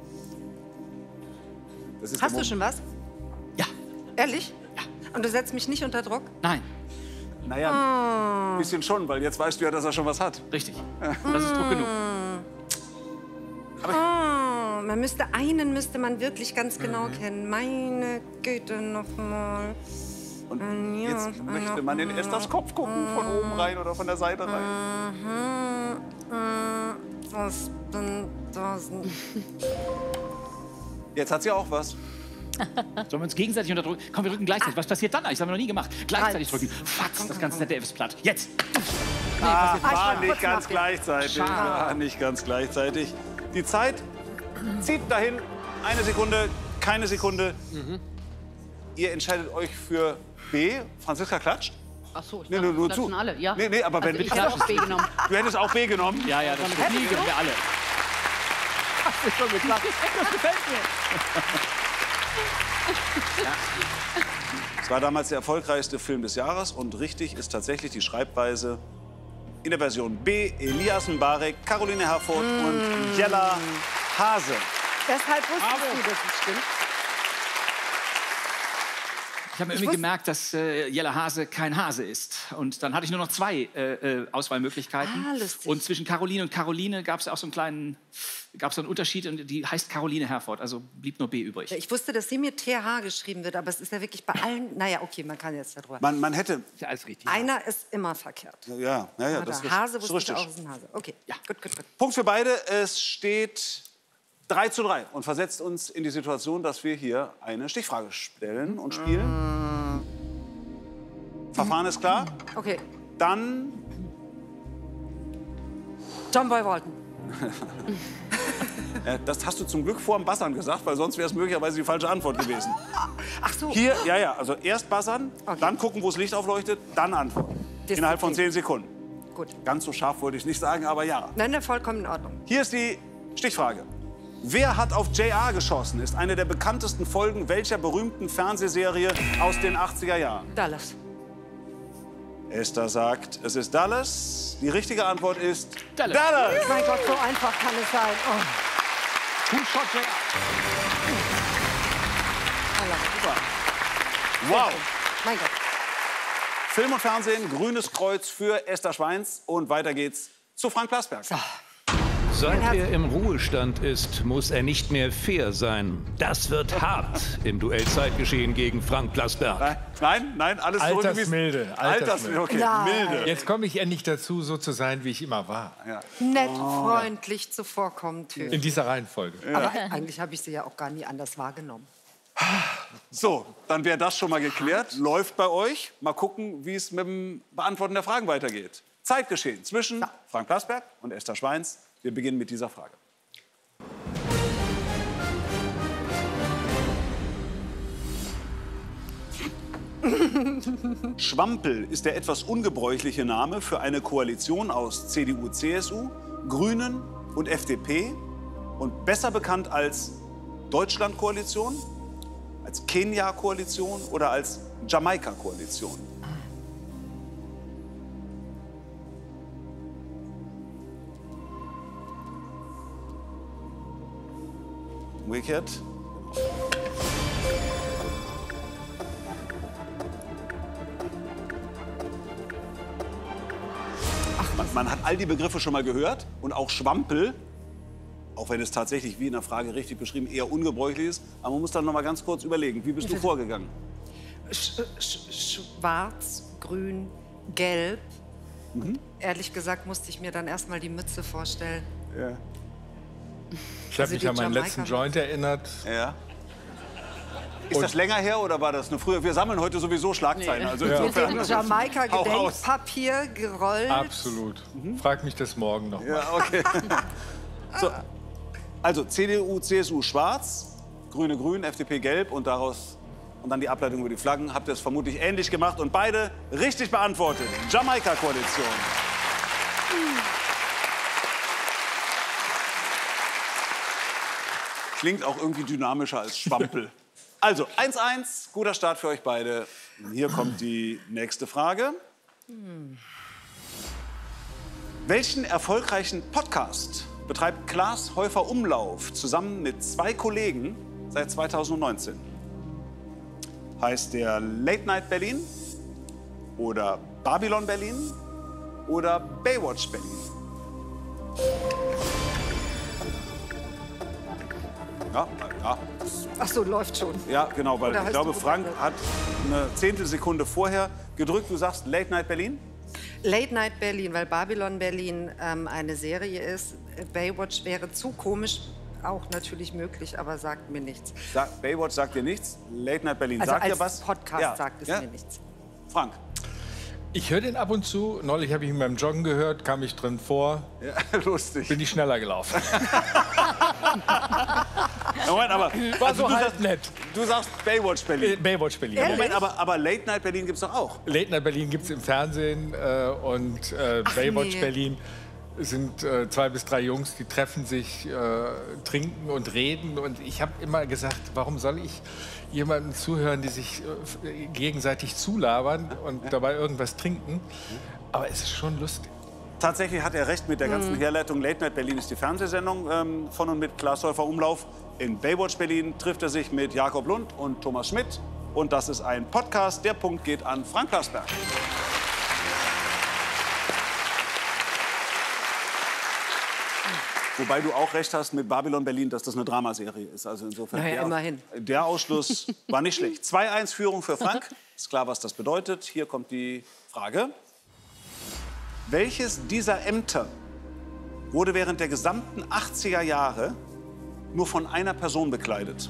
Das ist
Hast
der
du schon was?
Ja.
Ehrlich? Ja. Und du setzt mich nicht unter Druck?
Nein.
Naja, ein bisschen schon, weil jetzt weißt du ja, dass er schon was hat.
Richtig. Das ist Druck genug.
Oh, man müsste einen müsste man wirklich ganz genau kennen. Meine Güte, noch mal.
Und
Ja,
jetzt möchte man in Esthers Kopf gucken, von oben rein oder von der Seite rein.
Mhm. Mhm. Was denn das?
Jetzt hat sie auch was.
Sollen wir uns gegenseitig unterdrücken? Komm, wir drücken gleichzeitig. Was passiert dann eigentlich? Das haben wir noch nie gemacht. Gleichzeitig drücken. Fatz, das ganze nette Elfsblatt. Jetzt!
Ah,
passiert-
war
Ah,
nicht
kurz
ganz
nachgehen.
gleichzeitig.
Schade.
War nicht ganz gleichzeitig. Die Zeit zieht dahin. Eine Sekunde, keine Sekunde. Ihr entscheidet euch für B. Franziska klatscht.
Ach so, ich
Nee,
dachte,
nur, nur
klatschen
zu.
alle. Ja.
Nee, nee, aber wenn
Also
wir
ich hätte auch B genommen.
Du hättest auch B genommen.
Ja, ja, das stimmt. Die gewinnen wir alle. Das ist schon geklappt. Das gefällt mir.
Es war damals der erfolgreichste Film des Jahres und richtig ist tatsächlich die Schreibweise in der Version B. Elias Mbarek, Caroline Herfurth und Jella Hase.
Deshalb wusstest du, dass es stimmt.
Ich habe mir
Ich
irgendwie
wusste-
gemerkt, dass äh, Jella Hase kein Hase ist. Und dann hatte ich nur noch zwei äh, äh, Auswahlmöglichkeiten.
Ah, lustig.
Und zwischen Caroline und Caroline gab es auch so einen kleinen, gab es einen Unterschied. Und die heißt Caroline Herfurth, also blieb nur B übrig.
Ja, ich wusste, dass sie mit T H geschrieben wird, aber es ist ja wirklich bei allen. Naja, okay, man kann jetzt darüber.
Man, man hätte...
Ist ja alles richtig.
Einer ist immer verkehrt.
Ja, ja, ja,
Aber
das ist,
Hase
ist
wusste ich
richtig.
auch, ist ein Hase. Okay, ja. gut, gut, gut.
Punkt für beide. Es steht drei zu drei und versetzt uns in die Situation, dass wir hier eine Stichfrage stellen und spielen. Verfahren ist klar.
Okay,
Dann
John Boy Walton.
Äh, das hast du zum Glück vor dem Buzzern gesagt, weil sonst wäre es möglicherweise die falsche Antwort gewesen.
Ach so.
Hier, ja, ja, also erst buzzern,
Okay.
dann gucken, wo das Licht aufleuchtet, dann antworten.
Disziplin.
Innerhalb von zehn Sekunden.
Gut.
Ganz so scharf wollte ich nicht sagen, aber ja.
Nein, nein, vollkommen in Ordnung.
Hier ist die Stichfrage. Wer hat auf J R geschossen? Ist eine der bekanntesten Folgen welcher berühmten Fernsehserie aus den achtziger Jahren?
Dallas.
Esther sagt, es ist Dallas. Die richtige Antwort ist
Dallas.
Dallas.
Mein Gott, so einfach kann es sein. Oh.
Two Shot J R.
Wow.
Mein Gott.
Film und Fernsehen, grünes Kreuz für Esther Schweins. Und weiter geht's zu Frank Plasberg.
Seit er im Ruhestand ist, muss er nicht mehr fair sein. Das wird hart im Duellzeitgeschehen gegen Frank Plasberg.
Nein, nein, nein, alles zurück.
Altersmilde.
Altersmilde, okay,
Nein.
milde.
Jetzt komme ich endlich dazu, so zu sein, wie ich immer war.
Nett,
Oh.
freundlich, zuvorkommend.
In dieser Reihenfolge.
Aber eigentlich habe ich sie ja auch gar nie anders wahrgenommen.
So, dann wäre das schon mal geklärt. Läuft bei euch. Mal gucken, wie es mit dem Beantworten der Fragen weitergeht. Zeitgeschehen zwischen Frank Plasberg und Esther Schweins. Wir beginnen mit dieser Frage. Schwampel ist der etwas ungebräuchliche Name für eine Koalition aus C D U C S U, Grünen und F D P und besser bekannt als Deutschland-Koalition, als Kenia-Koalition oder als Jamaika-Koalition. Umgekehrt. Man, man hat all die Begriffe schon mal gehört und auch Schwampel, auch wenn es tatsächlich wie in der Frage richtig beschrieben eher ungebräuchlich ist, aber man muss dann noch mal ganz kurz überlegen, wie bist du vorgegangen?
Sch sch schwarz, grün, gelb.
Mhm.
Ehrlich gesagt musste ich mir dann erst mal die Mütze vorstellen.
Ja.
Ich habe
Also
mich
die
an meinen
Jamaika-
letzten Joint erinnert.
Ja. Ist das länger her oder war das eine früher? Wir sammeln heute sowieso Schlagzeilen.
Nee.
Also
Mit
insofern,
dem Jamaika-Gedenkpapier gerollt.
Absolut. Frag mich das morgen noch mal.
Ja, okay. So. Also C D U, C S U schwarz, Grüne grün, F D P gelb und daraus und dann die Ableitung über die Flaggen. Habt ihr es vermutlich ähnlich gemacht und beide richtig beantwortet. Jamaika-Koalition. Klingt auch irgendwie dynamischer als Schwampel. Also, eins eins, guter Start für euch beide. Hier kommt die nächste Frage. Hm. Welchen erfolgreichen Podcast betreibt Klaas Häufer Umlauf zusammen mit zwei Kollegen seit zweitausendneunzehn? Heißt der Late Night Berlin oder Babylon Berlin oder Baywatch Berlin? Ja, ja.
Ach so, läuft schon.
Ja, genau, weil
Oder
ich
hast
glaube,
du
Frank
gedacht?
hat eine Zehntelsekunde vorher gedrückt. Du sagst Late Night Berlin?
Late Night Berlin, weil Babylon Berlin ähm, eine Serie ist. Baywatch wäre zu komisch, auch natürlich möglich, aber sagt mir nichts.
Sag, Baywatch sagt dir nichts, Late Night Berlin
Also
sagt
als
dir was?
Podcast
Ja.
sagt es
Ja?
mir nichts.
Frank?
Ich höre den ab und zu. Neulich habe ich ihn beim Joggen gehört, kam ich drin vor.
Ja, lustig.
Bin ich schneller gelaufen.
Moment, aber
War
also
so
du,
halb
sagst,
nett.
du sagst Baywatch Berlin.
Äh, Baywatch Berlin.
Ja, Moment, aber, aber Late Night Berlin gibt es doch auch.
Late Night Berlin gibt es im Fernsehen äh, und äh,
Ach,
Baywatch
nee.
Berlin sind äh, zwei bis drei Jungs, die treffen sich, äh, trinken und reden. Und ich habe immer gesagt, warum soll ich jemandem zuhören, die sich äh, gegenseitig zulabern und dabei irgendwas trinken? Aber es ist schon lustig.
Tatsächlich hat er recht mit der ganzen
Mhm.
Herleitung. Late Night Berlin ist die Fernsehsendung ähm, von und mit Klaas Häufer Umlauf. In Baywatch Berlin trifft er sich mit Jakob Lund und Thomas Schmidt. Und das ist ein Podcast. Der Punkt geht an Frank Plasberg. Wobei du auch recht hast mit Babylon Berlin, dass das eine Dramaserie ist. Also insofern
Naja,
der,
immerhin.
der Ausschluss war nicht schlecht. zwei eins Führung für Frank. Ist klar, was das bedeutet. Hier kommt die Frage. Welches dieser Ämter wurde während der gesamten achtziger Jahre nur von einer Person bekleidet?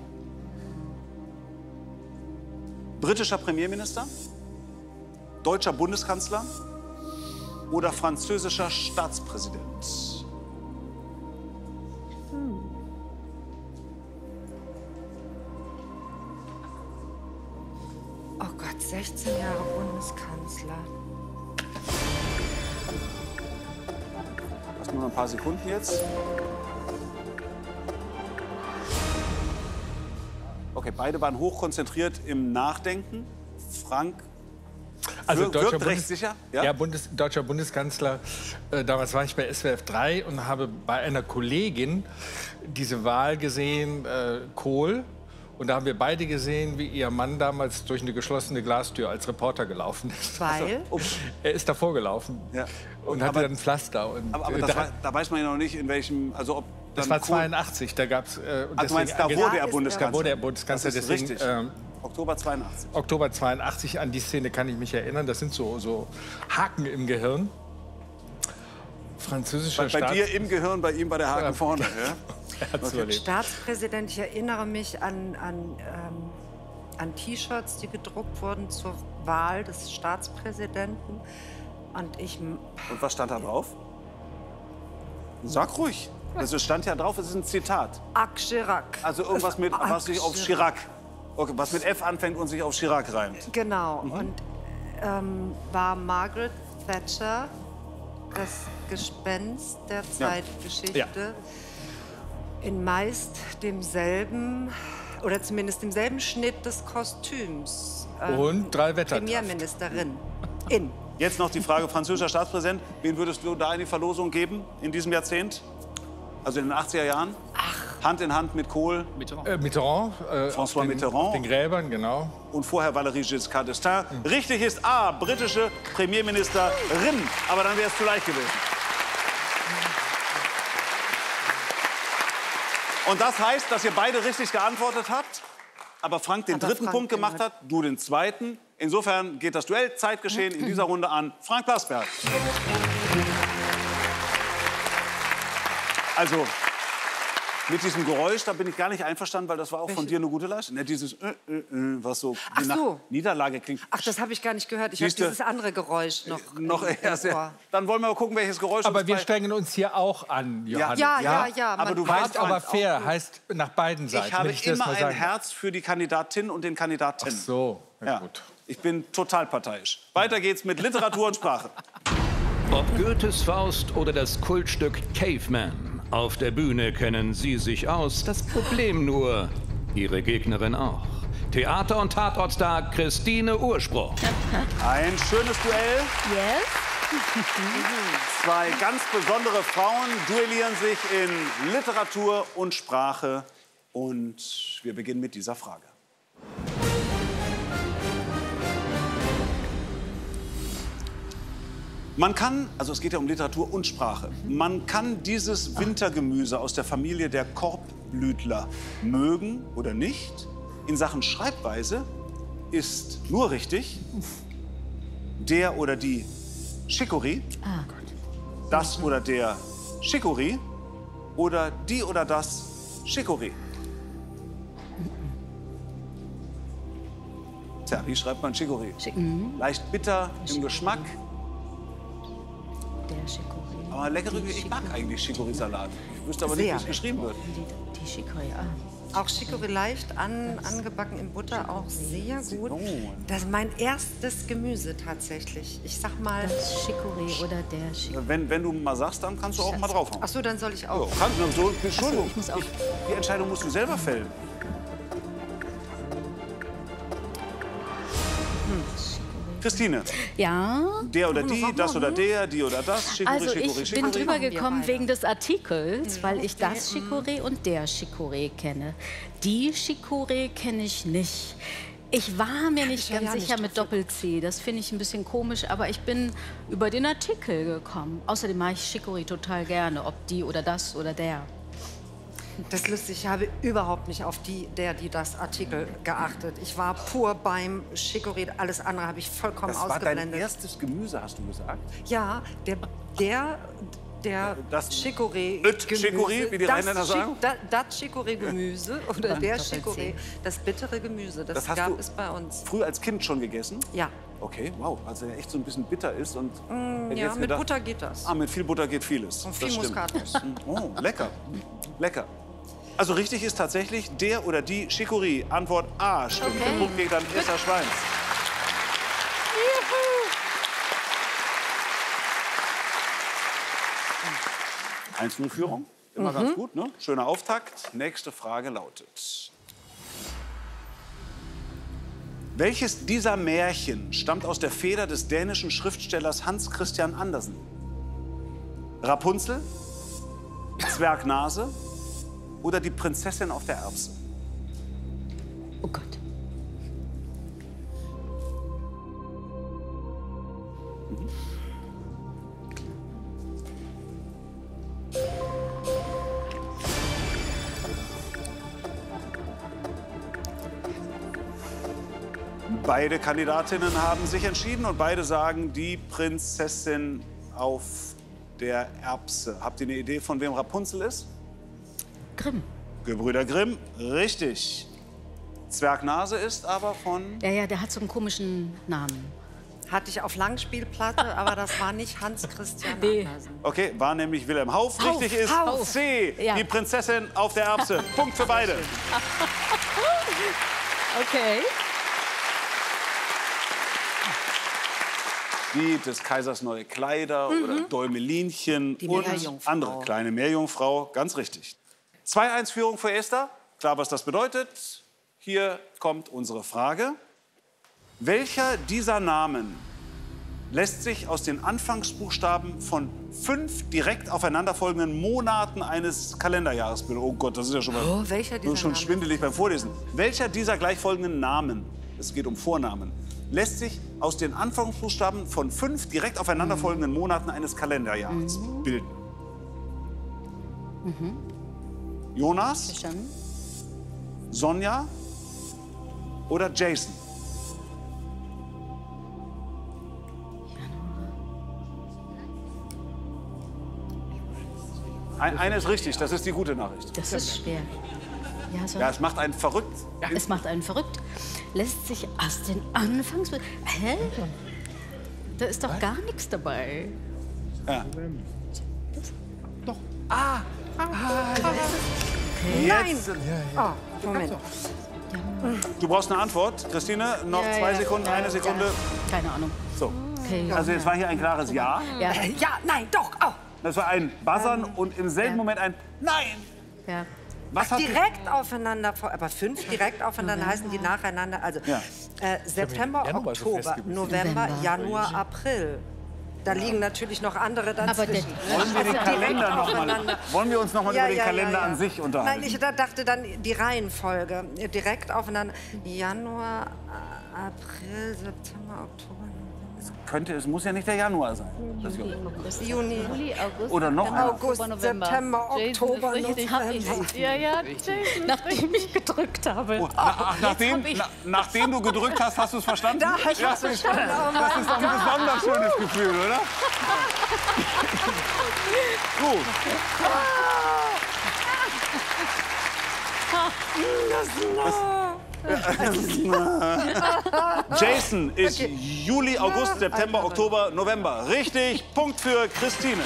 Britischer Premierminister, deutscher Bundeskanzler oder französischer Staatspräsident?
Oh Gott, sechzehn Jahre Bundeskanzler.
Das nur noch ein paar Sekunden jetzt. Okay, beide waren hochkonzentriert im Nachdenken. Frank
Also
wirkt
deutscher,
recht
Bundes
sicher.
ja? Bundes deutscher Bundeskanzler. Äh, damals war ich bei S W F drei und habe bei einer Kollegin diese Wahl gesehen, äh, Kohl. Und da haben wir beide gesehen, wie ihr Mann damals durch eine geschlossene Glastür als Reporter gelaufen ist.
Weil?
Er ist davor gelaufen
Ja.
und hatte
aber-
dann ein Pflaster. Und,
Aber, aber
äh,
das
da,
war, da weiß man ja noch nicht, in welchem, also ob
das
dann
war
Kohl-
zweiundachtzig, da gab es... Äh, und
Ah, du meinst, da
deswegen-
wurde er
Da
Bundeskanzler.
wurde er Bundeskanzler,
Das ist
deswegen...
richtig.
Ähm,
Oktober zweiundachtzig.
Oktober zweiundachtzig, an die Szene kann ich mich erinnern. Das sind so, so Haken im Gehirn. Französischer
Bei, bei
Staats-
dir im Gehirn, bei ihm bei der Haken
Ja.
vorne. Ja?
Er hat's überlebt.
Staatspräsident, ich erinnere mich an, an, ähm, an T-Shirts, die gedruckt wurden zur Wahl des Staatspräsidenten. Und ich.
Und was stand da drauf? Sag ruhig. Also stand ja drauf, es ist ein Zitat.
Jacques Chirac.
Also irgendwas mit,
Jacques
was sich auf Chirac, okay, was mit F anfängt und sich auf Chirac reimt.
Genau. Und ähm, war Margaret Thatcher das Gespenst der
Ja.
Zeitgeschichte
Ja.
in meist demselben oder zumindest demselben Schnitt des Kostüms. ähm,
Und drei Wetter.
Premierministerin. In.
Jetzt noch die Frage, französischer Staatspräsident. Wen würdest du da in die Verlosung geben in diesem Jahrzehnt? Also in den achtziger Jahren? Hand in Hand mit Kohl.
Äh, Mitterrand. Äh,
François
auf den,
Mitterrand.
Auf den Gräbern, genau.
Und vorher Valéry Giscard d'Estaing. Richtig ist A, britische Premierministerin. Aber dann wäre es zu leicht gewesen. Und das heißt, dass ihr beide richtig geantwortet habt, aber Frank den
Aber
dritten
Frank
Punkt gemacht hat, du den zweiten. Insofern geht das Duell Zeitgeschehen in dieser Runde an Frank Plasberg. Also, Mit diesem Geräusch, da bin ich gar nicht einverstanden, weil das war auch
Welche?
von dir eine gute Leistung. Ja, dieses äh, äh, äh, was so,
Ach
nach
so.
Niederlage klingt.
Ach, das habe ich gar nicht gehört. Ich habe
Siehste?
dieses andere Geräusch noch.
Noch
im-
eher
im
sehr.
Ohr.
Dann wollen wir mal gucken, welches Geräusch
Aber
uns
wir
bei-
strengen uns hier auch an, Johannes.
Ja, ja, ja.
aber
man-
du
Hart,
weißt,
aber
Freund,
fair heißt nach beiden Seiten.
Ich habe
wenn ich das
immer
mal
ein
sagen darf.
Herz für die Kandidatin und den Kandidaten.
Ach so, na
Ja.
gut.
Ich bin total parteiisch. Weiter geht's mit Literatur und Sprache.
Ob Goethes Faust oder das Kultstück Caveman. Auf der Bühne kennen sie sich aus. Das Problem nur, ihre Gegnerin auch. Theater- und Tatortstar Christine Urspruch.
Ein schönes Duell.
Yes.
Zwei ganz besondere Frauen duellieren sich in Literatur und Sprache. Und wir beginnen mit dieser Frage. Man kann, also es geht ja um Literatur und Sprache, man kann dieses Wintergemüse aus der Familie der Korbblütler mögen oder nicht. In Sachen Schreibweise ist nur richtig der oder die Chicorée, das oder der Chicorée oder die oder das Chicorée. Tja, wie schreibt man Chicorée? Leicht bitter im Geschmack.
Der Chicorée.
Aber leckere, ich mag eigentlich Chicorée-Salat. Ich wüsste aber
Sehr.
nicht, wie es geschrieben wird.
Die, die Chicorée, ah.
Auch Chicorée leicht an, angebacken in Butter, auch sehr gut. Das ist mein erstes Gemüse tatsächlich. Ich sag mal.
Das Chicorée oder der Chicorée.
Wenn, wenn du mal sagst, dann kannst du auch mal draufhauen.
Ach so, dann soll ich
So,
auch.
kannst du so, Entschuldigung,
ich muss auch.
die Entscheidung musst du selber fällen. Christine,
Ja.
der oder die, das oder der, die oder das, Chicorée,
Also
Chicorée,
ich bin
Chicorée.
drüber gekommen
beide.
wegen des Artikels, weil ich das Chicorée und der Chicorée kenne. Die Chicorée kenne ich nicht. Ich war mir nicht
ich ja
ganz
ja nicht
sicher mit
drauf
Doppel-C. Das finde ich ein bisschen komisch, aber ich bin über den Artikel gekommen. Außerdem mache ich Chicorée total gerne, ob die oder das oder der.
Das ist lustig, ich habe überhaupt nicht auf die, der, die das Artikel geachtet. Ich war pur beim Chicorée, alles andere habe ich vollkommen
Das war dein
ausgeblendet.
erstes Gemüse, hast du gesagt?
Ja, der, der, der
Das-
Chicorée.
Das
Gemüse,
Chicorée, wie die
das
Rheinländer
Chi-
sagen?
da- Das Chicorée-Gemüse oder der
Doppel-C.
Chicorée, das bittere Gemüse, das,
Das hast
gab
du
es bei uns.
früh als Kind schon gegessen?
Ja,
Okay, wow, also der echt so ein bisschen bitter ist und hätte
Mm, ja
jetzt
mit
gedacht-
Butter geht das.
Ah, mit viel Butter geht vieles.
Und viel
Das stimmt.
Muskatnuss.
Oh, lecker, lecker. Also richtig ist tatsächlich der oder die Chicorée. Antwort A stimmt. Der Punkt geht an Esther Schweins. eins null Führung, immer ganz gut, ne? Schöner Auftakt. Nächste Frage lautet: Welches dieser Märchen stammt aus der Feder des dänischen Schriftstellers Hans Christian Andersen? Rapunzel, Zwergnase oder die Prinzessin auf der Erbse?
Oh Gott.
Beide Kandidatinnen haben sich entschieden und beide sagen die Prinzessin auf der Erbse. Habt ihr eine Idee, von wem Rapunzel ist?
Grimm.
Gebrüder Grimm, richtig. Zwergnase ist aber von...
Ja, ja, der hat so einen komischen Namen.
Hatte ich auf Langspielplatte, aber das war nicht Hans Christian
Nee.
Andersen.
Okay, war nämlich Wilhelm Hauff.
Hauff,
Richtig ist
Hauff.
C,
Ja.
die Prinzessin auf der Erbse. Punkt für beide.
Okay.
Wie des Kaisers neue Kleider oder Däumelinchen
Die
und
Meerjungfrau.
andere kleine Meerjungfrau. Ganz richtig. zwei eins Führung für Esther. Klar, was das bedeutet. Hier kommt unsere Frage. Welcher dieser Namen lässt sich aus den Anfangsbuchstaben von fünf direkt aufeinanderfolgenden Monaten eines Kalenderjahres bilden? Oh Gott, das ist ja schon mal
Oh, welcher dieser
schon
Namen?
schwindelig beim Vorlesen. Welcher dieser gleichfolgenden Namen, es geht um Vornamen, lässt sich aus den Anfangsbuchstaben von fünf direkt aufeinanderfolgenden Monaten eines Kalenderjahres bilden? Jonas,
Verstanden?
Sonja oder Jason? Ein, eine ist richtig, das ist die gute Nachricht.
Das ist schwer. Ja, so.
Ja, es macht einen verrückt.
Ja, es macht einen verrückt. Lässt sich aus den Anfangs... Hä? Da ist doch gar nichts dabei.
Ja.
Doch.
Ah!
Ah,
Okay.
Nein!
Jetzt.
Oh, Moment.
Du brauchst eine Antwort, Christine. Noch
Ja,
zwei
ja.
Sekunden,
Ja,
eine Sekunde.
ja. Keine Ahnung.
So.
Okay.
Also jetzt war hier ein klares Ja.
Ja.
Äh, ja, nein, doch. Oh.
Das war ein Buzzern und im selben
ja.
Moment ein Nein.
Ja.
Was hat
Direkt aufeinander, aber fünf direkt aufeinander heißen die nacheinander. Also
Ja.
äh, September,
Januar so
Oktober,
festgebissen.
November,
November.
Januar, April. Da liegen natürlich noch andere
Aber der,
dazwischen.
Wollen wir den
Also
Kalender
direkt
noch mal,
aufeinander.
wollen wir uns noch mal
Ja,
über den
ja,
Kalender
ja, ja.
an sich unterhalten?
Nein, ich da dachte dann die Reihenfolge. Direkt aufeinander. Januar, April, September, Oktober.
Könnte, es muss ja nicht der Januar sein. Das
Juli, August,
Juni.
Juli, August,
Oder noch
September,
mehr.
August,
Oktober, November.
September,
Jason
Oktober,
ist richtig.
November.
Ja, ja, Jason ist
nachdem ich gedrückt habe.
Oh, na, ach, nachdem,
hab ich-
na, nachdem du gedrückt hast, hast du es verstanden?
Da, ich
Ja,
hab's
das ist-
verstanden. Oh
Das
mein
ist doch ein besonders schönes Gefühl, oder? Gut. Jason ist Juli, August, September, Oktober, November. Richtig, Punkt für Christine.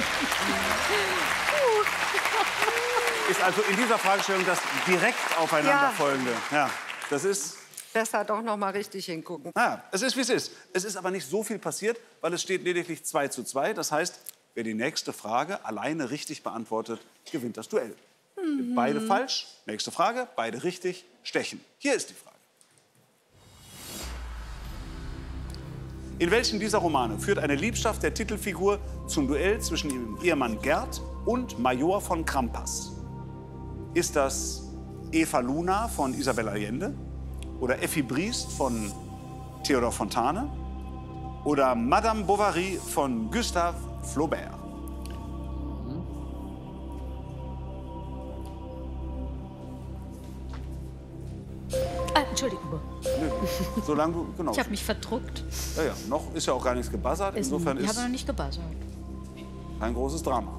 Ist also in dieser Fragestellung das direkt aufeinanderfolgende. Ja, das ist...
Besser doch noch mal richtig hingucken.
Ah, es ist, wie es ist. Es ist aber nicht so viel passiert, weil es steht lediglich zwei zu zwei. Das heißt, wer die nächste Frage alleine richtig beantwortet, gewinnt das Duell.
Mhm.
Beide falsch, nächste Frage, beide richtig, stechen. Hier ist die Frage. In welchen dieser Romane führt eine Liebschaft der Titelfigur zum Duell zwischen ihrem Ehemann Gerd und Major von Krampas? Ist das Eva Luna von Isabel Allende? Oder Effi Briest von Theodor Fontane? Oder Madame Bovary von Gustave Flaubert?
Ah, Entschuldigung.
Nö, solange du, genau.
Ich habe mich verdruckt.
Ja, ja, noch ist ja auch gar nichts gebuzzert.
Ist-
Insofern
ich
ist
habe noch nicht gebuzzert.
kein großes Drama.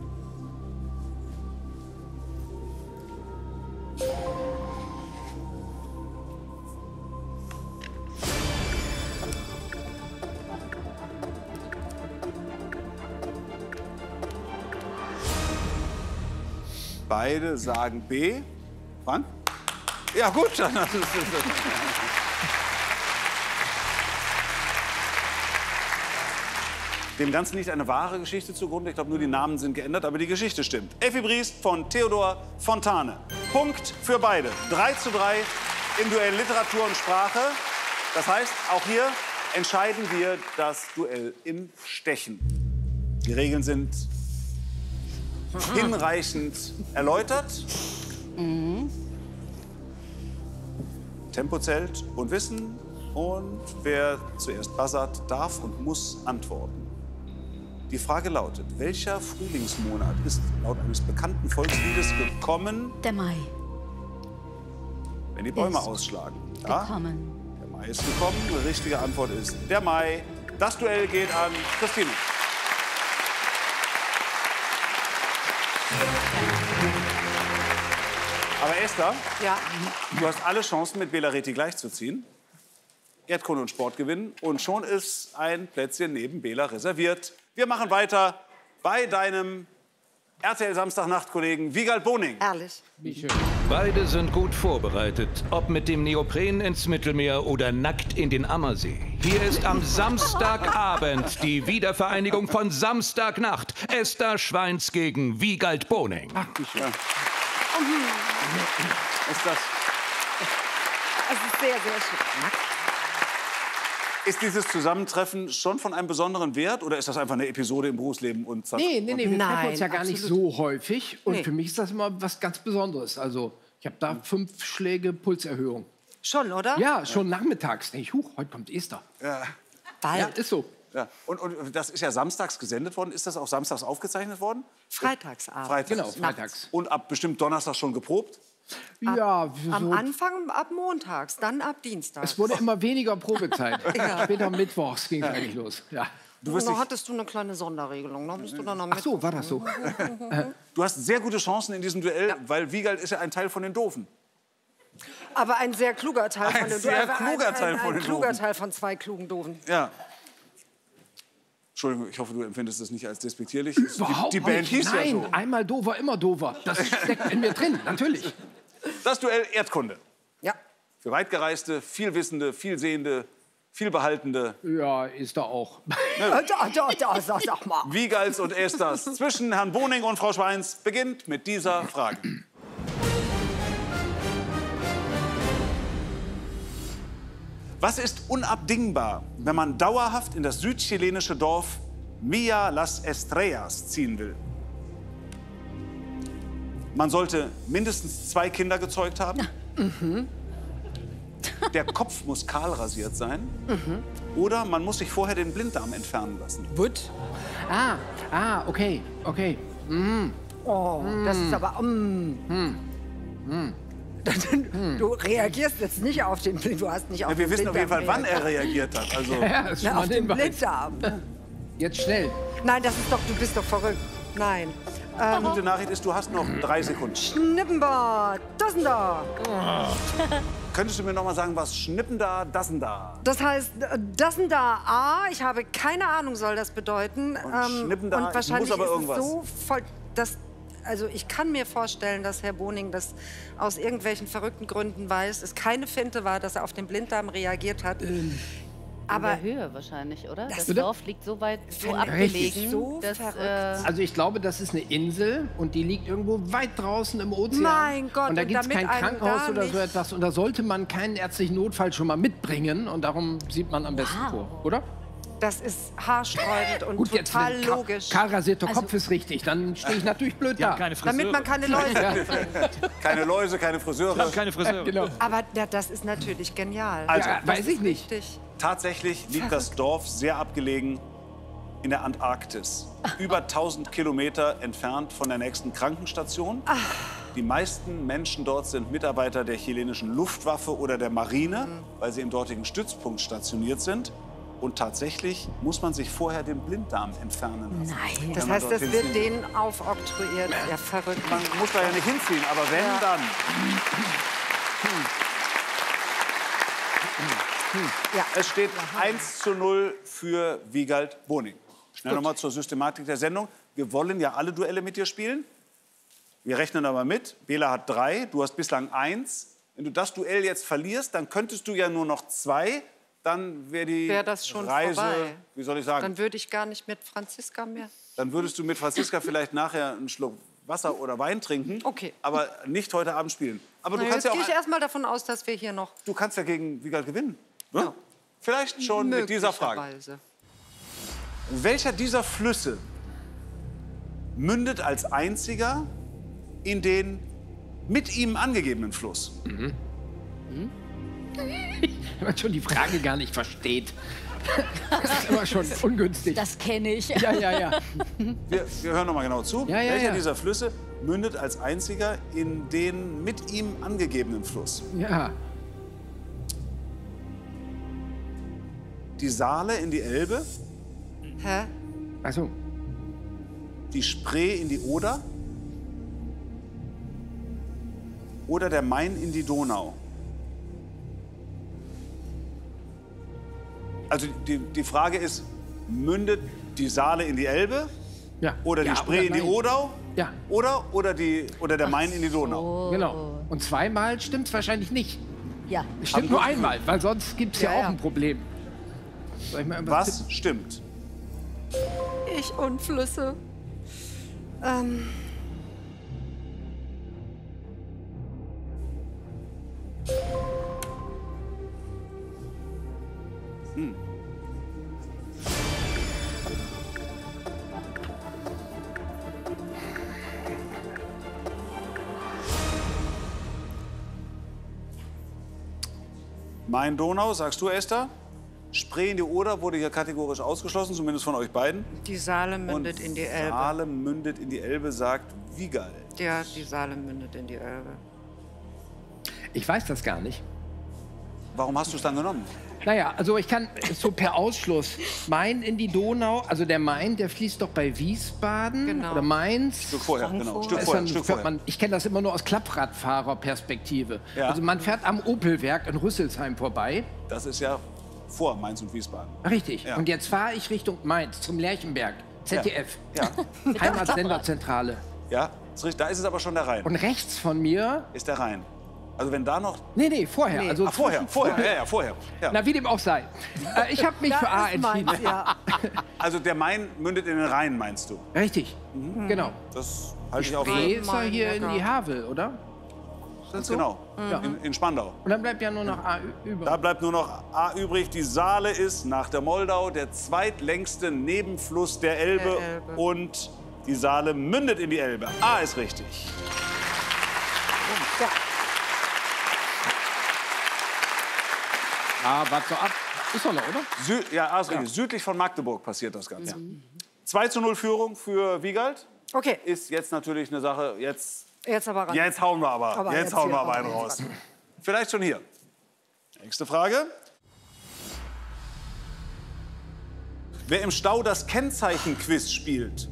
Beide sagen B. Frank? Ja, gut, dann. Das ist, das ist. Dem Ganzen liegt eine wahre Geschichte zugrunde. Ich glaube, nur die Namen sind geändert, aber die Geschichte stimmt. Effi Briest von Theodor Fontane. Punkt für beide. drei zu drei im Duell Literatur und Sprache. Das heißt, auch hier entscheiden wir das Duell im Stechen. Die Regeln sind hinreichend erläutert. Tempo zählt und Wissen. Und wer zuerst buzzert, darf und muss antworten. Die Frage lautet, welcher Frühlingsmonat ist laut eines bekannten Volksliedes gekommen,
Der Mai.
wenn die Bäume
Ist
ausschlagen? Ja,
Gekommen.
der Mai ist gekommen. Die richtige Antwort ist der Mai. Das Duell geht an Christine. Aber Esther,
Ja.
du hast alle Chancen, mit Bela Reti gleichzuziehen. Erdkunde und Sport gewinnen. Und schon ist ein Plätzchen neben Bela reserviert. Wir machen weiter bei deinem R T L-Samstagnacht-Kollegen Wiegald Boning.
Ehrlich.
Beide sind gut vorbereitet, ob mit dem Neopren ins Mittelmeer oder nackt in den Ammersee. Hier ist am Samstagabend die Wiedervereinigung von Samstagnacht. Esther Schweins gegen Wiegald Boning.
Ja. Ist, das,
Es ist sehr, sehr schön.
ist dieses Zusammentreffen schon von einem besonderen Wert oder ist das einfach eine Episode im Berufsleben? Und zack?
Nee, nee, nee, wir treffen
Nein,
uns ja gar nicht
absolut.
so häufig. Und
Nee.
für mich ist das immer was ganz Besonderes. Also, ich habe da fünf Schläge Pulserhöhung.
Schon, oder?
Ja, schon nachmittags. Denke ich, huch, heute kommt Esther.
Ja.
Ja,
Bald.
ist so.
Ja. Und, und das ist ja samstags gesendet worden. Ist das auch samstags aufgezeichnet worden?
Freitagsabend.
Freitags.
Genau, freitags.
Und ab bestimmt Donnerstag schon geprobt?
Ja,
Am
so.
Anfang ab montags, dann ab Dienstag.
Es wurde immer weniger Probezeit. Später mittwochs ging es eigentlich los. Ja.
Du wirst
da
dich,
hattest du eine kleine Sonderregelung. Da musst du dann noch mit.
Ach so, war das so?
du hast sehr gute Chancen in diesem Duell, ja. weil Wiegald ist ja ein Teil von den Doofen.
Aber ein sehr kluger Teil
ein
von den
sehr
Doofen.
kluger
ein,
Teil
ein, ein,
von
ein
den
kluger
Doofen.
Teil von zwei klugen Doofen.
Ja. Entschuldigung, ich hoffe, du empfindest das nicht als despektierlich.
Überhaupt
die, die Band
nicht.
hieß
Nein,
ja so.
einmal dover, immer dover. Das steckt in mir drin, natürlich.
Das Duell Erdkunde.
Ja.
Für Weitgereiste, vielwissende, vielsehende, vielbehaltende.
Ja, ist da auch.
Da, da, da, sag, sag mal.
Wiegalds und Esthers zwischen Herrn Boning und Frau Schweins beginnt mit dieser Frage. Was ist unabdingbar, wenn man dauerhaft in das südchilenische Dorf Milla Las Estrellas ziehen will? Man sollte mindestens zwei Kinder gezeugt haben.
Mhm.
Der Kopf muss kahl rasiert sein.
Mhm.
Oder man muss sich vorher den Blinddarm entfernen lassen.
Gut. Ah, ah, okay, okay. Mm.
Oh,
mm.
das ist aber... Mm.
Mm. Mm.
Du reagierst jetzt nicht auf den Blind, du hast nicht auf
ja, wir
den
wissen auf jeden Fall, wann er
reagiert.
reagiert hat. Also
ja, das ist
Na, auf den Blinddarm.
Jetzt schnell.
Nein, das ist doch, du bist doch verrückt. Nein.
Die ähm, gute Nachricht ist, du hast noch drei Sekunden.
Schnippenbar, das denn da.
Oh. Könntest du mir noch mal sagen, was Schnippen da, das denn da?
Das heißt, das denn da A, ich habe keine Ahnung, soll das bedeuten.
Und
ähm,
Schnippen da,
und wahrscheinlich
muss aber
ist
irgendwas.
es so voll, dass, also ich kann mir vorstellen, dass Herr Boning das aus irgendwelchen verrückten Gründen weiß. Es keine Finte war, dass er auf den Blinddarm reagiert hat.
Ähm.
Aber
in der Höhe wahrscheinlich, oder? Das,
bitte?
Dorf liegt so weit so
Richtig.
abgelegen,
So
dass,
verrückt.
äh,
Also ich glaube, das ist eine Insel und die liegt irgendwo weit draußen im Ozean.
Mein Gott,
und da
und
gibt es
damit
kein
einem
Krankenhaus
da
oder so
nicht-
etwas. Und da sollte man keinen ärztlichen Notfall schon mal mitbringen. Und darum sieht man am besten
Wow.
vor, oder?
das ist haarsträubend und
Gut, jetzt
total
wenn Ka-
logisch.
Kahl rasierter
Also-
Kopf ist richtig, dann stehe ich natürlich blöd
Die haben
da.
keine Friseure.
Damit man keine Läuse kriegt.
Keine Läuse, keine Friseure.
Die haben keine Friseure.
Genau.
Aber ja, das ist natürlich genial.
Also,
Ja, weiß ich nicht.
Richtig.
Tatsächlich liegt das Dorf sehr abgelegen in der Antarktis. Über tausend Kilometer entfernt von der nächsten Krankenstation. Die meisten Menschen dort sind Mitarbeiter der chilenischen Luftwaffe oder der Marine, weil sie im dortigen Stützpunkt stationiert sind. Und tatsächlich muss man sich vorher den Blinddarm entfernen lassen.
Nein.
Das
Wenn man
heißt, das
dorthin
wird
zieht.
denen aufoktroyiert. Ja, verrückt.
Man muss da ja nicht hinziehen, aber wenn,
Ja.
dann.
Ja.
Es steht eins zu null für Wiegald Boning. Schnell nochmal zur Systematik der Sendung. Wir wollen ja alle Duelle mit dir spielen. Wir rechnen aber mit. Bela hat drei, du hast bislang eins. Wenn du das Duell jetzt verlierst, dann könntest du ja nur noch zwei. Dann wäre die
Wär das schon
Reise,
vorbei.
wie soll ich sagen,
Dann würde ich gar nicht mit Franziska mehr.
dann würdest du mit Franziska vielleicht nachher einen Schluck Wasser oder Wein trinken.
Okay.
Aber nicht heute Abend spielen. Aber du
Na,
kannst
jetzt
ja
gehe
auch,
ich erst mal davon aus, dass wir hier noch
du kannst ja gegen Wiegald gewinnen. Ne? Vielleicht schon mit dieser Frage.
möglicherweise.
Welcher dieser Flüsse mündet als einziger in den mit ihm angegebenen Fluss?
Wenn man schon die Frage gar nicht versteht. Das ist immer schon ungünstig.
Das kenne ich.
Ja, ja, ja.
Wir, wir hören noch mal genau zu.
Ja, ja,
Welcher
ja.
dieser Flüsse mündet als einziger in den mit ihm angegebenen Fluss?
Ja.
Die Saale in die Elbe,
Hä?
Also,
die Spree in die Oder oder der Main in die Donau? Also die, die Frage ist, mündet die Saale in die Elbe
ja.
oder die
ja,
Spree in die
nein.
Oder
Ja,
oder, oder, die, oder der Main in die Donau?
genau. Und zweimal stimmt es wahrscheinlich nicht.
Ja.
Es stimmt nur einmal, weil sonst gibt es ja,
Ja,
auch
ja.
ein Problem. Soll ich mal irgendwas
Was stimmt?
Ich und Flüsse. Ähm.
Hm. Main Donau, sagst du, Esther? Spree in die Oder wurde hier kategorisch ausgeschlossen, zumindest von euch beiden.
Die Saale mündet
Und
in die Elbe.
Saale mündet in die Elbe, sagt Wiegald.
Ja, die Saale mündet in die Elbe.
Ich weiß das gar nicht.
Warum hast du es dann genommen?
Naja, also ich kann so per Ausschluss Main in die Donau, also der Main, der fließt doch bei Wiesbaden
Genau.
oder Mainz.
Stück vorher, genau. Stück
Da ist
vorher,
dann-
Stück
fährt
vorher.
man, ich kenne das immer nur aus Klappradfahrerperspektive.
Ja.
Also man fährt am Opelwerk in Rüsselsheim vorbei.
Das ist ja vor Mainz und Wiesbaden.
Richtig.
Ja.
Und jetzt fahre ich Richtung Mainz zum Lerchenberg, Z D F,
Ja,
Heimatsenderzentrale.
ja, ist richtig. Da ist es aber schon der Rhein.
Und rechts von mir,
Ist der Rhein. Also wenn da noch...
nee, nee, vorher.
Nee.
Also
Ach, vorher, vorher, ja, ja, vorher. Ja.
Na, wie dem auch sei. Äh, ich habe mich für A
ist Mainz,
entschieden.
ja.
Also der Main mündet in den Rhein, meinst du?
Richtig, genau.
Das halte ich auch
Spree
für...
ist ja hier in die Havel, oder?
Ganz genau.
Ja.
In, in Spandau.
Und dann bleibt ja nur noch A über.
Da bleibt nur noch A übrig. Die Saale ist nach der Moldau der zweitlängste Nebenfluss der Elbe.
Der Elbe.
Und die Saale mündet in die Elbe. A ist richtig.
Ja.
Ah, warte so ab. Ist doch noch, oder?
Sü ja, A ist richtig. Südlich von Magdeburg passiert das Ganze. zwei zu null Führung für Wiegald.
Okay,
Ist jetzt natürlich eine Sache, jetzt,
jetzt aber ran.
jetzt hauen wir aber,
Aber
jetzt
jetzt
hauen
hier
wir aber
ran.
einen raus. Vielleicht schon hier. Nächste Frage. Wer im Stau das Kennzeichen-Quiz spielt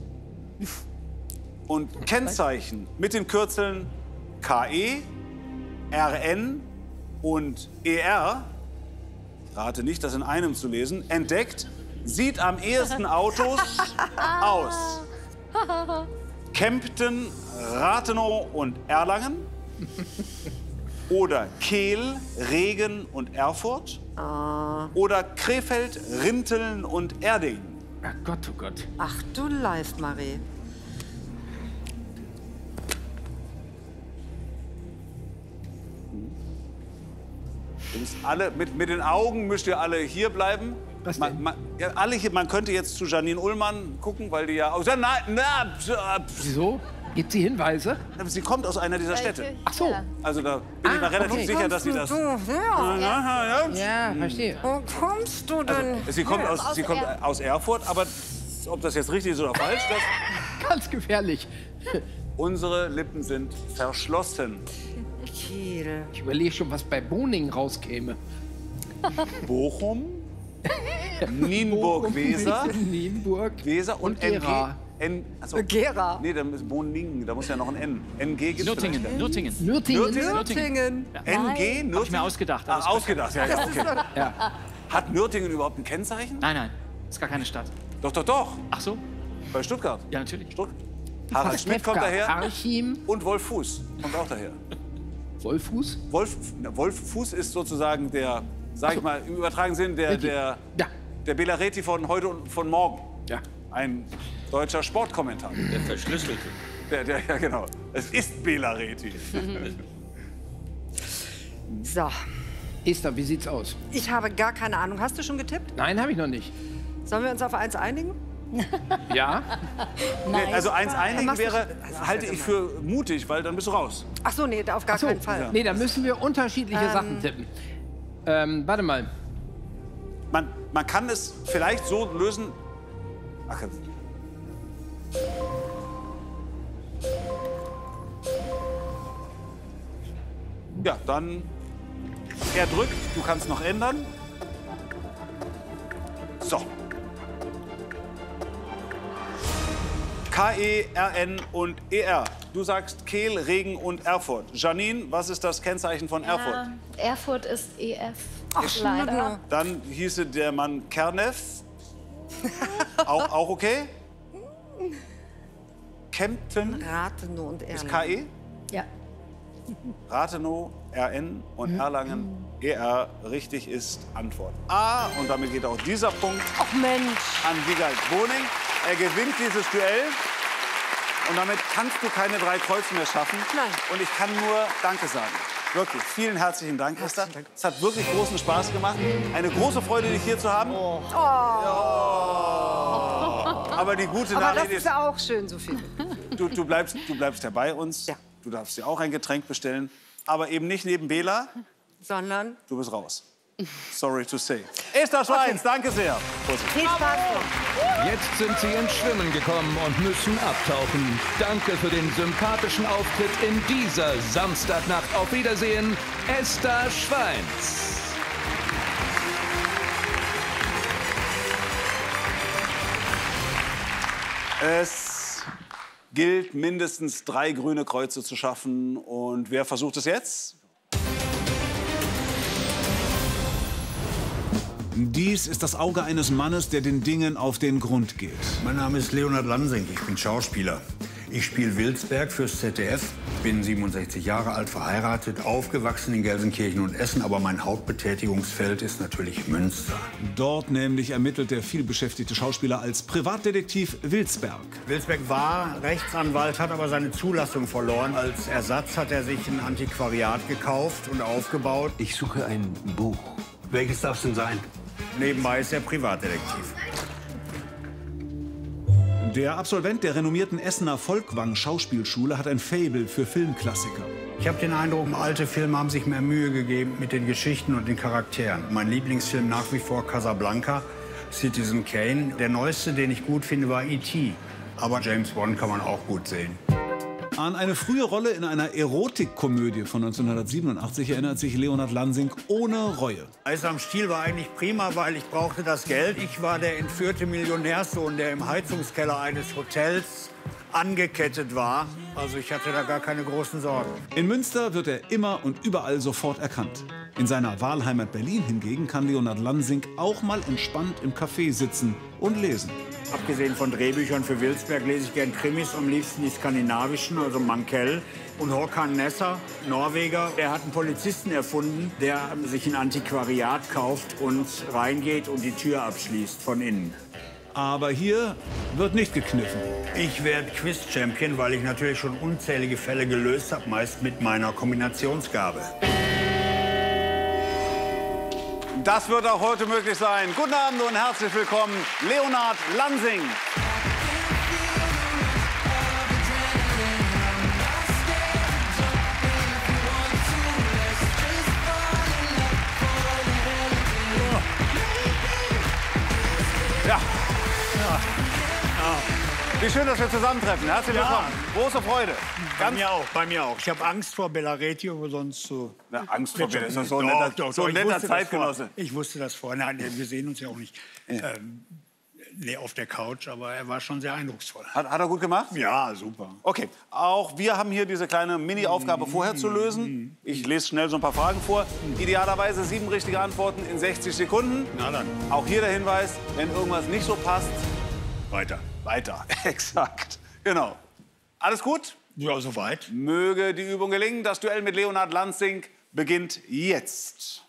und Kennzeichen mit den Kürzeln K E, R N und E R, ich rate nicht, das in einem zu lesen, entdeckt, sieht am ehesten Autos aus Kempten, Rathenow und Erlangen oder Kehl, Regen und Erfurt oder Krefeld, Rinteln und Erding.
Ach Gott, oh Gott.
Ach du Leist, Marie.
Ihr müsst alle, mit, mit den Augen müsst ihr alle hier bleiben.
Was
man,
denn?
man, ja, alle hier, man könnte jetzt zu Janine Ullmann gucken, weil die ja aus. Na, na,
Wieso? Gibt sie Hinweise?
sie kommt aus einer dieser Städte.
Ach so.
Also da bin ich mir relativ
okay.
sicher, dass sie das.
Du, ja.
Ja, ja, ja.
Ja, verstehe.
Wo kommst du denn?
Sie kommt aus, sie kommt aus Erfurt, aber ob das jetzt richtig ist oder falsch, das.
Ganz gefährlich.
Unsere Lippen sind verschlossen.
Kiel.
Ich überlege schon, was bei Boning rauskäme.
Bochum, Nienburg-Weser,
Nienburg
Weser und,
und
N G.
Gera.
N, achso,
Gera.
nee, da ist Boningen, da muss ja noch ein N. N G gibt's
Nürtingen,
vielleicht.
Nürtingen.
Nürtingen.
Nürtingen?
Nürtingen.
N G, Nürtingen?
Hab ich mir ausgedacht.
Ah,
alles
ausgedacht, ja, ja, okay.
Ja.
Hat Nürtingen überhaupt ein Kennzeichen?
Nein, nein, ist gar keine Stadt.
Doch, doch, doch.
Ach so?
Bei Stuttgart.
Ja, natürlich.
Stuttgart. Harald Schmidt kommt daher
Archim.
und Wolf Fuß kommt auch daher.
Wolfuß?
Wolf, na, Wolf Fuß ist sozusagen der, sag ich mal, im übertragenen Sinn, der, der,
Ja.
der Bela Reti von heute und von morgen.
Ja.
Ein deutscher Sportkommentator.
Der Verschlüsselte.
Der, der, ja, genau. Es ist Bela Reti.
So,
Esther, wie sieht's aus?
ich habe gar keine Ahnung. Hast du schon getippt?
Nein, habe ich noch nicht.
Sollen wir uns auf eins einigen?
Ja?
Nee, also eins einigen
Machst du-
wäre,
das ist
halte
ja
ich für mutig, weil dann bist du raus.
Ach so, nee, auf gar
So,
keinen Fall.
nee, da müssen wir unterschiedliche Sachen tippen. Ähm, warte mal.
Man, man kann es vielleicht so lösen. Ach, jetzt. Ja, dann. Er drückt, du kannst noch ändern. So. K E, R N und E R. Du sagst Kehl, Regen und Erfurt. Janine, was ist das Kennzeichen von Erfurt?
Ja, Erfurt ist E F.
Ach,
leider.
Dann hieße der Mann Kernev. auch, auch okay? Kempten
Rathenow und
ist
Erlangen.
K E.
Ja.
Rathenow, R N und Erlangen, E R. Richtig ist Antwort A. Und damit geht auch dieser Punkt
Ach Mensch.
an Wiegald Boning. Er gewinnt dieses Duell. Und damit kannst du keine drei Kreuze mehr schaffen.
Nein.
Und ich kann nur Danke sagen. Wirklich, vielen herzlichen Dank, Esther. Es hat wirklich großen Spaß gemacht. Eine große Freude, dich hier zu haben.
Oh.
Ja. Aber die gute
Aber das
Nachricht
ist
ist,
ja auch schön, Sophie.
du, du, bleibst, du bleibst ja bei uns.
Ja.
Du darfst dir auch ein Getränk bestellen. Aber eben nicht neben Bela.
Sondern
Du bist raus. Sorry to say. Esther Schweins, danke sehr. Vorsicht.
viel Spaß noch.
Jetzt sind sie ins Schwimmen gekommen und müssen abtauchen. Danke für den sympathischen Auftritt in dieser Samstagnacht. Auf Wiedersehen, Esther Schweins.
Es gilt, mindestens drei grüne Kreuze zu schaffen. Und wer versucht es jetzt?
Dies ist das Auge eines Mannes, der den Dingen auf den Grund geht.
Mein Name ist Leonard Lansing, ich bin Schauspieler. Ich spiele Wilsberg fürs Z D F, bin siebenundsechzig Jahre alt, verheiratet, aufgewachsen in Gelsenkirchen und Essen, aber mein Hauptbetätigungsfeld ist natürlich Münster.
Dort nämlich ermittelt der vielbeschäftigte Schauspieler als Privatdetektiv Wilsberg.
Wilsberg war Rechtsanwalt, hat aber seine Zulassung verloren. Als Ersatz hat er sich ein Antiquariat gekauft und aufgebaut.
Ich suche ein Buch. Welches darf es denn sein?
Nebenbei ist er Privatdetektiv.
Der Absolvent der renommierten Essener Volkwang-Schauspielschule hat ein Faible für Filmklassiker.
Ich habe den Eindruck, alte Filme haben sich mehr Mühe gegeben mit den Geschichten und den Charakteren. Mein Lieblingsfilm nach wie vor Casablanca, Citizen Kane. Der neueste, den ich gut finde, war E T Aber James Bond kann man auch gut sehen.
An eine frühe Rolle in einer Erotikkomödie von neunzehnhundertsiebenundachtzig erinnert sich Leonard Lansing ohne Reue.
Eis am Stiel war eigentlich prima, weil ich brauchte das Geld. Ich war der entführte Millionärssohn, der im Heizungskeller eines Hotels angekettet war. Also ich hatte da gar keine großen Sorgen.
In Münster wird er immer und überall sofort erkannt. In seiner Wahlheimat Berlin hingegen kann Leonard Lansing auch mal entspannt im Café sitzen und lesen.
Abgesehen von Drehbüchern für Wilsberg lese ich gern Krimis, am liebsten die skandinavischen, also Mankell. Und Håkan Nesser, Norweger, der hat einen Polizisten erfunden, der sich ein Antiquariat kauft und reingeht und die Tür abschließt von innen.
Aber hier wird nicht gekniffen.
Ich werde Quiz-Champion, weil ich natürlich schon unzählige Fälle gelöst habe, meist mit meiner Kombinationsgabe.
Das wird auch heute möglich sein. Guten Abend und herzlich willkommen, Leonard Lansing. Ja. Ja. Wie schön, dass wir zusammentreffen. Herzlich willkommen. Ja. Große Freude.
Bei mir auch, bei mir auch. Ich habe Angst vor Bellaretti, aber sonst so...
Na, Angst vor Bellaretti, das ist so ein netter, doch, doch, so ein netter Zeitgenosse.
Ich wusste das vorher. Nein, wir sehen uns ja auch nicht ja. ähm, auf der Couch, aber er war schon sehr eindrucksvoll.
Hat, hat er gut gemacht?
Ja, super.
Okay, auch wir haben hier diese kleine Mini-Aufgabe vorher zu lösen. Ich lese schnell so ein paar Fragen vor. Idealerweise sieben richtige Antworten in sechzig Sekunden.
Na dann.
Auch hier der Hinweis, wenn irgendwas nicht so passt...
Weiter.
Weiter, exakt. Genau. Alles gut?
Ja, soweit.
Möge die Übung gelingen. Das Duell mit Leonard Lansing beginnt jetzt.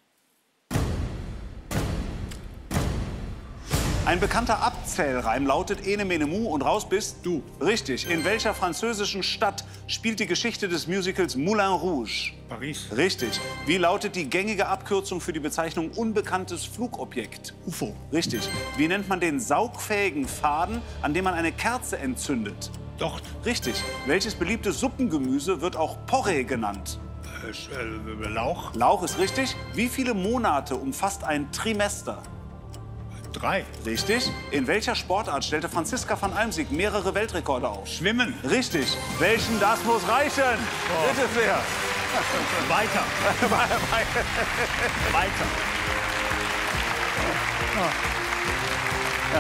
Ein bekannter Abzählreim lautet Ene mene mu und raus bist du. Richtig. In welcher französischen Stadt spielt die Geschichte des Musicals Moulin Rouge?
Paris.
Richtig. Wie lautet die gängige Abkürzung für die Bezeichnung unbekanntes Flugobjekt?
U F O.
Richtig. Wie nennt man den saugfähigen Faden, an dem man eine Kerze entzündet?
Docht.
Richtig. Welches beliebte Suppengemüse wird auch Porree genannt?
Äh, äh, Lauch.
Lauch ist richtig. Wie viele Monate umfasst ein Trimester?
Drei.
Richtig. In welcher Sportart stellte Franziska van Almsick mehrere Weltrekorde auf?
Schwimmen.
Richtig. Welchen das muss reichen? Oh. Bitte sehr.
Weiter. Weiter.
Ja.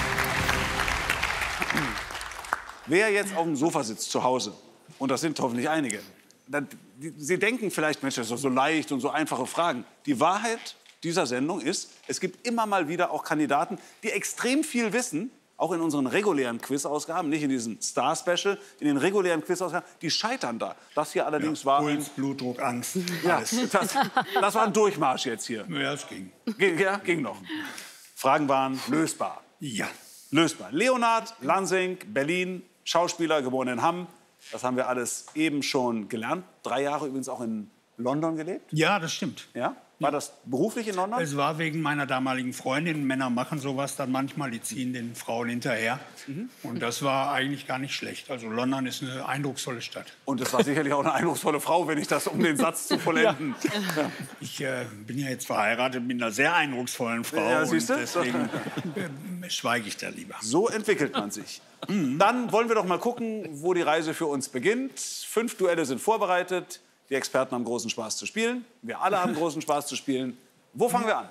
Wer jetzt auf dem Sofa sitzt zu Hause, und das sind hoffentlich einige, dann, die, Sie denken vielleicht, Mensch, das ist doch so leicht und so einfache Fragen. Die Wahrheit dieser Sendung ist, es gibt immer mal wieder auch Kandidaten, die extrem viel wissen, auch in unseren regulären Quiz-Ausgaben, nicht in diesem Star-Special, in den regulären Quiz-Ausgaben, die scheitern da. Das hier allerdings
ja,
war...
Puls, Blutdruck, Angst.
Ja, das, das war ein Durchmarsch jetzt hier.
Ja, es ging.
Ging, ja, ging noch. Fragen waren lösbar.
Ja.
Lösbar. Leonard Lansing, Berlin, Schauspieler, geboren in Hamm. Das haben wir alles eben schon gelernt. Drei Jahre übrigens auch in London gelebt.
Ja, das stimmt.
Ja? War das beruflich in London?
Es war wegen meiner damaligen Freundin. Männer machen sowas dann manchmal, die ziehen den Frauen hinterher. Mhm. Und das war eigentlich gar nicht schlecht. Also London ist eine eindrucksvolle Stadt.
Und es war sicherlich auch eine eindrucksvolle Frau, wenn ich das, um den Satz zu vollenden.
Ja. Ja. Ich äh, bin ja jetzt verheiratet mit einer sehr eindrucksvollen Frau.
Ja, siehst du?
Und deswegen äh, schweige ich da lieber.
So entwickelt man sich. Mhm. Dann wollen wir doch mal gucken, wo die Reise für uns beginnt. Fünf Duelle sind vorbereitet. Die Experten haben großen Spaß zu spielen. Wir alle haben großen Spaß zu spielen. Wo fangen wir an?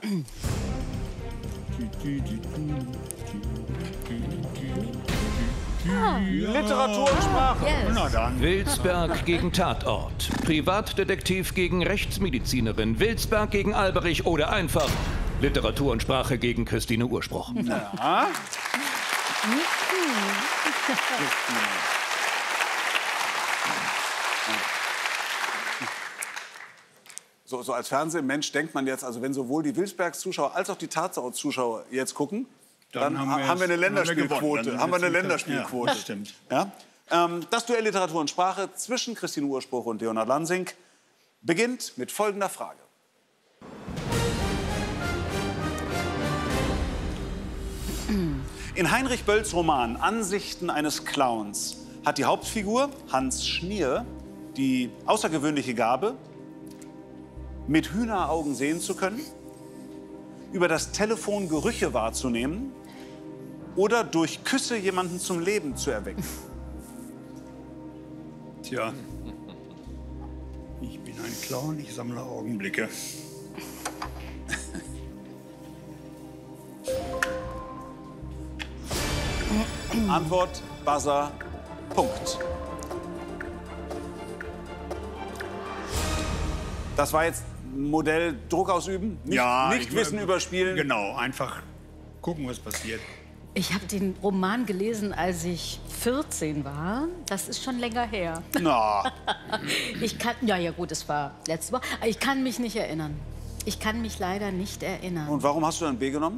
Ja.
Literatur und Sprache.
Yes.
Na dann.
Wilsberg gegen Tatort. Privatdetektiv gegen Rechtsmedizinerin. Wilsberg gegen Alberich oder einfach Literatur und Sprache gegen Christine Urspruch.
Ja. So, so als Fernsehmensch denkt man jetzt, also wenn sowohl die Wilsbergs-Zuschauer als auch die Tatort-Zuschauer jetzt gucken, dann, dann haben, wir, haben wir eine Länderspielquote. Haben, haben wir eine Länderspielquote.
Ja, das stimmt.
Ja? Ähm, das Duell Literatur und Sprache zwischen Christine Urspruch und Leonhard Lansing beginnt mit folgender Frage. In Heinrich Bölls Roman Ansichten eines Clowns hat die Hauptfigur Hans Schnier die außergewöhnliche Gabe, mit Hühneraugen sehen zu können, über das Telefon Gerüche wahrzunehmen oder durch Küsse jemanden zum Leben zu erwecken.
Tja, ich bin ein Clown, ich sammle Augenblicke.
Antwort, Buzzer, Punkt. Das war jetzt Modell Druck ausüben, nicht,
Ja,
nicht
ich-
Wissen überspielen.
Genau, einfach gucken, was passiert.
Ich habe den Roman gelesen, als ich vierzehn war. Das ist schon länger her.
Na.
Ich kann, ja, ja gut, es war letzte Woche. Aber ich kann mich nicht erinnern. Ich kann mich leider nicht erinnern,
Und warum hast du dann B genommen?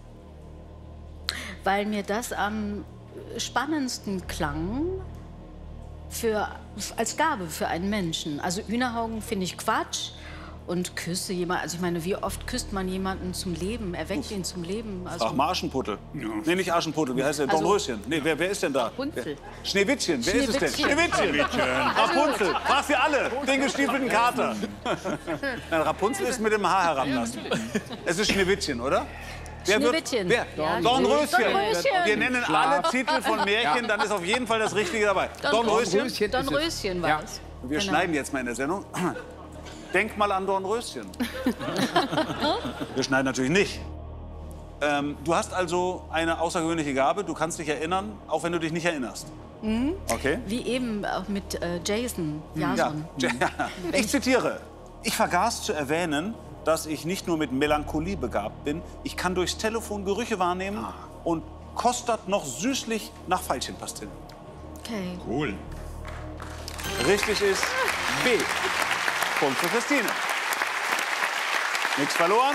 weil mir das am spannendsten klang für, als Gabe für einen Menschen. Also Hühneraugen finde ich Quatsch. Und küsse jemand, also ich meine, wie oft küsst man jemanden zum Leben, erweckt ihn zum Leben? Also,
Ach, mal Aschenputtel. Nee, nicht Aschenputtel. Wie heißt der?
Also-
Dornröschen. Nee, wer, wer ist denn da?
Rapunzel.
Wer- Schneewittchen. Wer ist es denn?
Schneewittchen.
Schneewittchen.
Also-
Rapunzel. Frag sie alle. Den gestiefelten Kater. Nein, Rapunzel ist mit dem Haar heranlassen. Es ist Schneewittchen, oder? Wer wird-
Schneewittchen.
Wer?
Ja,
Dornröschen.
Dornröschen.
Wir nennen
Schlaf.
alle Titel von Märchen, dann ist auf jeden Fall das Richtige dabei.
Dornröschen.
Dornröschen.
Dornröschen war es.
Wir
Genau.
schneiden jetzt mal in der Sendung. Denk mal an Dornröschen. Wir schneiden natürlich nicht. Ähm, du hast also eine außergewöhnliche Gabe. Du kannst dich erinnern, auch wenn du dich nicht erinnerst.
Mhm.
Okay?
Wie eben auch mit äh, Jason
Ja.
Jason.
Ich zitiere. Ich vergaß zu erwähnen, dass ich nicht nur mit Melancholie begabt bin. Ich kann durchs Telefon Gerüche wahrnehmen und kostet noch süßlich nach Veilchenpastillen.
Okay.
Cool.
Richtig ist B. Punkt für Christine. Nichts verloren.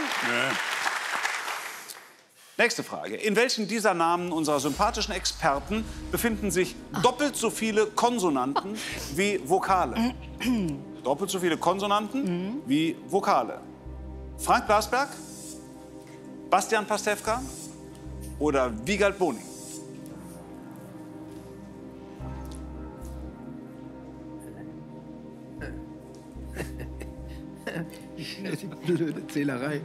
Nächste Frage. In welchen dieser Namen unserer sympathischen Experten befinden sich doppelt so viele Konsonanten wie Vokale? Doppelt so viele Konsonanten wie Vokale. Frank Blasberg, Bastian Pastewka oder Wiegald Boning?
Die blöde Zählerei.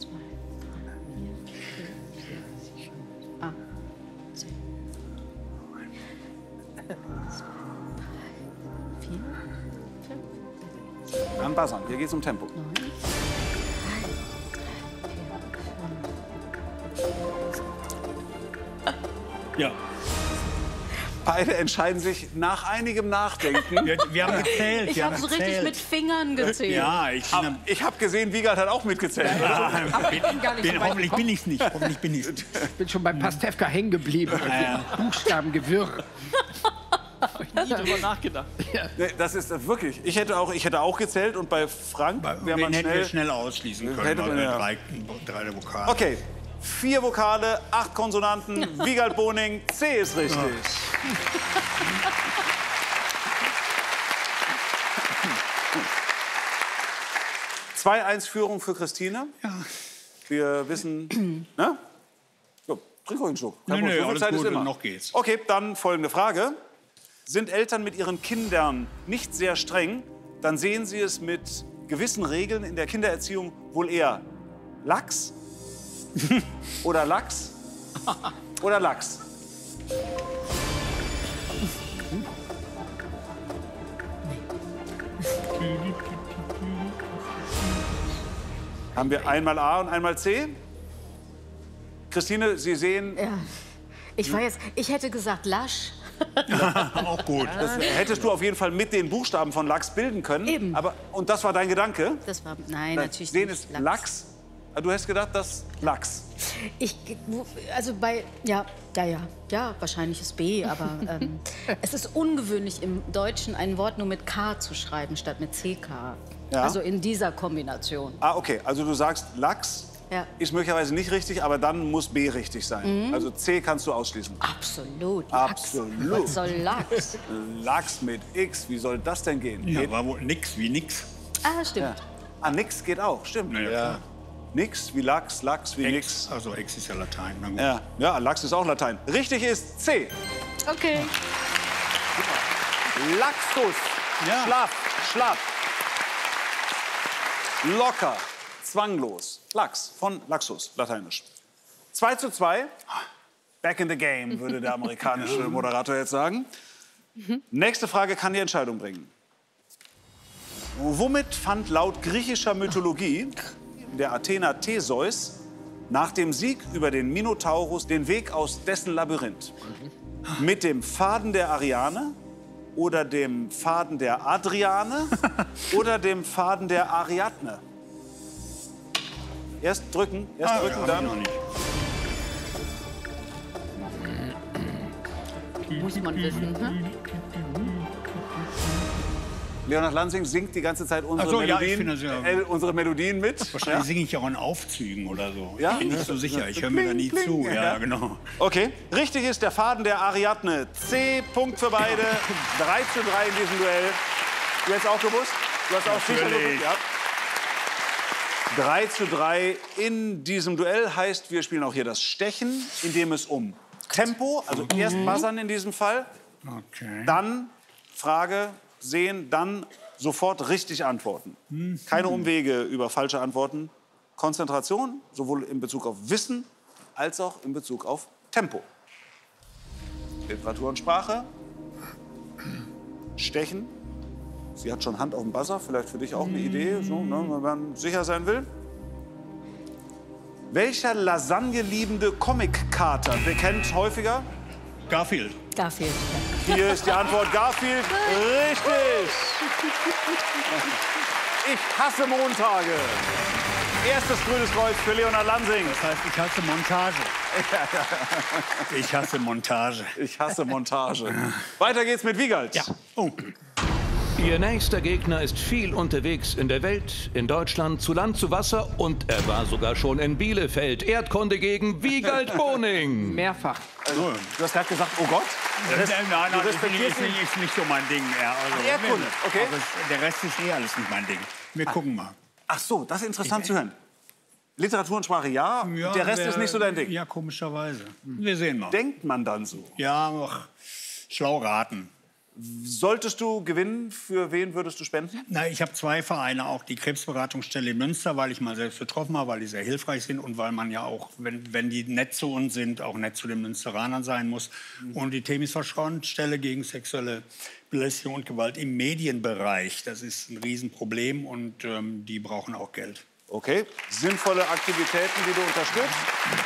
Dann buzzern. Hier geht's um Tempo.
Ja.
Beide entscheiden sich nach einigem Nachdenken.
Wir, wir haben gezählt.
Ich
wir
habe
haben
so richtig
gezählt.
mit Fingern gezählt.
Ja, ich
Aber ich habe gesehen, Wiegald hat auch mitgezählt.
Ja, bin,
gar nicht
bin,
so weit
hoffentlich bin ich's nicht. Hoffentlich bin ich's.
Ich bin schon bei Pastewka hängen geblieben. Buchstabengewirr.
Nie drüber nachgedacht.
Nee, das ist wirklich. Ich hätte auch, ich hätte auch gezählt und bei Frank wäre man
Den hätten
schnell.
wir schnell ausschließen können.
Hätte man,
weil wir
ja.
drei, drei Vokale.
Okay, vier Vokale, acht Konsonanten. Wiegald Boning, C ist richtig. zwei eins Führung für Christine.
Ja.
Wir wissen, ne? So, trink ruhig einen Schluck.
Nee,
Kein
nee,
Problem. So viel
alles
Zeit ist
gut,
immer.
noch geht's.
Okay, dann folgende Frage. Sind Eltern mit ihren Kindern nicht sehr streng, dann sehen sie es mit gewissen Regeln in der Kindererziehung wohl eher lax oder Lachs oder Lachs. Haben wir einmal A und einmal C? Christine, Sie sehen...
Ja. Ich war jetzt, ich hätte gesagt lasch.
Auch gut.
Das hättest du auf jeden Fall mit den Buchstaben von Lachs bilden können.
Eben.
Aber, und das war dein Gedanke?
Das war, nein,
Das
natürlich
Sehen
nicht.
ist Lachs. Du hast gedacht, das Lachs.
Ich, also bei, ja, ja, ja, ja, wahrscheinlich ist B, aber ähm, es ist ungewöhnlich im Deutschen ein Wort nur mit K zu schreiben statt mit C K.
Ja.
Also in dieser Kombination.
Ah, okay. Also du sagst Lachs.
Ja.
Ist möglicherweise nicht richtig, aber dann muss B richtig sein.
Mhm.
Also C kannst du ausschließen.
Absolut. Lachs.
Absolut.
Was soll Lachs?
Lachs mit X, wie soll das denn gehen?
Ja,
Geht-
war wohl nix wie nix.
Ah, stimmt.
Ja. Ah, nix geht auch, stimmt.
Ja, klar.
Nix wie Lachs, Lachs wie
Ex,
nix.
also Ex ist ja Latein. Na gut.
Ja, ja, Lachs ist auch Latein. Richtig ist C.
Okay.
Laxus.
Ja.
Schlaff, schlapp. Locker, zwanglos. Lachs von Laxus, lateinisch. zwei zu zwei. Back in the game, würde der amerikanische Moderator jetzt sagen. Nächste Frage kann die Entscheidung bringen. Womit fand laut griechischer Mythologie der Athener Theseus nach dem Sieg über den Minotaurus den Weg aus dessen Labyrinth? Mit dem Faden der Ariane oder dem Faden der Adriane oder dem Faden der Ariadne? Erst drücken, erst
Ah,
drücken,
ja,
dann.
noch nicht.
Muss man wissen. Hm?
Leonhard Lansing singt die ganze Zeit unsere,
Ach so, ja, ich
Melodien,
finde das ja-
äh, unsere Melodien mit.
Wahrscheinlich
Ja?
singe ich ja auch in Aufzügen oder so.
Ja?
Ich bin nicht so sicher. Ich höre mir da nie
Kling,
zu.
kling.
Ja,
Ja.
genau.
Okay, richtig ist der Faden der Ariadne. C, Punkt für beide. drei zu drei in diesem Duell. Du hast auch gewusst? Du hast auch sicher
Natürlich.
gewusst, ja. drei zu drei in diesem Duell heißt, wir spielen auch hier das Stechen, in dem es um Tempo, also erst buzzern in diesem Fall,
Okay.
dann Frage sehen, dann sofort richtig antworten. Keine Umwege über falsche Antworten. Konzentration, sowohl in Bezug auf Wissen als auch in Bezug auf Tempo. Literatur und Sprache. Stechen. Sie hat schon Hand auf dem Buzzer, vielleicht für dich auch eine Idee, so, ne, wenn man sicher sein will. Welcher Lasagne-liebende Comic-Kater bekennt häufiger?
Garfield.
Garfield.
Hier ist die Antwort Garfield. Richtig. Ich hasse Montage. Erstes grünes Kreuz für Leonhard Lansing.
Das heißt, ich hasse Montage. Ich hasse Montage.
Ich hasse Montage. Weiter geht's mit Wiegald.
Ja. Oh.
Ihr nächster Gegner ist viel unterwegs in der Welt, in Deutschland, zu Land, zu Wasser und er war sogar schon in Bielefeld. Erdkunde gegen Wiegald Boning.
Mehrfach.
Also, du hast gerade gesagt, oh Gott.
Nein, nein, nein,
Du
ist nicht,
respektierst
ist, nicht, ist nicht so mein Ding. Ja, also,
Ach, Erdkunde, okay.
Aber es- der Rest ist eh alles nicht mein Ding. Wir gucken mal.
Ach so, das ist interessant zu hören. Literatur und Sprache ja,
Ja,
der Rest
wer-
ist nicht so dein Ding.
Ja, komischerweise. Wir sehen mal.
Denkt man dann so?
Ja, ach, schlau raten.
Solltest du gewinnen, für wen würdest du spenden?
Na, ich habe zwei Vereine, auch die Krebsberatungsstelle in Münster, weil ich mal selbst betroffen habe, weil die sehr hilfreich sind und weil man ja auch, wenn, wenn die nett zu uns sind, auch nett zu den Münsteranern sein muss. Und die Themis-Verschrauenstelle gegen sexuelle Belästigung und Gewalt im Medienbereich, das ist ein Riesenproblem und ähm, die brauchen auch Geld.
Okay, sinnvolle Aktivitäten, die du unterstützt.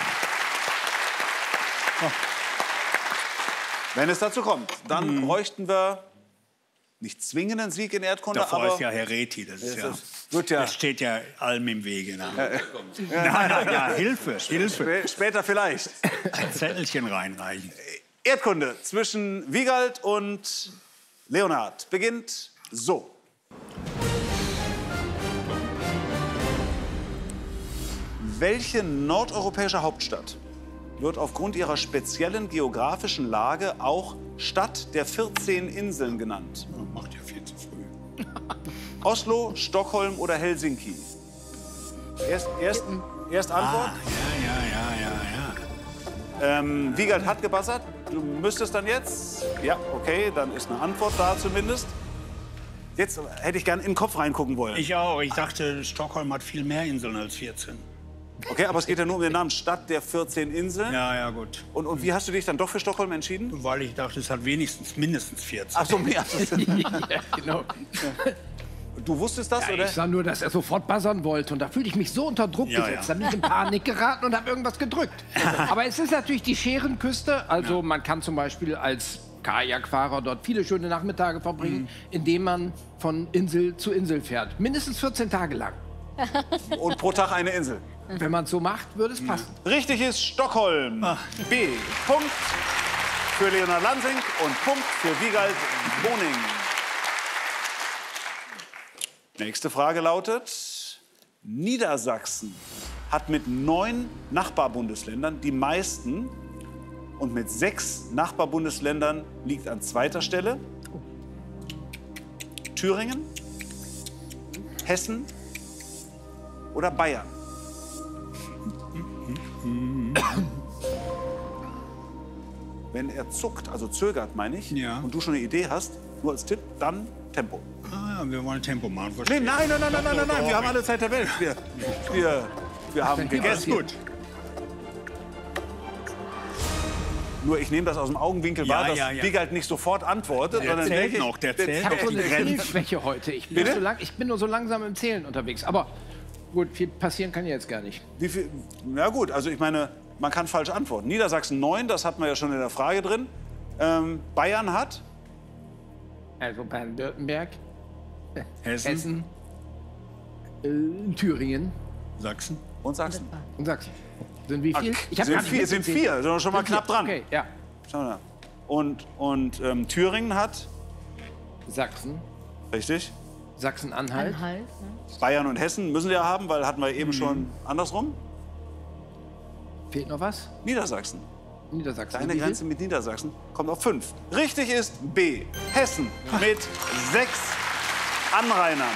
Wenn es dazu kommt, dann bräuchten wir nicht zwingend einen Sieg in Erdkunde,
Davor
aber
ist ja Hereti, das ist
es
ja,
ist- wird ja-
das steht ja allem im Wege. Ne? Nein, nein, ja, Hilfe, Hilfe.
Spä- später vielleicht.
Ein Zettelchen reinreichen.
Erdkunde zwischen Wiegald und Leonhard beginnt so. Welche nordeuropäische Hauptstadt wird aufgrund ihrer speziellen geografischen Lage auch Stadt der vierzehn Inseln genannt?
Macht ja viel zu früh.
Oslo, Stockholm oder Helsinki? Erst, erst, erst Antwort.
Ah, ja, ja, ja, ja, ja.
Ähm, Wiegald hat gebassert. Du müsstest dann jetzt. Ja, okay, dann ist eine Antwort da zumindest. Jetzt hätte ich gern in den Kopf reingucken wollen.
Ich auch. Ich dachte, Stockholm hat viel mehr Inseln als vierzehn.
Okay, aber es geht ja nur um den Namen Stadt der vierzehn Inseln.
Ja, ja, gut.
Und, und wie hast du dich dann doch für Stockholm entschieden?
Weil ich dachte, es hat wenigstens mindestens vierzehn.
Ach so, mehr.
Ja, genau.
Du wusstest das, oder?
Ich sah nur, dass er sofort buzzern wollte. Und da fühlte ich mich so unter Druck
Ja,
gesetzt.
ja.
Da bin ich in Panik geraten und habe irgendwas gedrückt. Aber es ist natürlich die Scherenküste. Also man kann zum Beispiel als Kajakfahrer dort viele schöne Nachmittage verbringen, mhm. indem man von Insel zu Insel fährt. Mindestens vierzehn Tage lang.
Und pro Tag eine Insel.
Wenn man es so macht, würde es passen.
Richtig ist Stockholm. Ach. B. Punkt für Leonhard Lansing und Punkt für Wigald Boning. Nächste Frage lautet: Niedersachsen hat mit neun Nachbarbundesländern die meisten und mit sechs Nachbarbundesländern liegt an zweiter Stelle Thüringen, Hessen oder Bayern. Wenn er zuckt, also zögert, meine ich, ja. und du schon eine Idee hast, nur als Tipp, dann Tempo.
Ah, ja, wir wollen Tempo machen.
Nee, nein, nein, nein, nein, nein, nein, nein, wir haben alle Zeit der Welt. Wir, wir, wir haben gegessen. Gut. Nur ich nehme das aus dem Augenwinkel ja, wahr, dass ja, ja. Wigald nicht sofort antwortet.
Der
sondern
zählt noch, der zählt. Ich habe so eine Zählschwäche heute. Ich bin, so lang, ich bin nur so langsam im Zählen unterwegs. Aber gut, viel passieren kann jetzt gar nicht.
Wie viel? Na gut, also ich meine, man kann falsch antworten. Niedersachsen neun, das hatten wir ja schon in der Frage drin. Ähm, Bayern hat?
Also Baden-Württemberg.
Hessen.
Hessen. Äh, Thüringen.
Sachsen.
Und Sachsen.
Und Sachsen. Sind wie viel?
Ich sind vier, sind vier, sind wir schon mal knapp dran.
Okay, ja.
Schauen wir mal. Und, und ähm, Thüringen hat?
Sachsen.
Richtig.
Sachsen-Anhalt.
Anhalt, ne?
Bayern und Hessen müssen wir ja haben, weil hatten wir eben mhm. schon andersrum.
Fehlt noch was?
Niedersachsen.
Niedersachsen.
Kleine Grenze mit Niedersachsen kommt auf fünf. Richtig ist B. Hessen mit sechs Anrainern.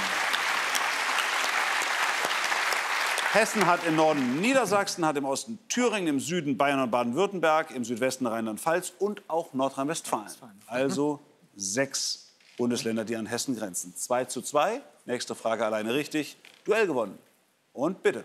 Hessen hat im Norden Niedersachsen, hat im Osten Thüringen, im Süden Bayern und Baden-Württemberg, im Südwesten Rheinland-Pfalz und auch Nordrhein-Westfalen. Also sechs Bundesländer, die an Hessen grenzen. zwei zu zwei. Nächste Frage alleine richtig. Duell gewonnen. Und bitte.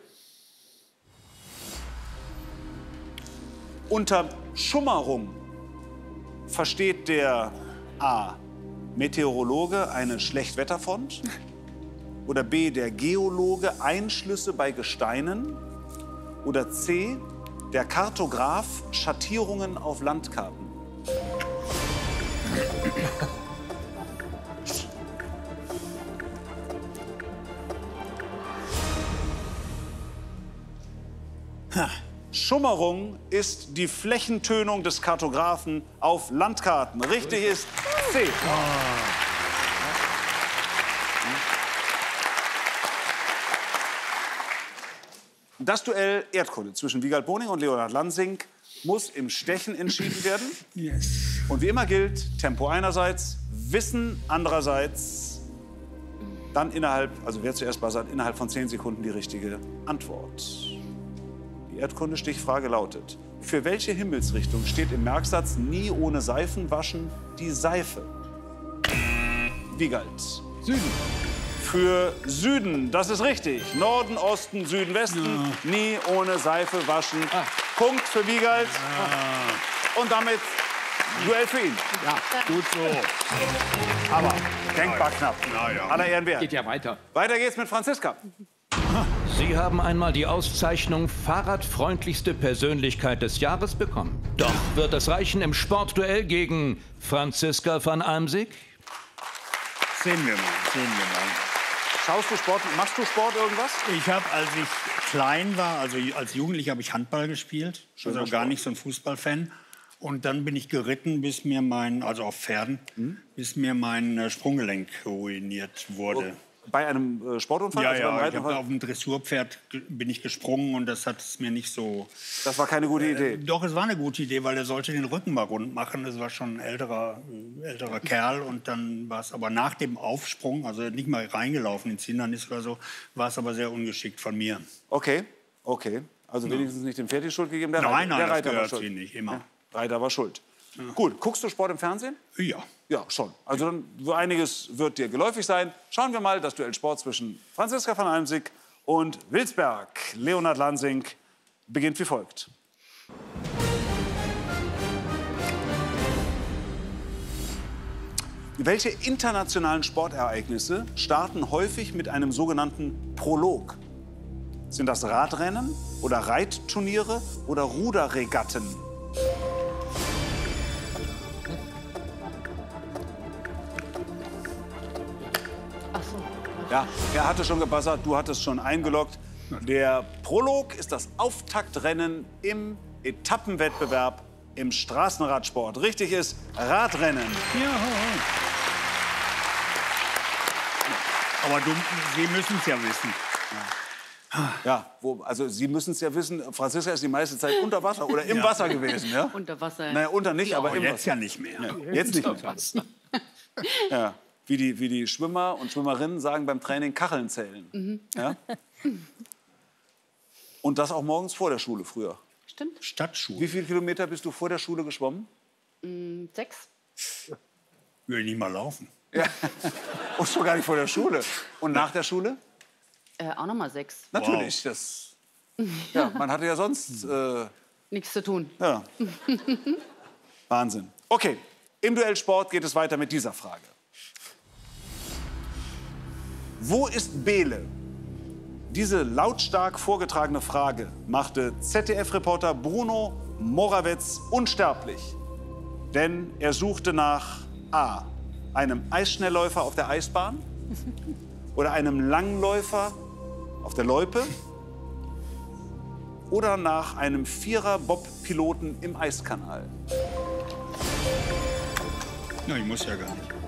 Unter Schummerung versteht der A. Meteorologe eine Schlechtwetterfront? Oder B. der Geologe Einschlüsse bei Gesteinen? Oder C. der Kartograf Schattierungen auf Landkarten? Ha. Schummerung ist die Flächentönung des Kartografen auf Landkarten. Richtig ist C. Oh. Das Duell Erdkunde zwischen Wigald Boning und Leonhard Lansing muss im Stechen entschieden werden.
Yes.
Und wie immer gilt, Tempo einerseits, Wissen andererseits. Dann innerhalb, also wer zuerst buzzert, innerhalb von zehn Sekunden die richtige Antwort. Die Erdkunde-Stichfrage lautet: Für welche Himmelsrichtung steht im Merksatz "Nie ohne Seifen waschen" die Seife? Wigald.
Süden.
Für Süden, das ist richtig. Norden, Osten, Süden, Westen. Ja. Nie ohne Seife waschen. Ah. Punkt für Wigald. Ja. Und damit Duell für ihn.
Ja, gut
so. Aber denkbar knapp.
Ja, ja.
Aller Ehren wert.
Geht ja weiter.
Weiter geht's mit Franziska.
Sie haben einmal die Auszeichnung Fahrradfreundlichste Persönlichkeit des Jahres bekommen. Doch wird es reichen im Sportduell gegen Franziska van Almsick?
Sehen wir mal, sehen wir mal.
Schaust du Sport, machst du Sport irgendwas?
Ich habe, als ich klein war, also als Jugendlicher, habe ich Handball gespielt. Also gar nicht so ein Fußballfan. Und dann bin ich geritten, bis mir mein, also auf Pferden, hm? bis mir mein Sprunggelenk ruiniert wurde.
Oh. Bei einem äh, Sportunfall?
Ja,
also
ja, ich hab auf dem Dressurpferd bin ich gesprungen und das hat es mir nicht so...
Das war keine gute Idee?
Äh, doch, es war eine gute Idee, weil er sollte den Rücken mal rund machen. Das war schon ein älterer, äh, älterer Kerl und dann war es aber nach dem Aufsprung, also nicht mal reingelaufen ins Hindernis oder so, war es aber sehr ungeschickt von mir.
Okay, okay. Also ja. wenigstens nicht dem Pferd die Schuld gegeben? Der
nein,
Reiter,
nein,
der
das
Reiter
gehört
war
sie nicht, immer.
Ja, Reiter war schuld. Ja. Gut, guckst du Sport im Fernsehen?
Ja.
Ja, schon. Also dann, so einiges wird dir geläufig sein. Schauen wir mal das Duell Sport zwischen Franziska van Almsick und Wilsberg. Leonhard Lansing beginnt wie folgt. Welche internationalen Sportereignisse starten häufig mit einem sogenannten Prolog? Sind das Radrennen oder Reitturniere oder Ruderregatten?
Ach so.
Ja, er hatte schon gebuzzert, du hattest schon eingeloggt. Der Prolog ist das Auftaktrennen im Etappenwettbewerb im Straßenradsport. Richtig ist Radrennen.
Ja. Aber du, Sie müssen es ja wissen.
Ja, wo, also Sie müssen es ja wissen, Franziska ist die meiste Zeit unter Wasser oder im
Ja.
Wasser gewesen. Ja?
Unter Wasser.
Naja, unter nicht,
Ja,
aber
aber
im
jetzt
Wasser.
ja nicht mehr.
Ja, jetzt nicht mehr. Ja, wie die, wie die Schwimmer und Schwimmerinnen sagen beim Training, Kacheln zählen.
Mhm.
Ja? Und das auch morgens vor der Schule früher.
Stimmt.
Stadtschule.
Wie viele Kilometer bist du vor der Schule geschwommen?
Mm, sechs.
Würde ich nicht mal laufen.
Ja. Und schon gar nicht vor der Schule. Und nach der Schule?
Äh, auch noch mal sechs.
Natürlich. Das, ja, man hatte ja sonst... Äh,
Nichts zu tun.
ja. Wahnsinn. Okay, im Duell Sport geht es weiter mit dieser Frage. Wo ist Bele? Diese lautstark vorgetragene Frage machte Z D F-Reporter Bruno Morawetz unsterblich. Denn er suchte nach A. einem Eisschnellläufer auf der Eisbahn oder einem Langläufer auf der Loipe oder nach einem Vierer-Bob-Piloten im Eiskanal.
Na, ich muss ja gar nicht.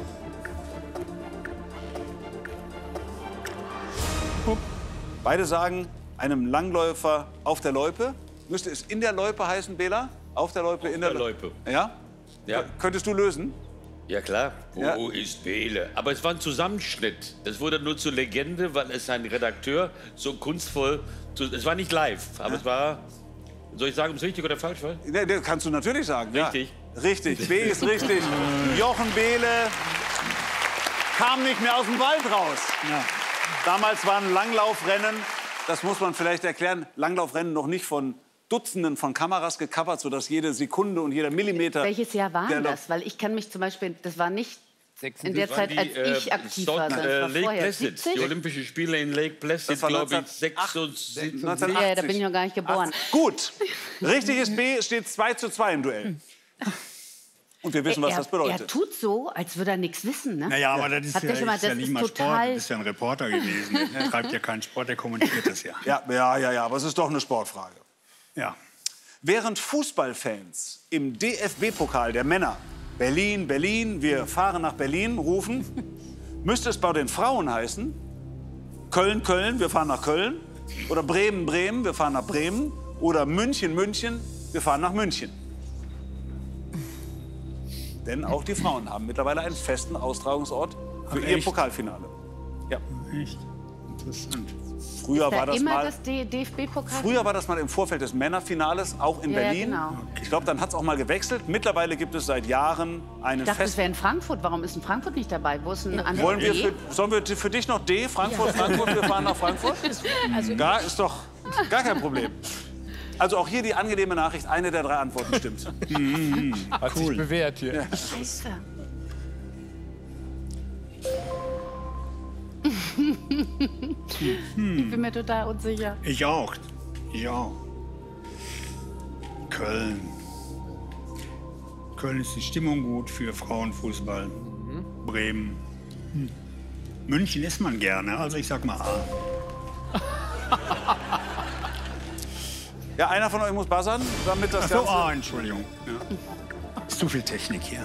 Beide sagen, einem Langläufer auf der Loipe. Müsste es in der Loipe heißen, Bela? Auf der Loipe, in der,
der Loipe.
Ja?
Ja.
Könntest du lösen?
Ja klar, wo
Ja.
ist Bele? Aber es war ein Zusammenschnitt. Das wurde nur zur Legende, weil es sein Redakteur so kunstvoll... Zu, es war nicht live, aber
Ja.
es war... Soll ich sagen, ob es richtig oder falsch war?
Ne, ne, kannst du natürlich sagen.
Richtig.
Ja. Richtig, B ist richtig. Jochen Behle kam nicht mehr aus dem Wald raus.
Ja.
Damals waren Langlaufrennen, das muss man vielleicht erklären, Langlaufrennen noch nicht von Dutzenden von Kameras gecovert, sodass jede Sekunde und jeder Millimeter...
Welches Jahr war
der
denn
Lauf-
das? Weil ich kann mich zum Beispiel, das war nicht in der
Das
Zeit,
waren
als
die, äh,
ich aktiv
Salt-
war, sondern
äh,
das war
Lake
vorher.
Placid.
siebzig?
Die Olympischen Spiele in Lake Placid,
Das war
glaube ich,
neunzehnhundertachtzig.
sechsundsiebzig.
Ja, da bin ich noch gar nicht geboren.
Gut, richtig ist B, es steht zwei zu zwei im Duell. Und wir wissen, was
er,
das bedeutet.
Er tut so, als würde er nichts wissen. Ne?
Naja, aber das ist
Hat
ja,
dich immer-
ist ja
das
nicht
ist
mal Sport.
total-
Du bist ja ein Reporter gewesen. Er treibt ja keinen Sport, der kommentiert das ja.
Ja, ja, ja, ja, aber es ist doch eine Sportfrage.
Ja.
Während Fußballfans im D F B-Pokal der Männer Berlin, Berlin, wir fahren nach Berlin rufen, müsste es bei den Frauen heißen Köln, Köln, wir fahren nach Köln oder Bremen, Bremen, wir fahren nach Bremen oder München, München, wir fahren nach München. Denn auch die Frauen haben mittlerweile einen festen Austragungsort für
Ach,
ihr
echt?
Pokalfinale. Ja.
Echt? Interessant.
Früher
Da
war das
immer
mal.
das D F B-Pokal?
Früher war das mal im Vorfeld des Männerfinales, auch in
Ja, ja,
Berlin.
genau.
Ich glaube, dann hat es auch mal gewechselt. Mittlerweile gibt es seit Jahren einen
Ich dachte, es
festen...
wäre in Frankfurt. Warum ist in Frankfurt nicht dabei? Wo ist ein anderer
Wollen wir
D?
für, sollen wir für dich noch D? Frankfurt, Frankfurt, wir fahren nach Frankfurt?
Also,
Gar, ist doch gar kein Problem. Also auch hier die angenehme Nachricht, eine der drei Antworten stimmt.
Hat sich bewährt hier.
Ja.
Scheiße. Ich bin mir total unsicher.
Ich auch. Ich auch. Köln. Köln ist die Stimmung gut für Frauenfußball. Bremen. Hm. München isst man gerne, also ich sag mal A.
Ja, einer von euch muss buzzern, damit das
Ach so,
Ganze...
A, Entschuldigung. Ja. Ist zu viel Technik hier.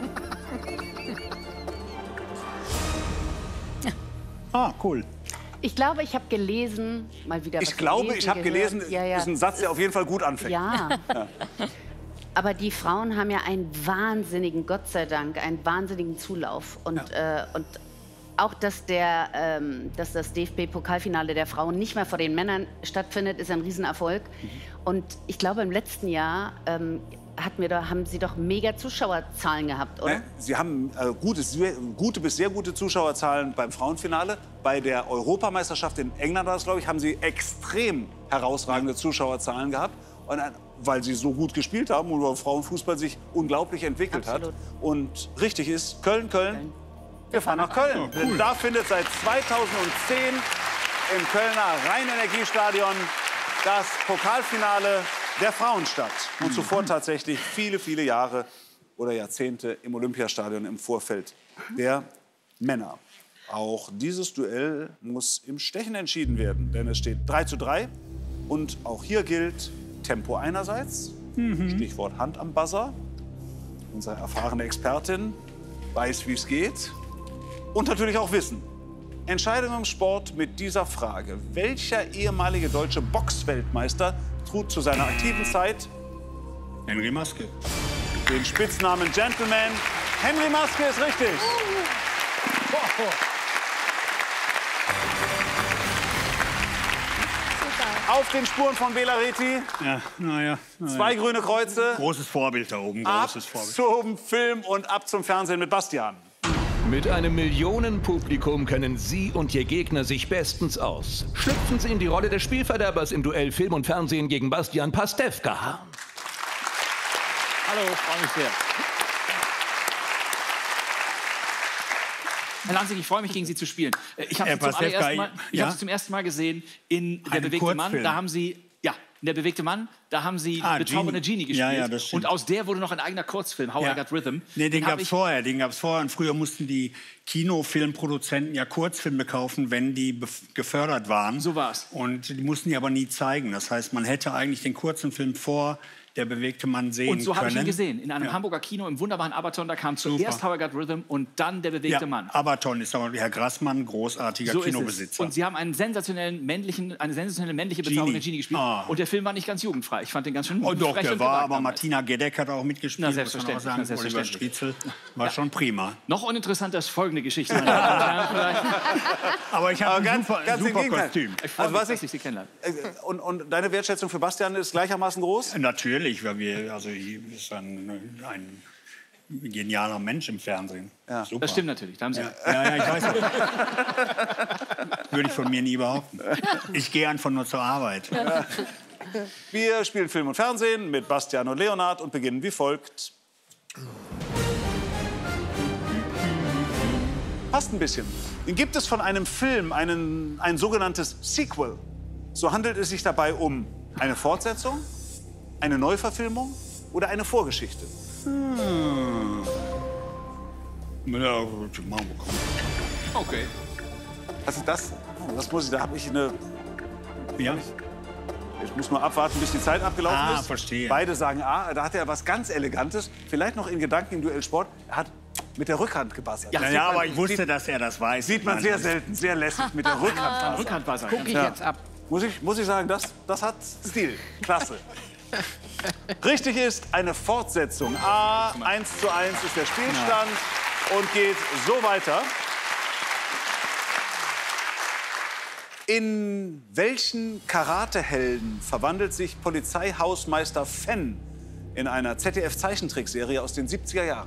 Ah, cool.
Ich glaube, ich habe gelesen, mal wieder was
Ich glaube,
gelesen,
ich habe
gehört.
gelesen,
Ja, ja.
ist ein Satz, der auf jeden Fall gut anfängt.
Ja. Aber die Frauen haben ja einen wahnsinnigen, Gott sei Dank, einen wahnsinnigen Zulauf. Und, äh, und auch, dass, der, ähm, dass das D F B-Pokalfinale der Frauen nicht mehr vor den Männern stattfindet, ist ein Riesenerfolg. Und ich glaube, im letzten Jahr ähm, hat mir da, haben Sie doch mega Zuschauerzahlen gehabt, oder?
Ne? Sie haben äh, gute, sehr, gute bis sehr gute Zuschauerzahlen beim Frauenfinale. Bei der Europameisterschaft in England war das, glaube ich, haben sie extrem herausragende Zuschauerzahlen gehabt. Und, äh, weil sie so gut gespielt haben und weil Frauenfußball sich unglaublich entwickelt
Absolut.
hat. Und richtig ist, Köln, Köln, Köln. Wir fahren nach Köln.
Oh, cool.
Denn da findet seit zweitausendzehn im Kölner Rhein-Energiestadion das Pokalfinale der Frauen statt. Und zuvor tatsächlich viele, viele Jahre oder Jahrzehnte im Olympiastadion im Vorfeld der Männer. Auch dieses Duell muss im Stechen entschieden werden, denn es steht drei zu drei. Und auch hier gilt Tempo einerseits, mhm. Stichwort Hand am Buzzer. Unsere erfahrene Expertin weiß, wie es geht. Und natürlich auch Wissen. Entscheidung im Sport mit dieser Frage. Welcher ehemalige deutsche Boxweltmeister trug zu seiner aktiven Zeit
Henry Maske.
Den Spitznamen Gentleman? Henry Maske ist richtig. Oh. Auf den Spuren von Bela Reti.
Ja, naja. Na
Zwei
ja.
grüne Kreuze.
Großes Vorbild da oben.
Ab
Großes Vorbild.
zum Film und ab zum Fernsehen mit Bastian.
Mit einem Millionenpublikum kennen Sie und Ihr Gegner sich bestens aus. Schlüpfen Sie in die Rolle des Spielverderbers im Duell Film und Fernsehen gegen Bastian Pastewka.
Hallo, freue mich sehr. Herr Lanzig, ich freue mich, gegen Sie zu spielen. Ich habe Sie, zum allerersten Mal- ich
ja?
hab Sie zum ersten Mal gesehen in Der
Einen
bewegte Mann.
Kurzfilm.
Da haben Sie, ja, in Der bewegte Mann, da haben Sie
Ah,
bezaubernde
Genie.
Genie gespielt.
Ja, ja, das stimmt.
Und aus der wurde noch ein eigener Kurzfilm, How
Ja.
I Got Rhythm.
Nee, den
hab
gab es
ich-
vorher, den gab es vorher. Und früher mussten die Kinofilmproduzenten ja Kurzfilme kaufen, wenn die bef- gefördert waren.
So war's.
Und die mussten die aber nie zeigen. Das heißt, man hätte eigentlich den kurzen Film vor Der bewegte Mann sehen
Und so habe ich ihn
können.
gesehen, in einem
Ja.
Hamburger Kino im wunderbaren Abaton. Da kam zuerst How I Got Rhythm und dann Der bewegte
Ja,
Mann.
Abaton ist aber Herr Grassmann, großartiger
So ist es.
Kinobesitzer.
Und Sie haben einen sensationellen männlichen, eine sensationelle männliche bezaubernde Genie gespielt.
Ah.
Und der Film war nicht ganz jugendfrei. Ich fand den ganz schön
Oh doch,
frech
der
und
war,
gewagt
aber
damals.
Martina Gedeck hat auch mitgespielt.
Na,
muss man auch
selbstverständlich,
sagen.
na, selbstverständlich.
Oliver Striezel war schon prima.
Noch uninteressanter ist folgende Geschichte. meine Damen und Herren, vielleicht.
Aber ich habe ein
ganz,
super,
ganz im
super
Gegenteil.
Kostüm.
Ich freue
Also,
mich,
was
dass
ich-
ich Sie kennenlerne.
Äh, Und, und deine Wertschätzung für Bastian ist gleichermaßen groß?
Natürlich, weil wir, also hier ist ein, ein genialer Mensch im Fernsehen.
Ja.
Super.
Das stimmt natürlich, da haben Sie
Ja, ja, ja, ich weiß nicht. Würde ich von mir nie behaupten. Ich gehe einfach nur zur Arbeit.
Wir spielen Film und Fernsehen mit Bastian und Leonhard und beginnen wie folgt. Passt ein bisschen. Den gibt es von einem Film einen, ein sogenanntes Sequel. So handelt es sich dabei um eine Fortsetzung, eine Neuverfilmung oder eine Vorgeschichte.
Hm. Ja, gut, machen wir, komm.
Okay.
Also das, oh, das muss ich, da habe ich eine...
Ja.
Ich muss nur abwarten, bis die Zeit abgelaufen
Ah,
ist.
verstehe.
Beide sagen A, da hat er was ganz Elegantes. Vielleicht noch in Gedanken im Duell Sport. Er hat mit der Rückhand gebuzzert.
Ja,
Das
ja,
sieht
aber
man-
ich wusste,
sieht,
dass er das weiß.
Sieht man
Ich
sehr
meine,
selten, sehr lässig mit der Rückhand.
Rückhand war es.
Guck ich
Ja.
jetzt ab.
Muss ich, muss ich sagen, das, das hat Stil. Klasse. Richtig ist eine Fortsetzung. A, eins zu eins ist der Spielstand und geht so weiter. In welchen Karatehelden verwandelt sich Polizeihausmeister Fenn in einer Z D F-Zeichentrickserie aus den siebziger Jahren?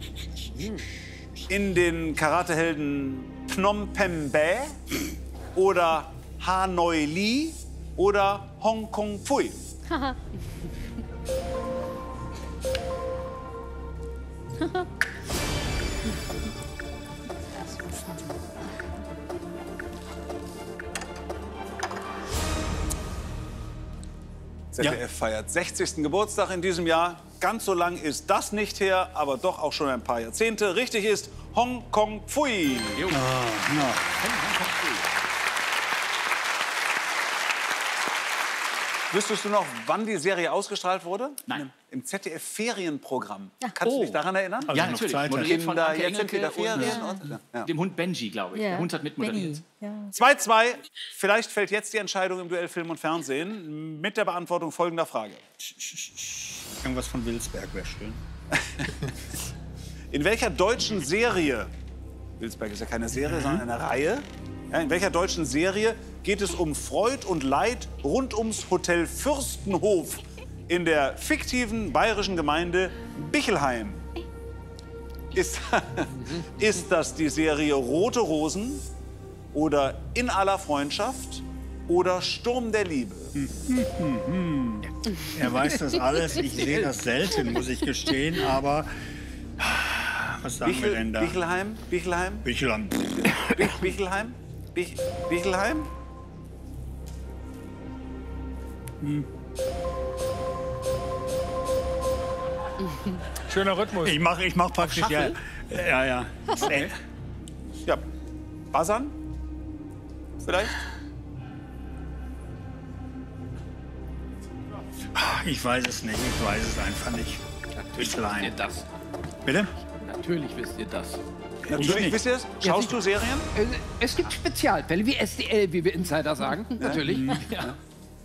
In den Karatehelden Phnom Penh Bä oder Hanoi Lee oder Hong Kong Phui? Z D F
Ja.
feiert sechzigsten Geburtstag in diesem Jahr. Ganz so lang ist das nicht her, aber doch auch schon ein paar Jahrzehnte. Richtig ist Hong Kong Phui. Wüsstest du noch, wann die Serie ausgestrahlt wurde?
Nein.
Im Z D F-Ferienprogramm. Kannst
Oh.
du dich daran erinnern?
Ja, natürlich.
Zeit hat.
Moderiert von
Kinder,
Anke
jetzt sind wieder
Engelke und
Ferien. Und, ja.
dem Hund Benji, glaube ich.
Ja.
Der Hund hat mitmoderiert.
zwei zwei. Vielleicht fällt jetzt die Entscheidung im Duell Film und Fernsehen mit der Beantwortung folgender Frage.
Irgendwas von Wilsberg wäre schön.
In welcher deutschen Serie, Wilsberg ist ja keine Serie, sondern eine Reihe, ja, in welcher deutschen Serie geht es um Freud und Leid rund ums Hotel Fürstenhof in der fiktiven bayerischen Gemeinde Bichelheim? Ist, ist das die Serie Rote Rosen oder In aller Freundschaft oder Sturm der Liebe?
Er weiß das alles. Ich sehe das selten, muss ich gestehen. Aber was sagen wir denn da?
Bichelheim? Bichelheim?
Bichelheim.
Bich, Bichelheim? Bich, Bichelheim?
Schöner Rhythmus.
Ich mache ich mach praktisch ja. Ja, ja.
Ja. buzzern? Vielleicht?
Ich weiß es nicht, ich weiß es einfach nicht.
Natürlich
Klein.
wisst ihr das.
Bitte?
Natürlich wisst ihr das.
Natürlich, wisst ihr das? Schaust du Serien?
Es gibt Spezialfälle, wie S D L, wie wir Insider sagen. Natürlich.
Ja.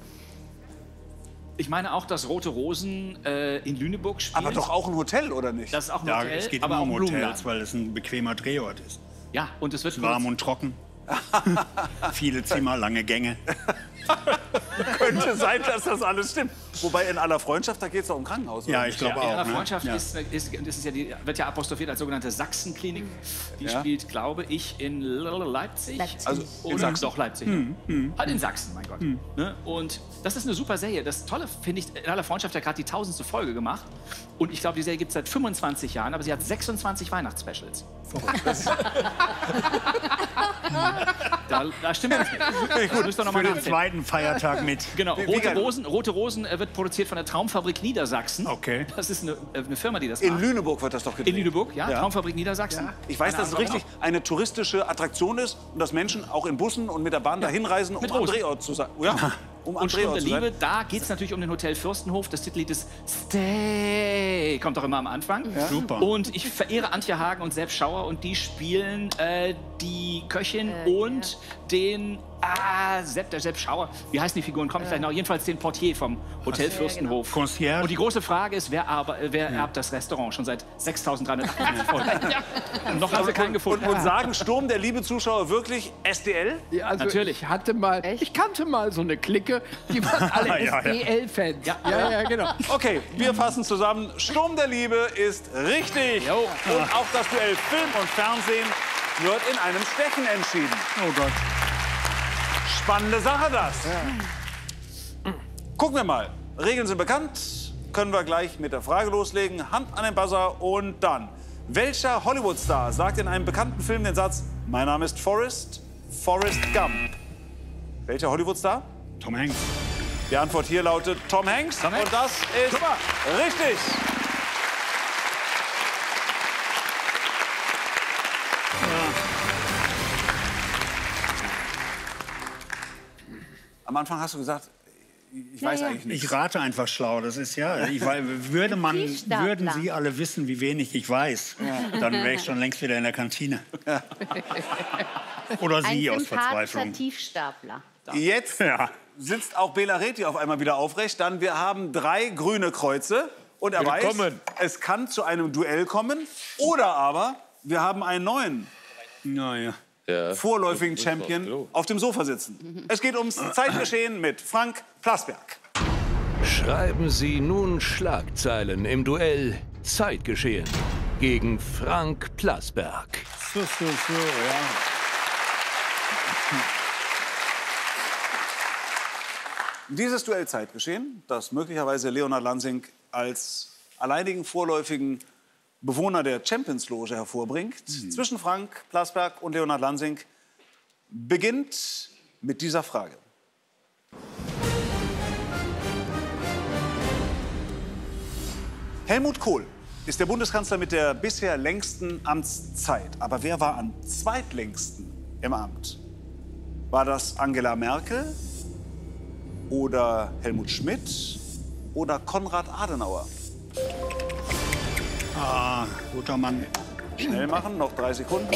Ich meine auch, dass Rote Rosen äh, in Lüneburg spielt.
Aber doch auch ein Hotel, oder nicht?
Das ist auch ein
Ja,
Hotel,
es geht
aber
immer
auch
um
ein
Hotels,
Blumenladen.
weil es ein bequemer Drehort ist.
Ja, und es wird
Warm und trocken. Viele Zimmer, lange Gänge.
Könnte sein, dass das alles stimmt. Wobei in aller Freundschaft, da geht es doch um Krankenhaus.
Ja,
oder
ich
nicht?
glaube
Ja, in
auch.
einer
Ne?
Freundschaft
Ja.
ist, ist, das ist ja die, wird ja apostrophiert als sogenannte Sachsenklinik. Die
Ja.
spielt, glaube ich, in Leipzig.
Leipzig.
Also in
Oder
Sachsen.
doch Leipzig.
Hm,
Halt in Sachsen, mein Gott. Ne? Und das ist eine super Serie. Das Tolle finde ich, in aller Freundschaft hat gerade die tausendste Folge gemacht. Und ich glaube, die Serie gibt es seit fünfundzwanzig Jahren, aber sie hat sechsundzwanzig Weihnachtsspecials. da, da stimmt was nicht. Das müsst ihr noch mal
Für den
nachsehen.
zweiten Feiertag mit.
Genau,
Wie- wie
Rote
geil.
Rosen, Rote Rosen äh, wird produziert von der Traumfabrik Niedersachsen.
Okay.
Das ist eine, äh, eine Firma, die das
In
macht.
Lüneburg wird das doch gedreht.
In Lüneburg, ja,
Ja.
Traumfabrik Niedersachsen.
Ich weiß,
Keine
dass es
Ahnung,
richtig eine touristische Attraktion ist und dass Menschen auch in Bussen und mit der Bahn dahin reisen, um
Mit
am
Rosen.
Drehort zu sein. Ja, um am
Und Stunde
Drehort zu sein.
Liebe, da geht es natürlich um den Hotel Fürstenhof. Das Titellied ist Stay, kommt doch immer am Anfang.
Super.
Und ich verehre Antje Hagen und Sepp Schauer und die spielen äh, die Köchin und den, ah, Sepp, der Sepp Schauer, wie heißen die Figuren, kommt vielleicht noch, jedenfalls den Portier vom Hotel Fürstenhof.
Concierge.
Und die große Frage ist, wer, aber, äh, wer erbt das Restaurant schon seit sechstausenddreihundertachtzig Folgen? Und noch haben sie keinen gefunden.
Und, und sagen Sturm der liebe Zuschauer wirklich S D L?
Ja, also
Natürlich.
Ich hatte mal, ich kannte mal so eine Clique, die waren alle
Ja, ja.
S D L-Fans. Ja, ja, ja, genau.
Okay, wir fassen zusammen. Sturm der Liebe ist richtig.
Jo.
Und auch das Duell Film und Fernsehen wird in einem Stechen entschieden.
Oh Gott.
Spannende Sache das. Gucken wir mal. Regeln sind bekannt. Können wir gleich mit der Frage loslegen. Hand an den Buzzer und dann. Welcher Hollywood-Star sagt in einem bekannten Film den Satz, mein Name ist Forrest, Forrest Gump? Welcher Hollywood-Star?
Tom Hanks.
Die Antwort hier lautet Tom Hanks.
Tom Hanks.
Und das ist richtig. Am Anfang hast du gesagt, ich weiß
ja.
eigentlich nicht.
Ich rate einfach schlau, das ist ja. Ich, weil, würde man,
Tiefstapler.
würden Sie alle wissen, wie wenig ich weiß, dann wäre ich schon längst wieder in der Kantine. Oder Sie
Ein
aus
sympathischer
Verzweiflung.
Tiefstapler.
Jetzt
Ja.
sitzt auch Bela Reti auf einmal wieder aufrecht. Dann wir haben drei grüne Kreuze. Und er weiß,
Willkommen.
es kann zu einem Duell kommen. Oder aber wir haben einen neuen
Naja.
Ja.
vorläufigen
Das ist
Champion
doch klar.
auf dem Sofa sitzen. Es geht ums Zeitgeschehen mit Frank Plasberg.
Schreiben Sie nun Schlagzeilen im Duell Zeitgeschehen gegen Frank Plasberg.
So, so, so, ja.
Dieses Duell Zeitgeschehen, das möglicherweise Leonhard Lansing als alleinigen vorläufigen Bewohner der Champions Loge hervorbringt, zwischen Frank Plasberg und Leonhard Lansing, beginnt mit dieser Frage. Helmut Kohl ist der Bundeskanzler mit der bisher längsten Amtszeit. Aber wer war am zweitlängsten im Amt? War das Angela Merkel oder Helmut Schmidt oder Konrad Adenauer?
Ah, guter Mann.
Schnell machen, noch drei Sekunden.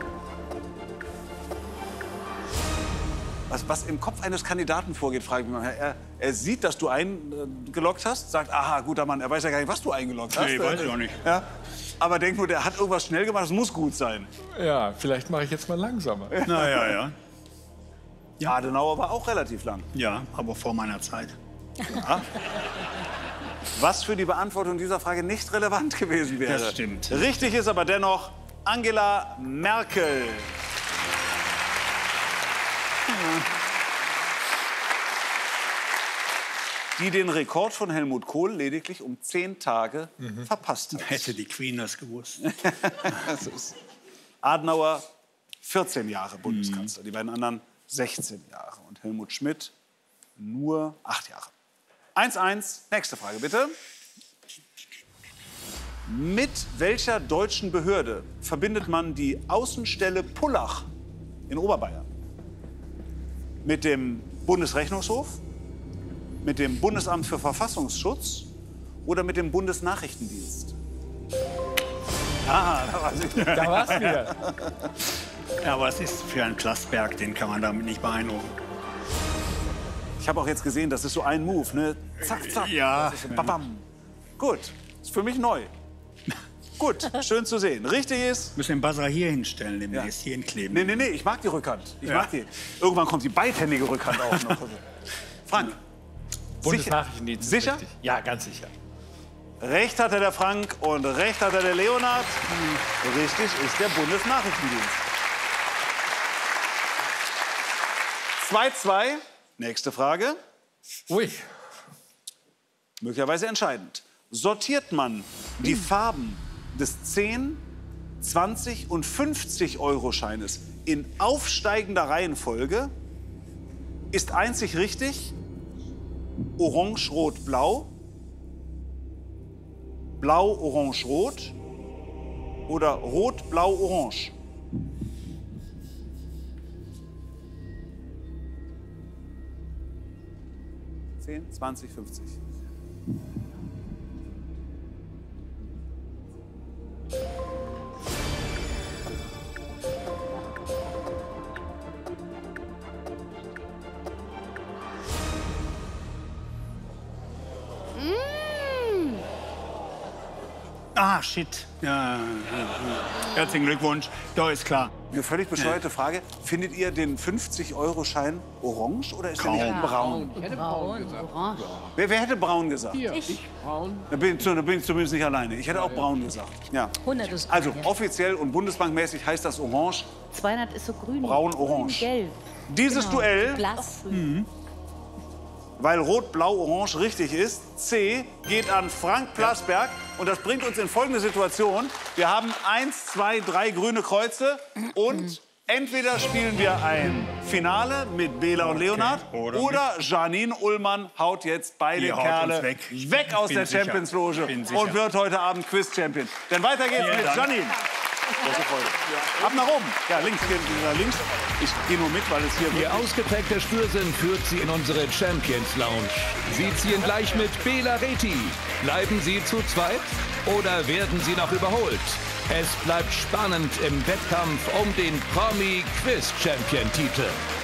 Was, was im Kopf eines Kandidaten vorgeht, frage ich mich mal. Er, er sieht, dass du eingeloggt hast, sagt, aha, guter Mann. Er weiß ja gar nicht, was du eingeloggt hast.
Nee, weiß ich auch nicht.
Ja? Aber denkt nur, der hat irgendwas schnell gemacht, das muss gut sein.
Ja, vielleicht mache ich jetzt mal langsamer.
Na ja, ja.
Ja. Adenauer war auch relativ lang.
Ja, aber vor meiner Zeit.
Ja. Was für die Beantwortung dieser Frage nicht relevant gewesen wäre.
Das stimmt.
Richtig ist aber dennoch Angela Merkel. Die den Rekord von Helmut Kohl lediglich um zehn Tage verpasst hat.
Hätte die Queen das gewusst.
Das ist Adenauer vierzehn Jahre Bundeskanzler, die beiden anderen sechzehn Jahre. Und Helmut Schmidt nur acht Jahre. eins eins, nächste Frage bitte. Mit welcher deutschen Behörde verbindet man die Außenstelle Pullach in Oberbayern? Mit dem Bundesrechnungshof, mit dem Bundesamt für Verfassungsschutz oder mit dem Bundesnachrichtendienst?
Ah, da war's wieder.
Da war's wieder.
Ja, aber es ist für einen Plasberg, den kann man damit nicht beeindrucken.
Ich habe auch jetzt gesehen, das ist so ein Move, ne? Zack, zack.
Ja.
Das ist babam. Gut, ist für mich neu. Gut, schön zu sehen. Richtig ist...
Wir müssen den Buzzer hier hinstellen, den ja. hier hinkleben.
Nee, nee, nee, ich mag die Rückhand. Ich
Ja.
mag die. Irgendwann kommt die beidhändige Rückhand auch noch. Frank.
Bundesnachrichtendienst. ist
Sicher?
richtig. Ja, ganz sicher.
Recht hatte der Frank und recht hatte der Leonhard. Richtig ist der Bundesnachrichtendienst. zwei zwei. Nächste Frage.
Ui.
Möglicherweise entscheidend. Sortiert man die Farben des zehn, zwanzig und fünfzig Euro Scheines in aufsteigender Reihenfolge, ist einzig richtig Orange, Rot, Blau, Blau, Orange, Rot oder Rot, Blau, Orange. zehn, zwanzig, fünfzig.
Ah, shit. Ja, ja, ja. Herzlichen Glückwunsch. Doch, ist klar.
Eine völlig bescheuerte Frage. Findet ihr den fünfzig Euro Schein orange oder ist
Braun.
der nicht braun?
Ich hätte braun gesagt.
Orange.
Wer, wer hätte braun gesagt?
Hier, ich braun.
Da bin, ich- da bin ich zumindest nicht alleine. Ich hätte auch braun gesagt. Ja.
hundert ist
Also
braun.
offiziell und bundesbankmäßig heißt das orange.
zweihundert ist so grün.
Braun, orange.
Gelb.
Dieses
Genau.
Duell,
Blass.
weil Rot, Blau, Orange richtig ist, C, geht an Frank Plasberg. Und das bringt uns in folgende Situation. Wir haben eins, zwei, drei grüne Kreuze und entweder spielen wir ein Finale mit Bela und Leonhard
Oder
oder, Janine Ullmann haut jetzt beide
Die haut
Kerle
uns weg.
weg aus
Bin
der
sicher.
Champions-Loge
Bin sicher.
und wird heute Abend Quiz-Champion. Denn weiter geht's
Vielen
mit
Dank.
Janine. Große Freude. Ab nach oben. Ja, links, gehen Sie nach links. Ich gehe nur mit, weil es hier
Ihr ausgeprägter Spürsinn führt Sie in unsere Champions Lounge. Sie ziehen gleich mit Bela Reti. Bleiben Sie zu zweit oder werden Sie noch überholt? Es bleibt spannend im Wettkampf um den Promi-Quiz-Champion-Titel.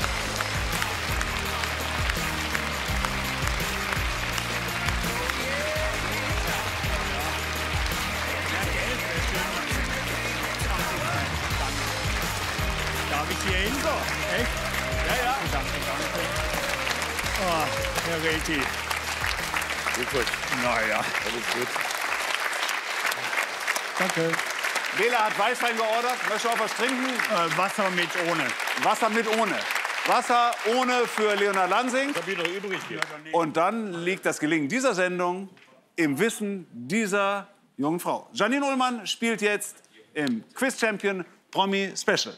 Darf ich hier hin? So, echt? Ja, ja. Danke, danke. Oh, Herr Reti.
Glückwunsch.
Naja.
Alles gut.
Danke.
Bela hat Weißwein geordert. Möchtest du auch was trinken?
Äh, Wasser mit ohne.
Wasser mit ohne. Wasser ohne für Leonhard Lansing.
Ich habe hier noch übrig hier.
Und dann liegt das Gelingen dieser Sendung im Wissen dieser jungen Frau. Janine Ullmann spielt jetzt im Quiz Champion Promi Special.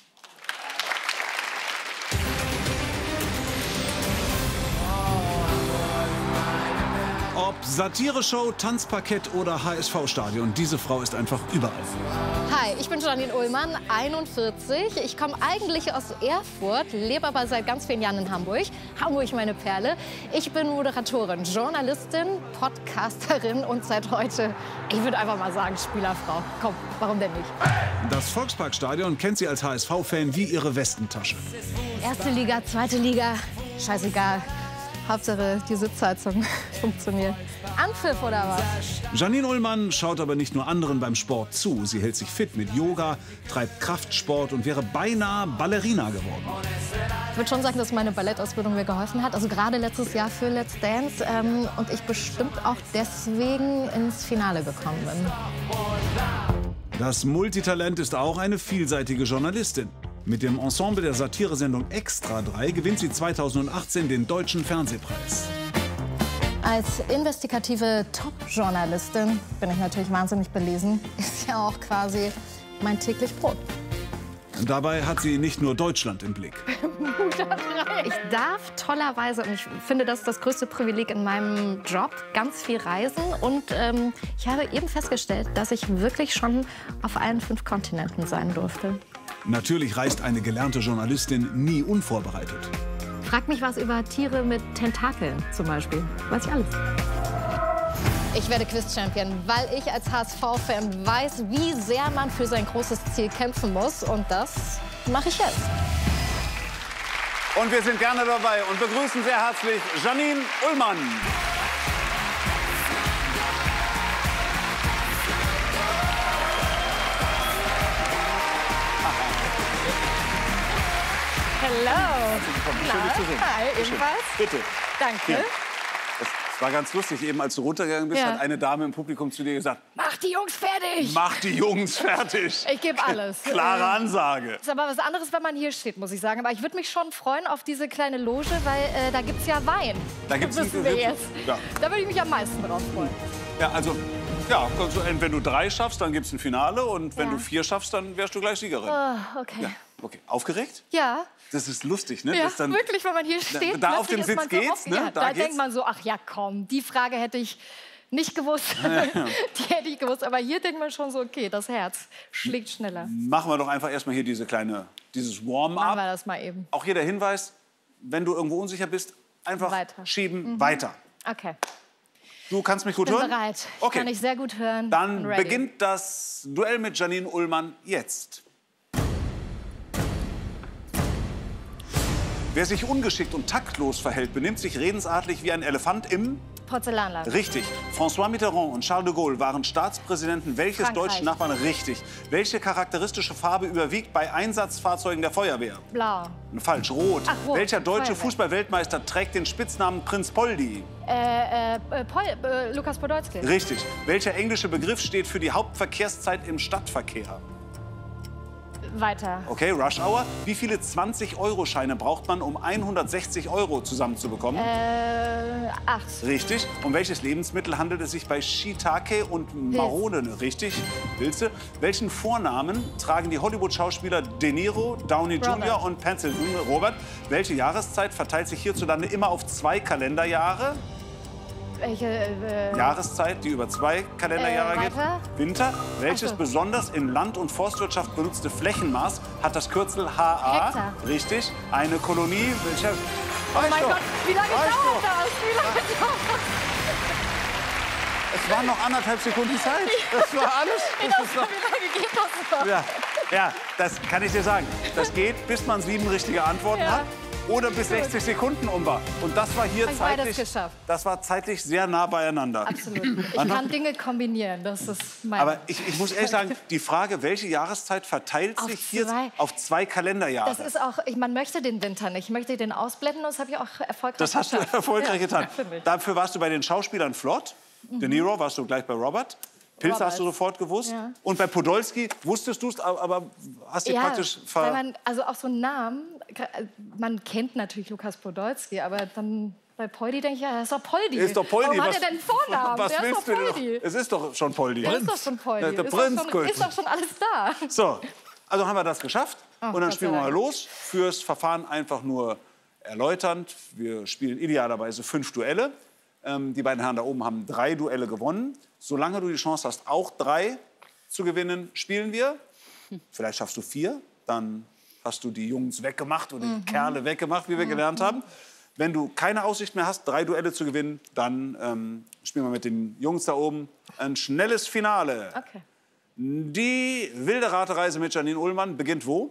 Ob Satire-Show, Tanzparkett oder H S V-Stadion, diese Frau ist einfach überall.
Hi, ich bin Janine Ullmann, einundvierzig. Ich komme eigentlich aus Erfurt, lebe aber seit ganz vielen Jahren in Hamburg. Hamburg meine Perle. Ich bin Moderatorin, Journalistin, Podcasterin und seit heute, ich würde einfach mal sagen, Spielerfrau. Komm, warum denn nicht?
Das Volksparkstadion kennt sie als H S V-Fan wie ihre Westentasche.
Erste Liga, zweite Liga, scheißegal. Hauptsache, die Sitzheizung funktioniert. Anpfiff oder was?
Janine Ullmann schaut aber nicht nur anderen beim Sport zu. Sie hält sich fit mit Yoga, treibt Kraftsport und wäre beinahe Ballerina geworden.
Ich würde schon sagen, dass meine Ballettausbildung mir geholfen hat. Also gerade letztes Jahr für Let's Dance. Ähm, und ich bestimmt auch deswegen ins Finale gekommen bin.
Das Multitalent ist auch eine vielseitige Journalistin. Mit dem Ensemble der Satiresendung Extra drei gewinnt sie zweitausendachtzehn den Deutschen Fernsehpreis.
Als investigative Top-Journalistin bin ich natürlich wahnsinnig belesen. Ist ja auch quasi mein täglich Brot.
Dabei hat sie nicht nur Deutschland im Blick.
Ich darf tollerweise, und ich finde, das ist das größte Privileg in meinem Job, ganz viel reisen. Und ähm, ich habe eben festgestellt, dass ich wirklich schon auf allen fünf Kontinenten sein durfte.
Natürlich reist eine gelernte Journalistin nie unvorbereitet.
Frag mich was über Tiere mit Tentakeln zum Beispiel. Weiß ich alles. Ich werde Quiz-Champion, weil ich als H S V-Fan weiß, wie sehr man für sein großes Ziel kämpfen muss. Und das mache ich jetzt.
Und wir sind gerne dabei und begrüßen sehr herzlich Janine Ullmann.
Hallo.
Schön, dich zu sehen.
Hi, ebenfalls.
Bitte.
Danke.
Ja. Das war ganz lustig. Eben als du runtergegangen bist,
Ja.
hat eine Dame im Publikum zu dir gesagt,
Mach die Jungs fertig.
mach die Jungs fertig.
Ich gebe alles.
Klare Ansage.
Ist aber was anderes, wenn man hier steht, muss ich sagen. Aber ich würde mich schon freuen auf diese kleine Loge, weil äh, da gibt es ja Wein.
Da gibt's
wissen
einen-
wir jetzt.
Ja.
Da würde ich mich am meisten drauf freuen.
Ja, also, ja, kannst du- wenn du drei schaffst, dann gibt es ein Finale. Und wenn
Ja.
du vier schaffst, dann wärst du gleich Siegerin.
Oh, okay.
Ja, okay. Aufgeregt?
Ja.
Das ist lustig, ne?
Ja,
Das dann,
wirklich, wenn man hier steht.
da auf
plötzlich
dem
ist
Sitz
man so
geht's,
offen.
ne?
Ja,
Da
da
geht's.
denkt man so, ach ja, komm, die Frage hätte ich nicht gewusst.
Ja, ja.
Die hätte ich gewusst. Aber hier denkt man schon so, okay, das Herz schlägt schneller.
Machen wir doch einfach erstmal hier diese kleine, dieses
Machen
Warm-up.
wir das mal eben.
Auch hier der Hinweis, wenn du irgendwo unsicher bist, einfach
Weiter.
schieben,
Mhm.
weiter.
Okay.
Du kannst mich gut
Ich bin
hören?
bereit.
Okay.
Kann ich sehr gut hören.
Dann
Bin ready.
beginnt das Duell mit Janine Ullmann jetzt. Wer sich ungeschickt und taktlos verhält, benimmt sich redensartlich wie ein Elefant im...
Porzellanladen.
Richtig. François Mitterrand und Charles de Gaulle waren Staatspräsidenten welches
Frankreich.
deutschen Nachbarn? Richtig. Welche charakteristische Farbe überwiegt bei Einsatzfahrzeugen der Feuerwehr?
Blau.
Falsch, rot.
Ach, rot.
Welcher deutsche
Feuerwehr.
Fußballweltmeister trägt den Spitznamen Prinz Poldi?
Äh, äh, äh, Pol, äh, Lukas Podolski.
Richtig. Welcher englische Begriff steht für die Hauptverkehrszeit im Stadtverkehr?
Weiter.
Okay, Rush Hour. Wie viele zwanzig-Euro-Scheine braucht man, um hundertsechzig Euro zusammenzubekommen?
Äh, acht.
Richtig. Um welches Lebensmittel handelt es sich bei Shiitake und Marone? Richtig. Pilze. Welchen Vornamen tragen die Hollywood-Schauspieler De Niro, Downey
Robert.
Junior und Pencil? Robert. Welche Jahreszeit verteilt sich hierzulande immer auf zwei Kalenderjahre?
Welche, äh,
Jahreszeit, die über zwei Kalenderjahre
Äh,
geht.
weiter?
Winter. Welches
Ach so.
besonders in Land- und Forstwirtschaft benutzte Flächenmaß hat das Kürzel H A?
Hektar.
Richtig. Eine Kolonie. Welcher...
Oh mein
Reicht doch.
Gott, wie lange
Reicht
dauert
doch.
das? Wie lange dauert
Es waren noch anderthalb Sekunden Zeit. Das war alles.
das?
Das ist doch-
Wie lange geht das noch?
ja, ja, das kann ich dir sagen. Das geht, bis man sieben richtige Antworten
Ja.
hat oder bis
Gut.
sechzig Sekunden um war. Und das war hier
Hab ich beides
zeitlich,
geschafft.
das war zeitlich sehr nah beieinander.
Absolut. Ich kann Dinge kombinieren. Das ist mein.
Aber ich, ich muss ehrlich sagen, die Frage, welche Jahreszeit verteilt
Auf
sich hier
zwei.
auf zwei Kalenderjahre?
Das ist auch, ich, man möchte den Winter nicht. Ich möchte den ausblenden und das habe ich auch erfolgreich
Das hast du
geschafft.
erfolgreich
Ja,
getan.
finde ich.
Dafür warst du bei den Schauspielern flott. De Niro warst du gleich bei Robert. Pilze
Robert.
hast du sofort gewusst.
Ja.
Und bei Podolski wusstest du es, aber hast dich
Ja,
praktisch
weil
ver...
man, also auch so einen Namen, man kennt natürlich Lukas Podolski, aber dann bei Poldi denke ich, ja, das ist doch Poldi.
Ist doch Poldi.
Warum hat
was,
er denn einen Vornamen?
Was
Der
willst
ist doch
du denn
Poldi.
noch? Es ist doch schon Poldi.
Der ist doch schon Poldi.
Der, der
ist,
Prinz,
doch schon,
gut.
ist doch schon alles da.
So, also haben wir das geschafft.
Oh,
Und dann
Gott
spielen
sei
wir mal
Dank.
los. Fürs Verfahren einfach nur erläuternd. Wir spielen idealerweise fünf Duelle. Ähm, die beiden Herren da oben haben drei Duelle gewonnen. Solange du die Chance hast, auch drei zu gewinnen, spielen wir. Vielleicht schaffst du vier. Dann hast du die Jungs weggemacht oder die Kerle weggemacht, wie wir gelernt haben. Wenn du keine Aussicht mehr hast, drei Duelle zu gewinnen, dann ähm, spielen wir mit den Jungs da oben ein schnelles Finale.
Okay.
Die wilde Ratereise mit Janine Ullmann beginnt wo?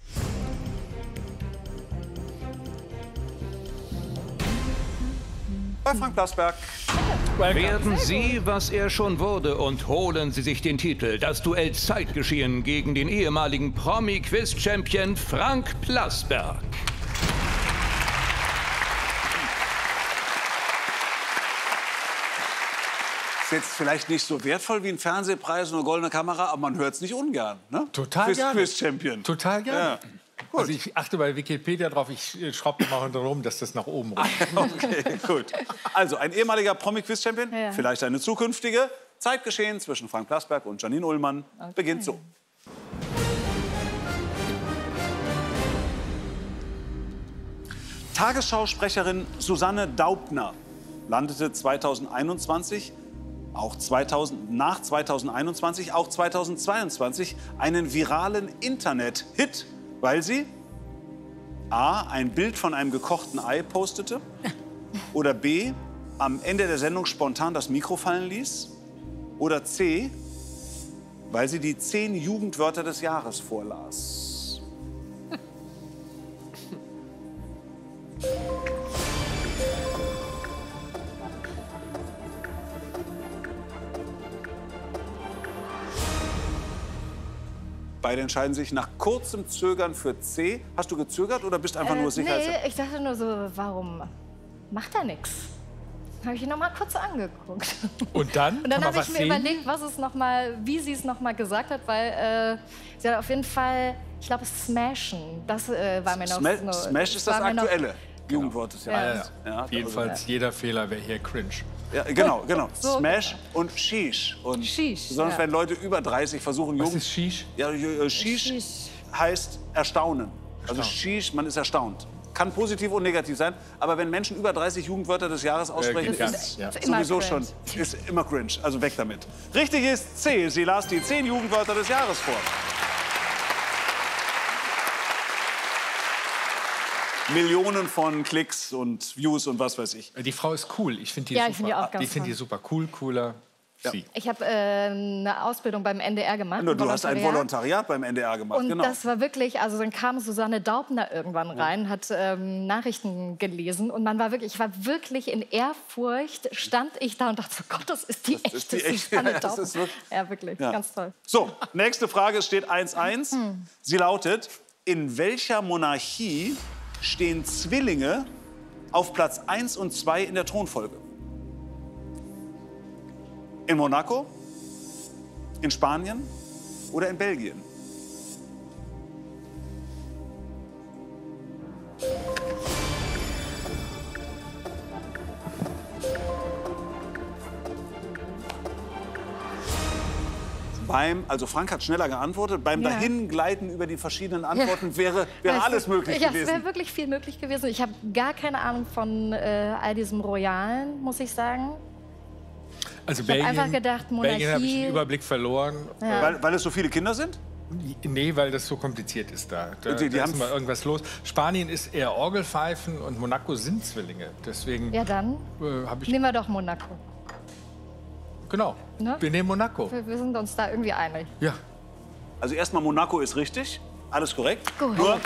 Bei Frank Plasberg.
Werden Sie, was er schon wurde, und holen Sie sich den Titel. Das Duell Zeitgeschehen gegen den ehemaligen Promi-Quiz-Champion Frank Plasberg.
Ist jetzt vielleicht nicht so wertvoll wie ein Fernsehpreis und eine goldene Kamera, aber man hört es nicht ungern. Ne?
Total
Quiz,
gerne.
Quiz-Champion.
Total gerne.
Ja. Gut.
Also ich achte bei Wikipedia drauf, ich äh, schraube mal rum, dass das nach oben rutscht.
Okay, gut. Also ein ehemaliger Promi-Quiz-Champion,
Ja.
vielleicht eine zukünftige. Zeitgeschehen zwischen Frank Plasberg und Janine Ullmann beginnt so. Tagesschausprecherin Susanne Daubner landete zweitausendeinundzwanzig
auch zweitausend, nach zweitausendeinundzwanzig, auch zweitausendzweiundzwanzig einen viralen Internet-Hit, weil sie A, ein Bild von einem gekochten Ei postete oder B, am Ende der Sendung spontan das Mikro fallen ließ oder C, weil sie die zehn Jugendwörter des Jahres vorlas. Beide entscheiden sich nach kurzem Zögern für C. Hast du gezögert oder bist einfach
Äh,
nur sicher?
nee, ich dachte nur so, warum macht er nichts? Habe ich ihn noch mal kurz angeguckt.
Und dann?
Und dann
Kann man
habe ich
was
mir
sehen?
überlegt, was es noch mal, wie sie es noch mal gesagt hat, weil äh, sie hat auf jeden Fall, ich glaube, Smashen. Das äh, war mir noch
Sma
so.
Smash ist das
war mir noch-
aktuelle Jugendwort des
Ja.
Jahres.
Ja,
Ja,
Jedenfalls
also-
jeder Fehler wäre hier cringe.
Ja, genau, genau.
So,
Smash und Sheesh. Und
Sheesh,
besonders
ja.
wenn Leute über dreißig versuchen,
Was
Jugend...
ist Sheesh?
Ja, äh, Sheesh,
Sheesh.
heißt erstaunen. Also
Erstaunen.
Sheesh, man ist erstaunt. Kann positiv und negativ sein, aber wenn Menschen über dreißig Jugendwörter des Jahres aussprechen,
geht gar
ist
nicht, ja.
sowieso
Immer
schon
cringe.
ist immer cringe. Also weg damit. Richtig ist C. Sie las die zehn Jugendwörter des Jahres vor. Millionen von Klicks und Views und was weiß ich.
Die Frau ist cool. Ich finde die
Ja,
super.
ich finde die auch ganz
ich finde die
toll.
super cool, cooler.
Ja.
Sie.
Ich habe äh, eine Ausbildung beim N D R gemacht.
Du hast ein
Volontariat.
Volontariat beim N D R gemacht,
Und
genau.
das war wirklich, also dann kam Susanne Daubner irgendwann rein, hat ähm, Nachrichten gelesen und man war wirklich, ich war wirklich in Ehrfurcht, stand ich da und dachte so, Gott, das ist die
Das
echte
ist die echte,
Susanne
ja, das
Daubner.
ist wirklich-
Ja, wirklich,
Ja.
ganz toll.
So, nächste Frage, es steht eins eins.
Hm.
Sie lautet, in welcher Monarchie stehen Zwillinge auf Platz eins und zwei in der Thronfolge? In Monaco, in Spanien oder in Belgien? Beim, also Frank hat schneller geantwortet, beim
Ja.
Dahingleiten über die verschiedenen Antworten wäre, wäre
Weißt du,
alles möglich
ja, es
gewesen.
wäre wirklich viel möglich gewesen. Ich habe gar keine Ahnung von äh, all diesem Royalen, muss ich sagen.
Also
Ich hab
Belgien,
einfach gedacht,
Belgien habe ich
Monarchie.
den Überblick verloren.
Ja.
Weil, weil es so viele Kinder sind?
Nee, weil das so kompliziert ist da. Da,
Die- die
da
haben-
ist mal irgendwas los. Spanien ist eher Orgelpfeifen und Monaco sind Zwillinge. Deswegen
Ja, dann
äh, habe ich...
nehmen wir doch Monaco.
Genau,
Ne?
wir nehmen Monaco.
Wir, wir sind uns da irgendwie einig.
Ja.
Also erstmal Monaco ist richtig, alles korrekt.
Gut.
Nur,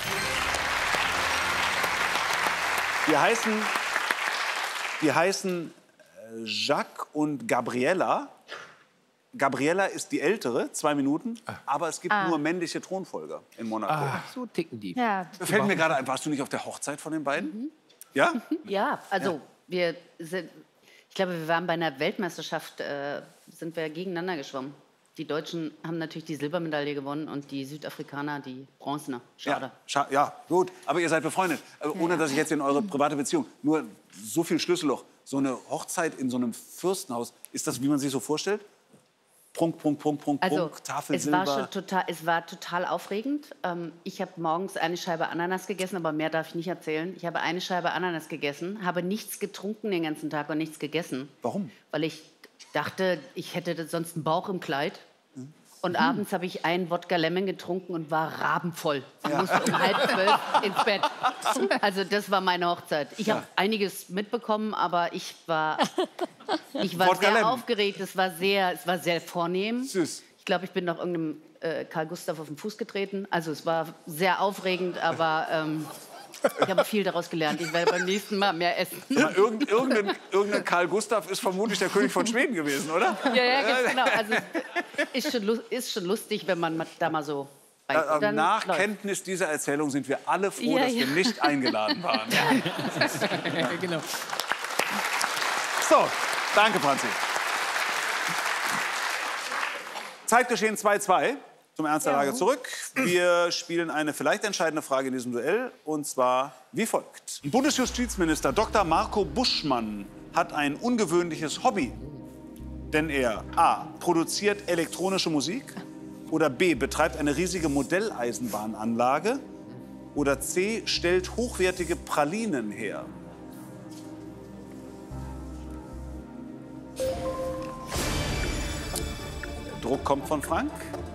die heißen, die heißen äh, Jacques und Gabriella. Gabriella ist die ältere, zwei Minuten, aber es gibt
Ah.
nur männliche Thronfolger in Monaco.
Ah.
So ticken die.
Ja.
Da fällt mir gerade ein, warst du nicht auf der Hochzeit von den beiden? Ja?
Ja, also wir sind, ich glaube, wir waren bei einer Weltmeisterschaft, äh, sind wir gegeneinander geschwommen. Die Deutschen haben natürlich die Silbermedaille gewonnen und die Südafrikaner die Bronzene. Schade.
Ja, scha ja, gut. Aber ihr seid befreundet. Also, ohne dass ich jetzt in eure private Beziehung. Nur so viel Schlüsselloch. So eine Hochzeit in so einem Fürstenhaus. Ist das, wie man sich so vorstellt? Prunk, Prunk, Prunk, Prunk,
Also
Prunk, Tafel
es war,
Silber.
schon total, es war total aufregend. Ähm, ich habe morgens eine Scheibe Ananas gegessen, aber mehr darf ich nicht erzählen. Ich habe eine Scheibe Ananas gegessen, habe nichts getrunken den ganzen Tag und nichts gegessen.
Warum?
Weil ich dachte, ich hätte sonst einen Bauch im Kleid. Und abends habe ich einen Wodka Lemon getrunken und war rabenvoll. Ich musste um halb zwölf ins Bett. Also das war meine Hochzeit. Ich habe einiges mitbekommen, aber ich war, ich war
Wodka
sehr
Lemon.
aufgeregt. Es war sehr, es war sehr vornehm.
Süß.
Ich glaube, ich bin noch irgendeinem äh, Karl Gustav auf den Fuß getreten. Also es war sehr aufregend, aber ähm, ich habe viel daraus gelernt. Ich werde beim nächsten Mal mehr essen.
Mal, irgend, irgendein, irgendein Karl Gustav ist vermutlich der König von Schweden gewesen, oder?
Ja, ja, ganz genau. Also ist schon, lu- ist schon lustig, wenn man ma- da mal so rein.
Äh,
Dann
Nach
läuft.
Kenntnis dieser Erzählung sind wir alle froh,
Ja,
dass wir
ja.
nicht eingeladen waren.
genau.
So, danke, Franzi. Zeitgeschehen zwei zwei. Zum Ernst der Lage zurück. Wir spielen eine vielleicht entscheidende Frage in diesem Duell, und zwar wie folgt. Bundesjustizminister Doktor Marco Buschmann hat ein ungewöhnliches Hobby. Denn er a. produziert elektronische Musik oder b. betreibt eine riesige Modelleisenbahnanlage oder c. stellt hochwertige Pralinen her. Druck kommt von Frank.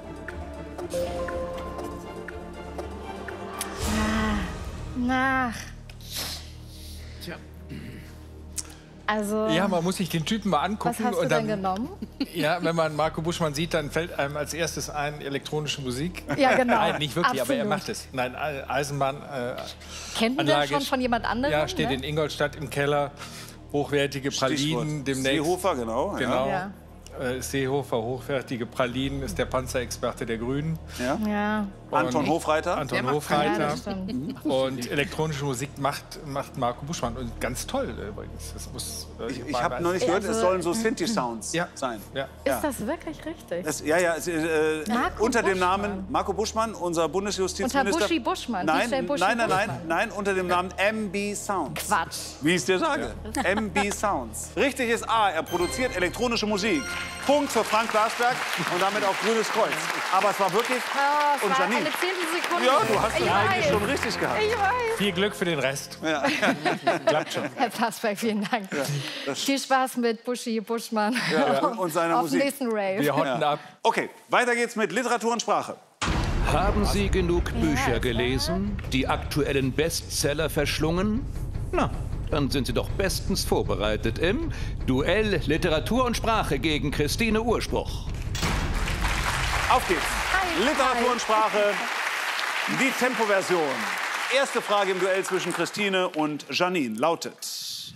Na.
Tja.
Also.
Ja, man muss sich den Typen mal angucken.
Was hast du
und dann,
denn genommen?
Ja, wenn man Marco Buschmann sieht, dann fällt einem als erstes ein elektronische Musik.
Ja, genau.
Nein, nicht wirklich,
Absolut.
aber er macht es. Nein, Eisenbahn. Äh,
Kennt ihr das schon von jemand anderem?
Ja, steht
ne?
in Ingolstadt im Keller. Hochwertige Pralinen demnächst.
Seehofer, genau.
Genau.
Ja.
Äh, Seehofer, hochwertige Pralinen, ist der Panzerexperte der Grünen.
Ja.
Ja.
Anton
Und-
Hofreiter.
Anton
Ja,
Hofreiter.
das stimmt.
Und elektronische Musik macht, macht Marco Buschmann. Und ganz toll übrigens. Das muss, äh,
Ich, ich
mal-
habe noch nicht gehört, es
Also-
sollen so Synthi-Sounds
Ja.
sein.
Ja.
Ist das wirklich richtig?
Es, ja, ja, es, äh,
Marco
unter dem
Buschmann.
Namen Marco Buschmann, unser Bundesjustizminister.
Unter Buschi Buschmann,
Nein,
D J Buschi
nein, nein, nein,
Buschmann.
nein, unter dem Namen M B Sounds.
Quatsch.
Wie ich es dir sage. M B Sounds. Richtig ist A, er produziert elektronische Musik. Punkt für Frank Glasberg und damit auch grünes Kreuz. Aber es war wirklich...
Ah, es
und
war
Janine.
eine Zehntelsekunde.
Ja, du hast
Ich
es eigentlich
weiß.
schon richtig gehabt.
Ich weiß.
Viel Glück für den Rest.
Ja.
Klappt schon.
Herr Plasberg, vielen Dank. Viel Spaß mit Buschi Buschmann.
Ja, und seiner
Auf
Musik.
dem nächsten Rave.
Wir hotten ab.
Okay, weiter geht's mit Literatur und Sprache.
Haben Sie genug Bücher gelesen, die aktuellen Bestseller verschlungen? Na, dann sind Sie doch bestens vorbereitet im Duell Literatur und Sprache gegen Christine Urspruch.
Auf geht's. Literatur und Sprache, die Tempoversion. Erste Frage im Duell zwischen Christine und Janine lautet: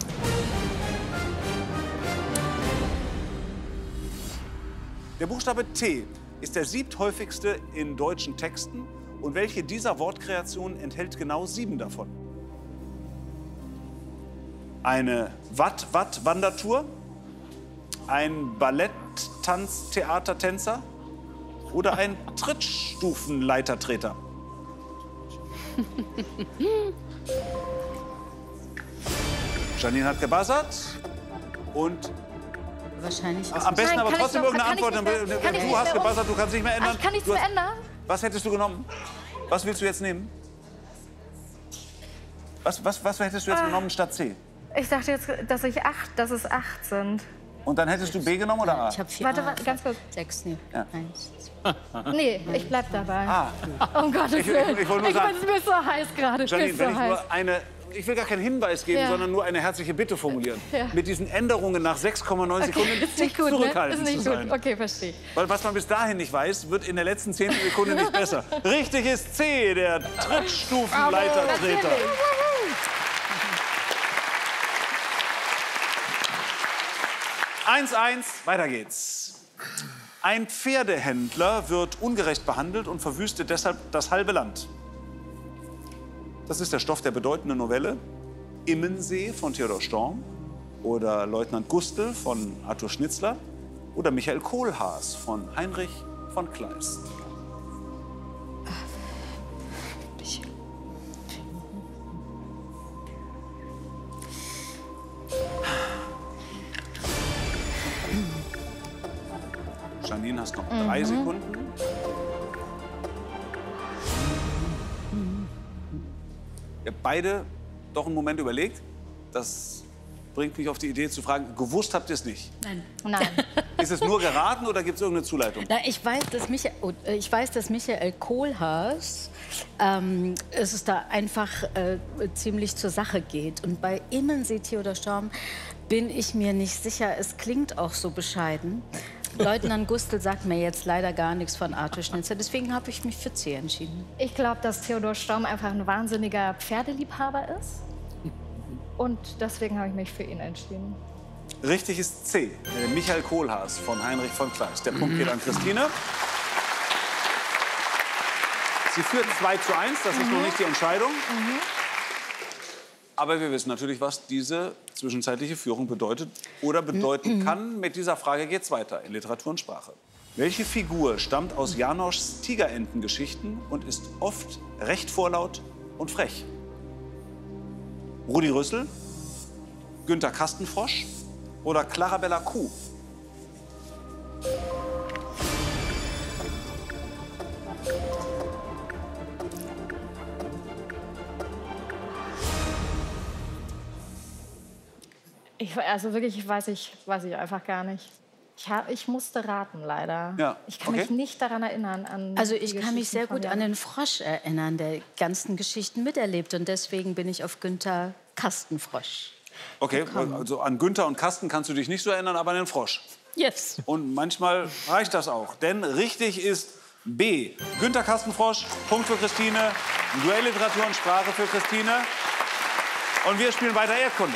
Der Buchstabe T ist der siebthäufigste in deutschen Texten. Und welche dieser Wortkreationen enthält genau sieben davon? Eine Watt-Watt-Wandertour, ein Ballett-Tanz-Theatertänzer oder ein Trittstufenleitertreter? Janine hat gebuzzert und
Wahrscheinlich.
am besten
Nein,
aber
kann
trotzdem
ich noch-
irgendeine
kann ich
Antwort.
nicht mehr- kann ich
Du
nicht
hast
mehr um-
gebuzzert, du kannst nicht mehr ändern.
Ach, ich kann nichts
Du
mehr
hast-
ändern?
Was hättest du genommen? Was willst du jetzt nehmen? Was, was, was hättest du jetzt
Ah.
genommen statt C?
Ich dachte jetzt, dass, ich acht, dass es acht sind.
Und dann hättest du B genommen oder A?
Ich habe vier.
Warte, warte, ganz kurz.
Sechs, nee.
Ja.
Eins.
Nee, ich bleib dabei.
Ah.
Um Gottes
Ich- ich-
Willen.
ich wollte nur sagen-
bin mir so heiß gerade. Ich bin
Janine,
so
wenn ich
heiß.
nur eine, ich will gar keinen Hinweis geben,
Ja.
sondern nur eine herzliche Bitte formulieren.
Ja.
Mit diesen Änderungen nach sechs Komma neun Sekunden
Okay, ist nicht gut, ne?
zurückhaltend
Ist nicht
zu
gut.
sein.
Okay, verstehe.
Weil was man bis dahin nicht weiß, wird in der letzten zehnten Sekunde nicht besser. Richtig ist C, der Trittstufenleitertreter. eins eins, weiter geht's. Ein Pferdehändler wird ungerecht behandelt und verwüstet deshalb das halbe Land. Das ist der Stoff der bedeutenden Novelle Immensee von Theodor Storm oder Leutnant Gustl von Arthur Schnitzler oder Michael Kohlhaas von Heinrich von Kleist. Janine, hast noch drei
Mhm.
Sekunden. Ihr habt beide doch einen Moment überlegt. Das bringt mich auf die Idee zu fragen, gewusst habt ihr es nicht?
Nein.
Nein.
Ist es nur geraten oder gibt es irgendeine Zuleitung?
Na, ich, weiß, dass Michael, oh, ich weiß, dass Michael Kohlhaas ähm, es ist da einfach äh, ziemlich zur Sache geht. Und bei Immensee Theodor Storm bin ich mir nicht sicher. Es klingt auch so bescheiden. Leutnant Gustl sagt mir jetzt leider gar nichts von Arthur Schnitzer. Deswegen habe ich mich für C entschieden.
Ich glaube, dass Theodor Storm einfach ein wahnsinniger Pferdeliebhaber ist. Und deswegen habe ich mich für ihn entschieden.
Richtig ist C, äh, Michael Kohlhaas von Heinrich von Kleist. Der Punkt geht an Christine. Sie führt zwei zu eins, das ist noch nicht die Entscheidung. Aber wir wissen natürlich, was diese zwischenzeitliche Führung bedeutet oder bedeuten kann. Mit dieser Frage geht es weiter in Literatur und Sprache. Welche Figur stammt aus Janoschs Tigerentengeschichten und ist oft recht vorlaut und frech? Rudi Rüssel, Günter Kastenfrosch oder Clarabella Kuh?
Ich, also wirklich, weiß ich, weiß ich einfach gar nicht. Ich, hab, ich musste raten, leider.
Ja,
ich kann
okay.
mich nicht daran erinnern. An
Also ich
die
kann mich
Geschichten
sehr
von
gut
der-
an den Frosch erinnern, der ganzen Geschichten miterlebt. Und deswegen bin ich auf Günther Kastenfrosch.
Okay, also an Günther und Kasten kannst du dich nicht so erinnern, aber an den Frosch.
Yes.
Und manchmal reicht das auch. Denn richtig ist B. Günther Kastenfrosch, Punkt für Christine. Duell Literatur und Sprache für Christine. Und wir spielen weiter Erdkunde.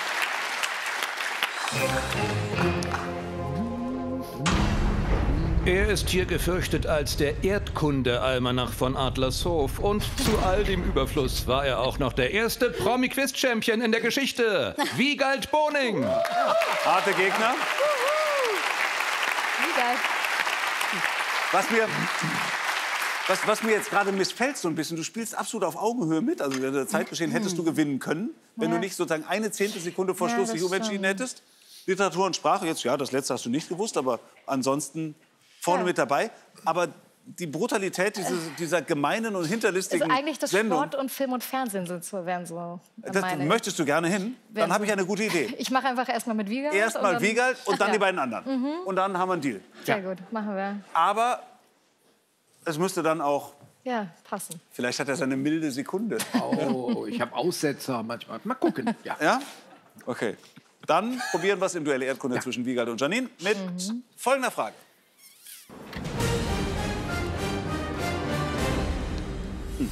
Er ist hier gefürchtet als der Erdkunde-Almanach von Adlershof. Und zu all dem Überfluss war er auch noch der erste Promi-Quiz-Champion in der Geschichte. Wiegald Boning.
Harte Gegner.
Wiegald.
Was mir, was, was mir jetzt gerade missfällt so ein bisschen, du spielst absolut auf Augenhöhe mit. Also in der Zeit geschehen hättest du gewinnen können, wenn
Ja.
du nicht sozusagen eine Zehntelsekunde vor
Ja,
Schluss
das
dich umentschieden
stimmt.
hättest. Literatur und Sprache, jetzt ja, das letzte hast du nicht gewusst, aber ansonsten vorne
Ja.
mit dabei. Aber die Brutalität dieses, dieser gemeinen und hinterlistigen
Also eigentlich das
Sendung,
Sport und Film und Fernsehen sind so, wären so
das
meine.
möchtest du gerne hin, dann
Wären
habe ich
so-
eine gute Idee.
Ich mache einfach erstmal mit Wiegald.
Erstmal
dann-
Wiegald und
Ach
dann
ja.
die beiden anderen.
Mhm.
Und dann haben wir einen Deal.
Sehr gut, machen wir.
Aber es müsste dann auch,
Ja, passen.
vielleicht hat er seine milde Sekunde.
Oh, ich habe Aussetzer manchmal. Mal gucken. Ja.
Ja? Okay. Dann probieren wir es im Duell Erdkunde zwischen Wiegald und Janine mit folgender Frage. Hm.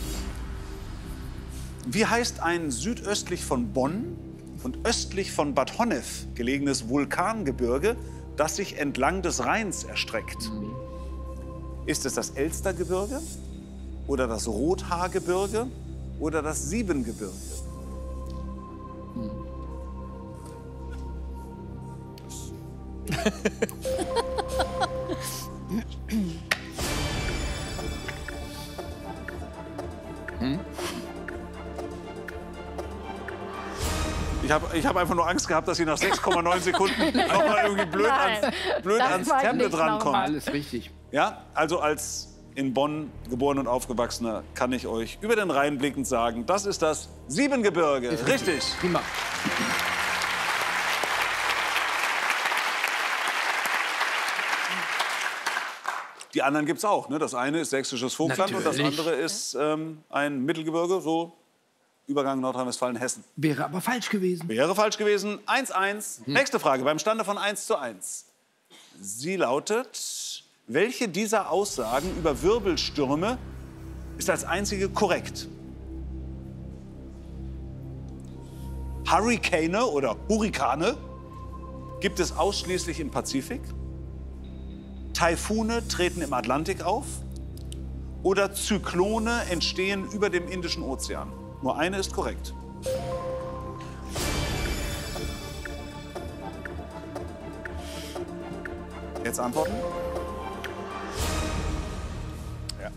Wie heißt ein südöstlich von Bonn und östlich von Bad Honnef gelegenes Vulkangebirge, das sich entlang des Rheins erstreckt? Ist es das Elstergebirge oder das Rothaargebirge oder das Siebengebirge? Ich habe ich hab einfach nur Angst gehabt, dass Sie nach sechs Komma neun Sekunden noch mal irgendwie blöd
Nein,
ans, blöd
das
ans
mag
Tablet
nicht
rankommen.
nochmal. Alles richtig.
Ja, also als in Bonn geboren und aufgewachsener kann ich euch über den Rhein blickend sagen, das ist das Siebengebirge.
Ist
Richtig.
richtig. Prima.
Die anderen gibt es auch. Ne? Das eine ist sächsisches Vogtland und das
Natürlich.
andere ist ähm, ein Mittelgebirge, so Übergang Nordrhein-Westfalen, Hessen.
Wäre aber falsch gewesen.
Wäre falsch gewesen. eins eins. Nächste Frage beim Stande von eins zu eins. Sie lautet, welche dieser Aussagen über Wirbelstürme ist als einzige korrekt? Hurrikane oder Hurrikane gibt es ausschließlich im Pazifik? Taifune treten im Atlantik auf? Oder Zyklone entstehen über dem Indischen Ozean? Nur eine ist korrekt. Jetzt antworten? Ja.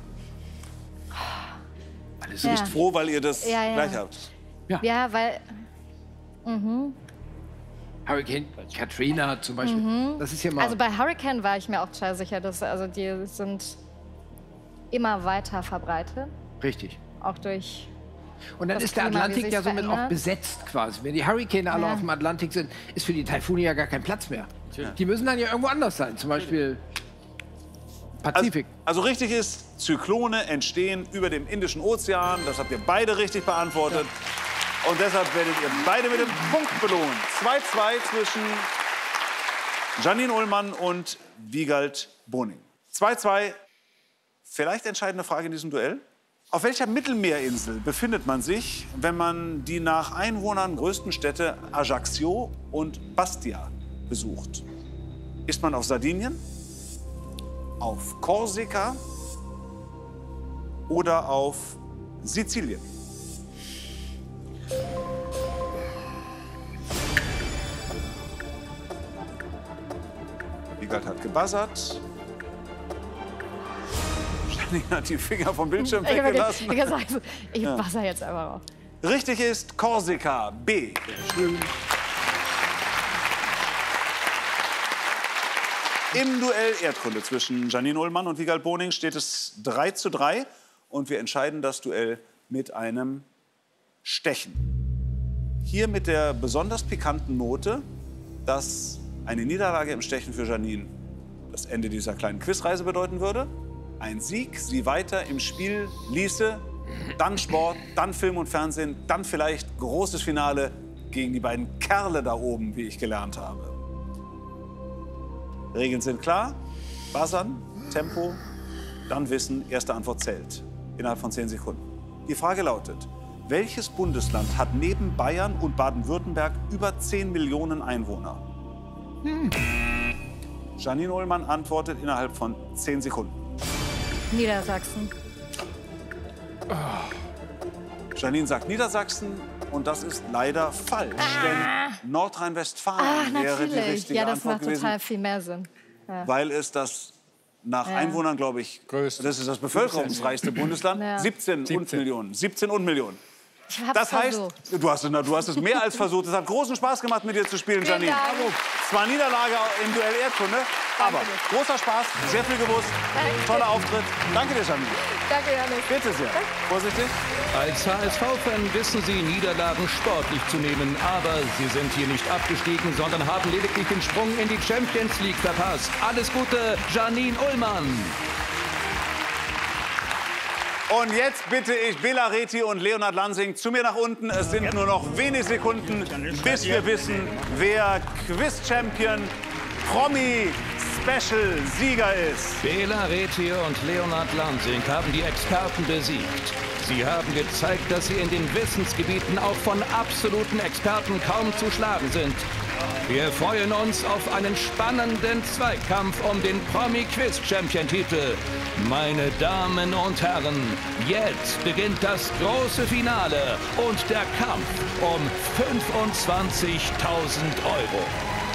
Alles
Du bist
Ja.
froh, weil ihr das
Ja, ja.
gleich habt.
Ja, weil. Mhm.
Hurricane Katrina zum Beispiel.
Mhm.
Das ist ja mal.
Also bei Hurricane war ich mir auch total sicher, dass also die sind immer weiter verbreitet,
richtig.
auch durch.
Und dann
das
ist der
Klima, wie
Atlantik
sich's
ja somit auch
verändert.
besetzt quasi. Wenn die Hurrikane alle
Ja.
auf dem Atlantik sind, ist für die Taifune ja gar kein Platz mehr. Die müssen dann ja irgendwo anders sein, zum Beispiel Pazifik.
Also, also richtig ist, Zyklone entstehen über dem Indischen Ozean. Das habt ihr beide richtig beantwortet. Und deshalb werdet ihr beide mit dem Punkt belohnt. zwei zwei zwischen Janine Ullmann und Wiegald Boning. zwei zwei. Vielleicht entscheidende Frage in diesem Duell. Auf welcher Mittelmeerinsel befindet man sich, wenn man die nach Einwohnern größten Städte Ajaccio und Bastia besucht? Ist man auf Sardinien, auf Korsika oder auf Sizilien? Wiegald hat gebuzzert. Janine hat die Finger vom Bildschirm
Ich habe
weggelassen.
gesagt, ich
Ja.
wasser jetzt einfach auf.
Richtig ist Korsika. B. Im Duell Erdkunde zwischen Janine Ullmann und Wiegald Boning steht es drei zu drei. Und wir entscheiden das Duell mit einem Stechen. Hier mit der besonders pikanten Note, dass eine Niederlage im Stechen für Janine das Ende dieser kleinen Quizreise bedeuten würde. Ein Sieg sie weiter im Spiel ließe, dann Sport, dann Film und Fernsehen, dann vielleicht großes Finale gegen die beiden Kerle da oben, wie ich gelernt habe. Regeln sind klar. Buzzern, Tempo, dann Wissen, erste Antwort zählt. Innerhalb von zehn Sekunden. Die Frage lautet, welches Bundesland hat neben Bayern und Baden-Württemberg über zehn Millionen Einwohner? Hm. Janine Ullmann antwortet innerhalb von zehn Sekunden.
Niedersachsen.
Oh. Janine sagt Niedersachsen und das ist leider falsch,
Ah.
denn Nordrhein-Westfalen wäre die richtige
Ja, das
Antwort
macht
gewesen,
total viel mehr Sinn. Ja.
weil es das nach
Ja.
Einwohnern, glaube ich, das ist das bevölkerungsreichste Bundesland,
Ja.
siebzehn, und Millionen. siebzehn und Millionen.
Ich hab's
Das heißt,
versucht.
du hast, es, du hast es mehr als versucht. Es hat großen Spaß gemacht, mit dir zu spielen,
Vielen
Janine.
Dank.
Es war Niederlage im Duell Erdkunde, aber großer Spaß, sehr viel gewusst, toller Auftritt. Danke dir, Janine.
Danke, Janis.
Bitte sehr. Vorsichtig.
Als H S V-Fan wissen Sie, Niederlagen sportlich zu nehmen. Aber Sie sind hier nicht abgestiegen, sondern haben lediglich den Sprung in die Champions League verpasst. Alles Gute, Janine Ullmann.
Und jetzt bitte ich Bela Reti und Leonhard Lansing zu mir nach unten. Es sind nur noch wenige Sekunden, bis wir wissen, wer Quiz-Champion Promi Special Sieger ist.
Bela Reti und Leonhard Lansing haben die Experten besiegt. Sie haben gezeigt, dass sie in den Wissensgebieten auch von absoluten Experten kaum zu schlagen sind. Wir freuen uns auf einen spannenden Zweikampf um den Promi-Quiz-Champion-Titel. Meine Damen und Herren, jetzt beginnt das große Finale und der Kampf um fünfundzwanzigtausend Euro.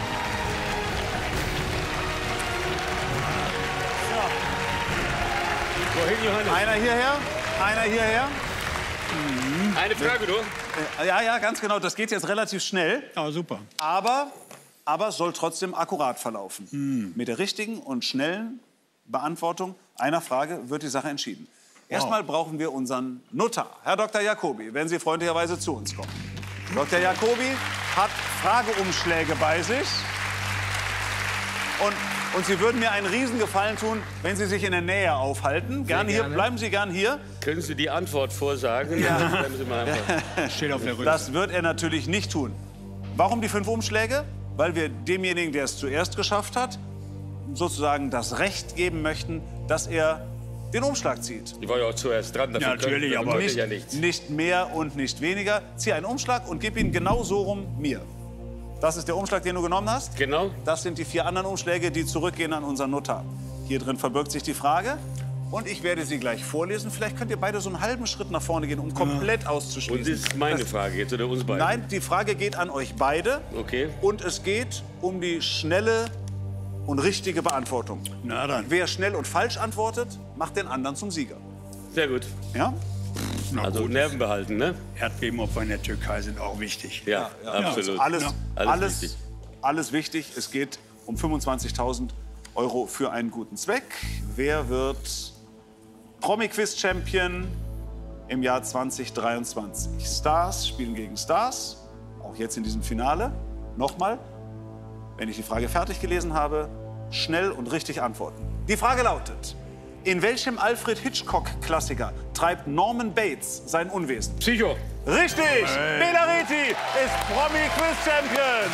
Einer hierher, einer hierher.
Mhm. Eine Frage nur.
Ja, ja, ganz genau. Das geht jetzt relativ schnell.
Ah, super.
Aber, aber soll trotzdem akkurat verlaufen.
Mhm.
Mit der richtigen und schnellen Beantwortung einer Frage wird die Sache entschieden. Erstmal brauchen wir unseren Notar, Herr Doktor Jacobi, wenn Sie freundlicherweise zu uns kommen. Doktor Jacobi hat Frageumschläge bei sich. Und, und Sie würden mir einen Riesengefallen tun, wenn Sie sich in der Nähe aufhalten. Gern hier,
gerne.
bleiben Sie gern hier.
Können Sie die Antwort vorsagen?
Ja.
Bleiben Sie mal einfach.
Steht auf der Rückseite.
Das wird er natürlich nicht tun. Warum die fünf Umschläge? Weil wir demjenigen, der es zuerst geschafft hat, sozusagen das Recht geben möchten, dass er den Umschlag zieht.
Ich war ja auch zuerst dran. Dafür
Ja, natürlich,
können,
aber
nicht,
Nicht,
ja nichts.
nicht mehr und nicht weniger. Zieh einen Umschlag und gib ihn genau so rum mir. Das ist der Umschlag, den du genommen hast.
Genau.
Das sind die vier anderen Umschläge, die zurückgehen an unseren Notar. Hier drin verbirgt sich die Frage. Und ich werde sie gleich vorlesen. Vielleicht könnt ihr beide so einen halben Schritt nach vorne gehen, um komplett auszuschließen.
Und das ist meine
Das-
Frage jetzt oder uns beide?
Nein, die Frage geht an euch beide.
Okay.
Und es geht um die schnelle und richtige Beantwortung.
Na dann.
Wer schnell und falsch antwortet, macht den anderen zum Sieger.
Sehr gut.
Ja?
Na
Also
gut.
Nerven behalten, ne?
Erdbebenopfer in der Türkei sind auch wichtig.
Ja, absolut.
Alles,
Ja.
Alles
alles,
wichtig.
alles wichtig. Es geht um fünfundzwanzigtausend Euro für einen guten Zweck. Wer wird Promi-Quiz-Champion im Jahr zweitausenddreiundzwanzig? Stars spielen gegen Stars, auch jetzt in diesem Finale. Nochmal, wenn ich die Frage fertig gelesen habe, schnell und richtig antworten. Die Frage lautet: In welchem Alfred Hitchcock-Klassiker treibt Norman Bates sein Unwesen?
Psycho.
Richtig! Bela Reti ist Promi-Quiz-Champion!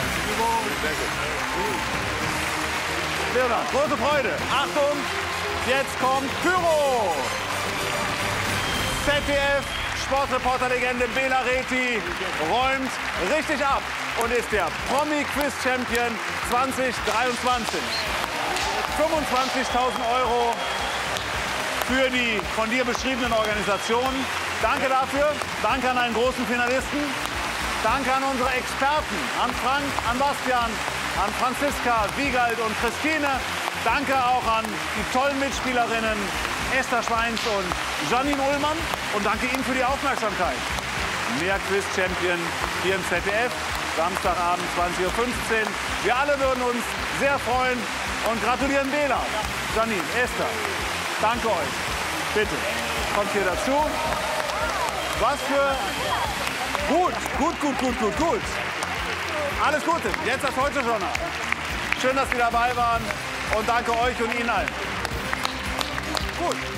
Leonhard, große Freude. Achtung, jetzt kommt Pyro! Z D F Sportreporter-Legende Bela Reti räumt richtig ab und ist der Promi-Quiz-Champion zweitausenddreiundzwanzig. fünfundzwanzigtausend Euro für die von dir beschriebenen Organisationen. Danke dafür. Danke an einen großen Finalisten. Danke an unsere Experten, an Frank, an Bastian, an Franziska, Wiegald und Christine. Danke auch an die tollen Mitspielerinnen Esther Schweins und Janine Ullmann. Und danke Ihnen für die Aufmerksamkeit. Mehr Quiz-Champion hier im Z D F, Samstagabend zwanzig Uhr fünfzehn. Wir alle würden uns sehr freuen und gratulieren Bela, Janine, Esther. Danke euch. Bitte, kommt hier dazu. Was für... Gut, gut, gut, gut, gut, gut.
Alles Gute. Jetzt das Heute-Journal. Schön, dass Sie dabei waren. Und danke euch und Ihnen allen. Gut.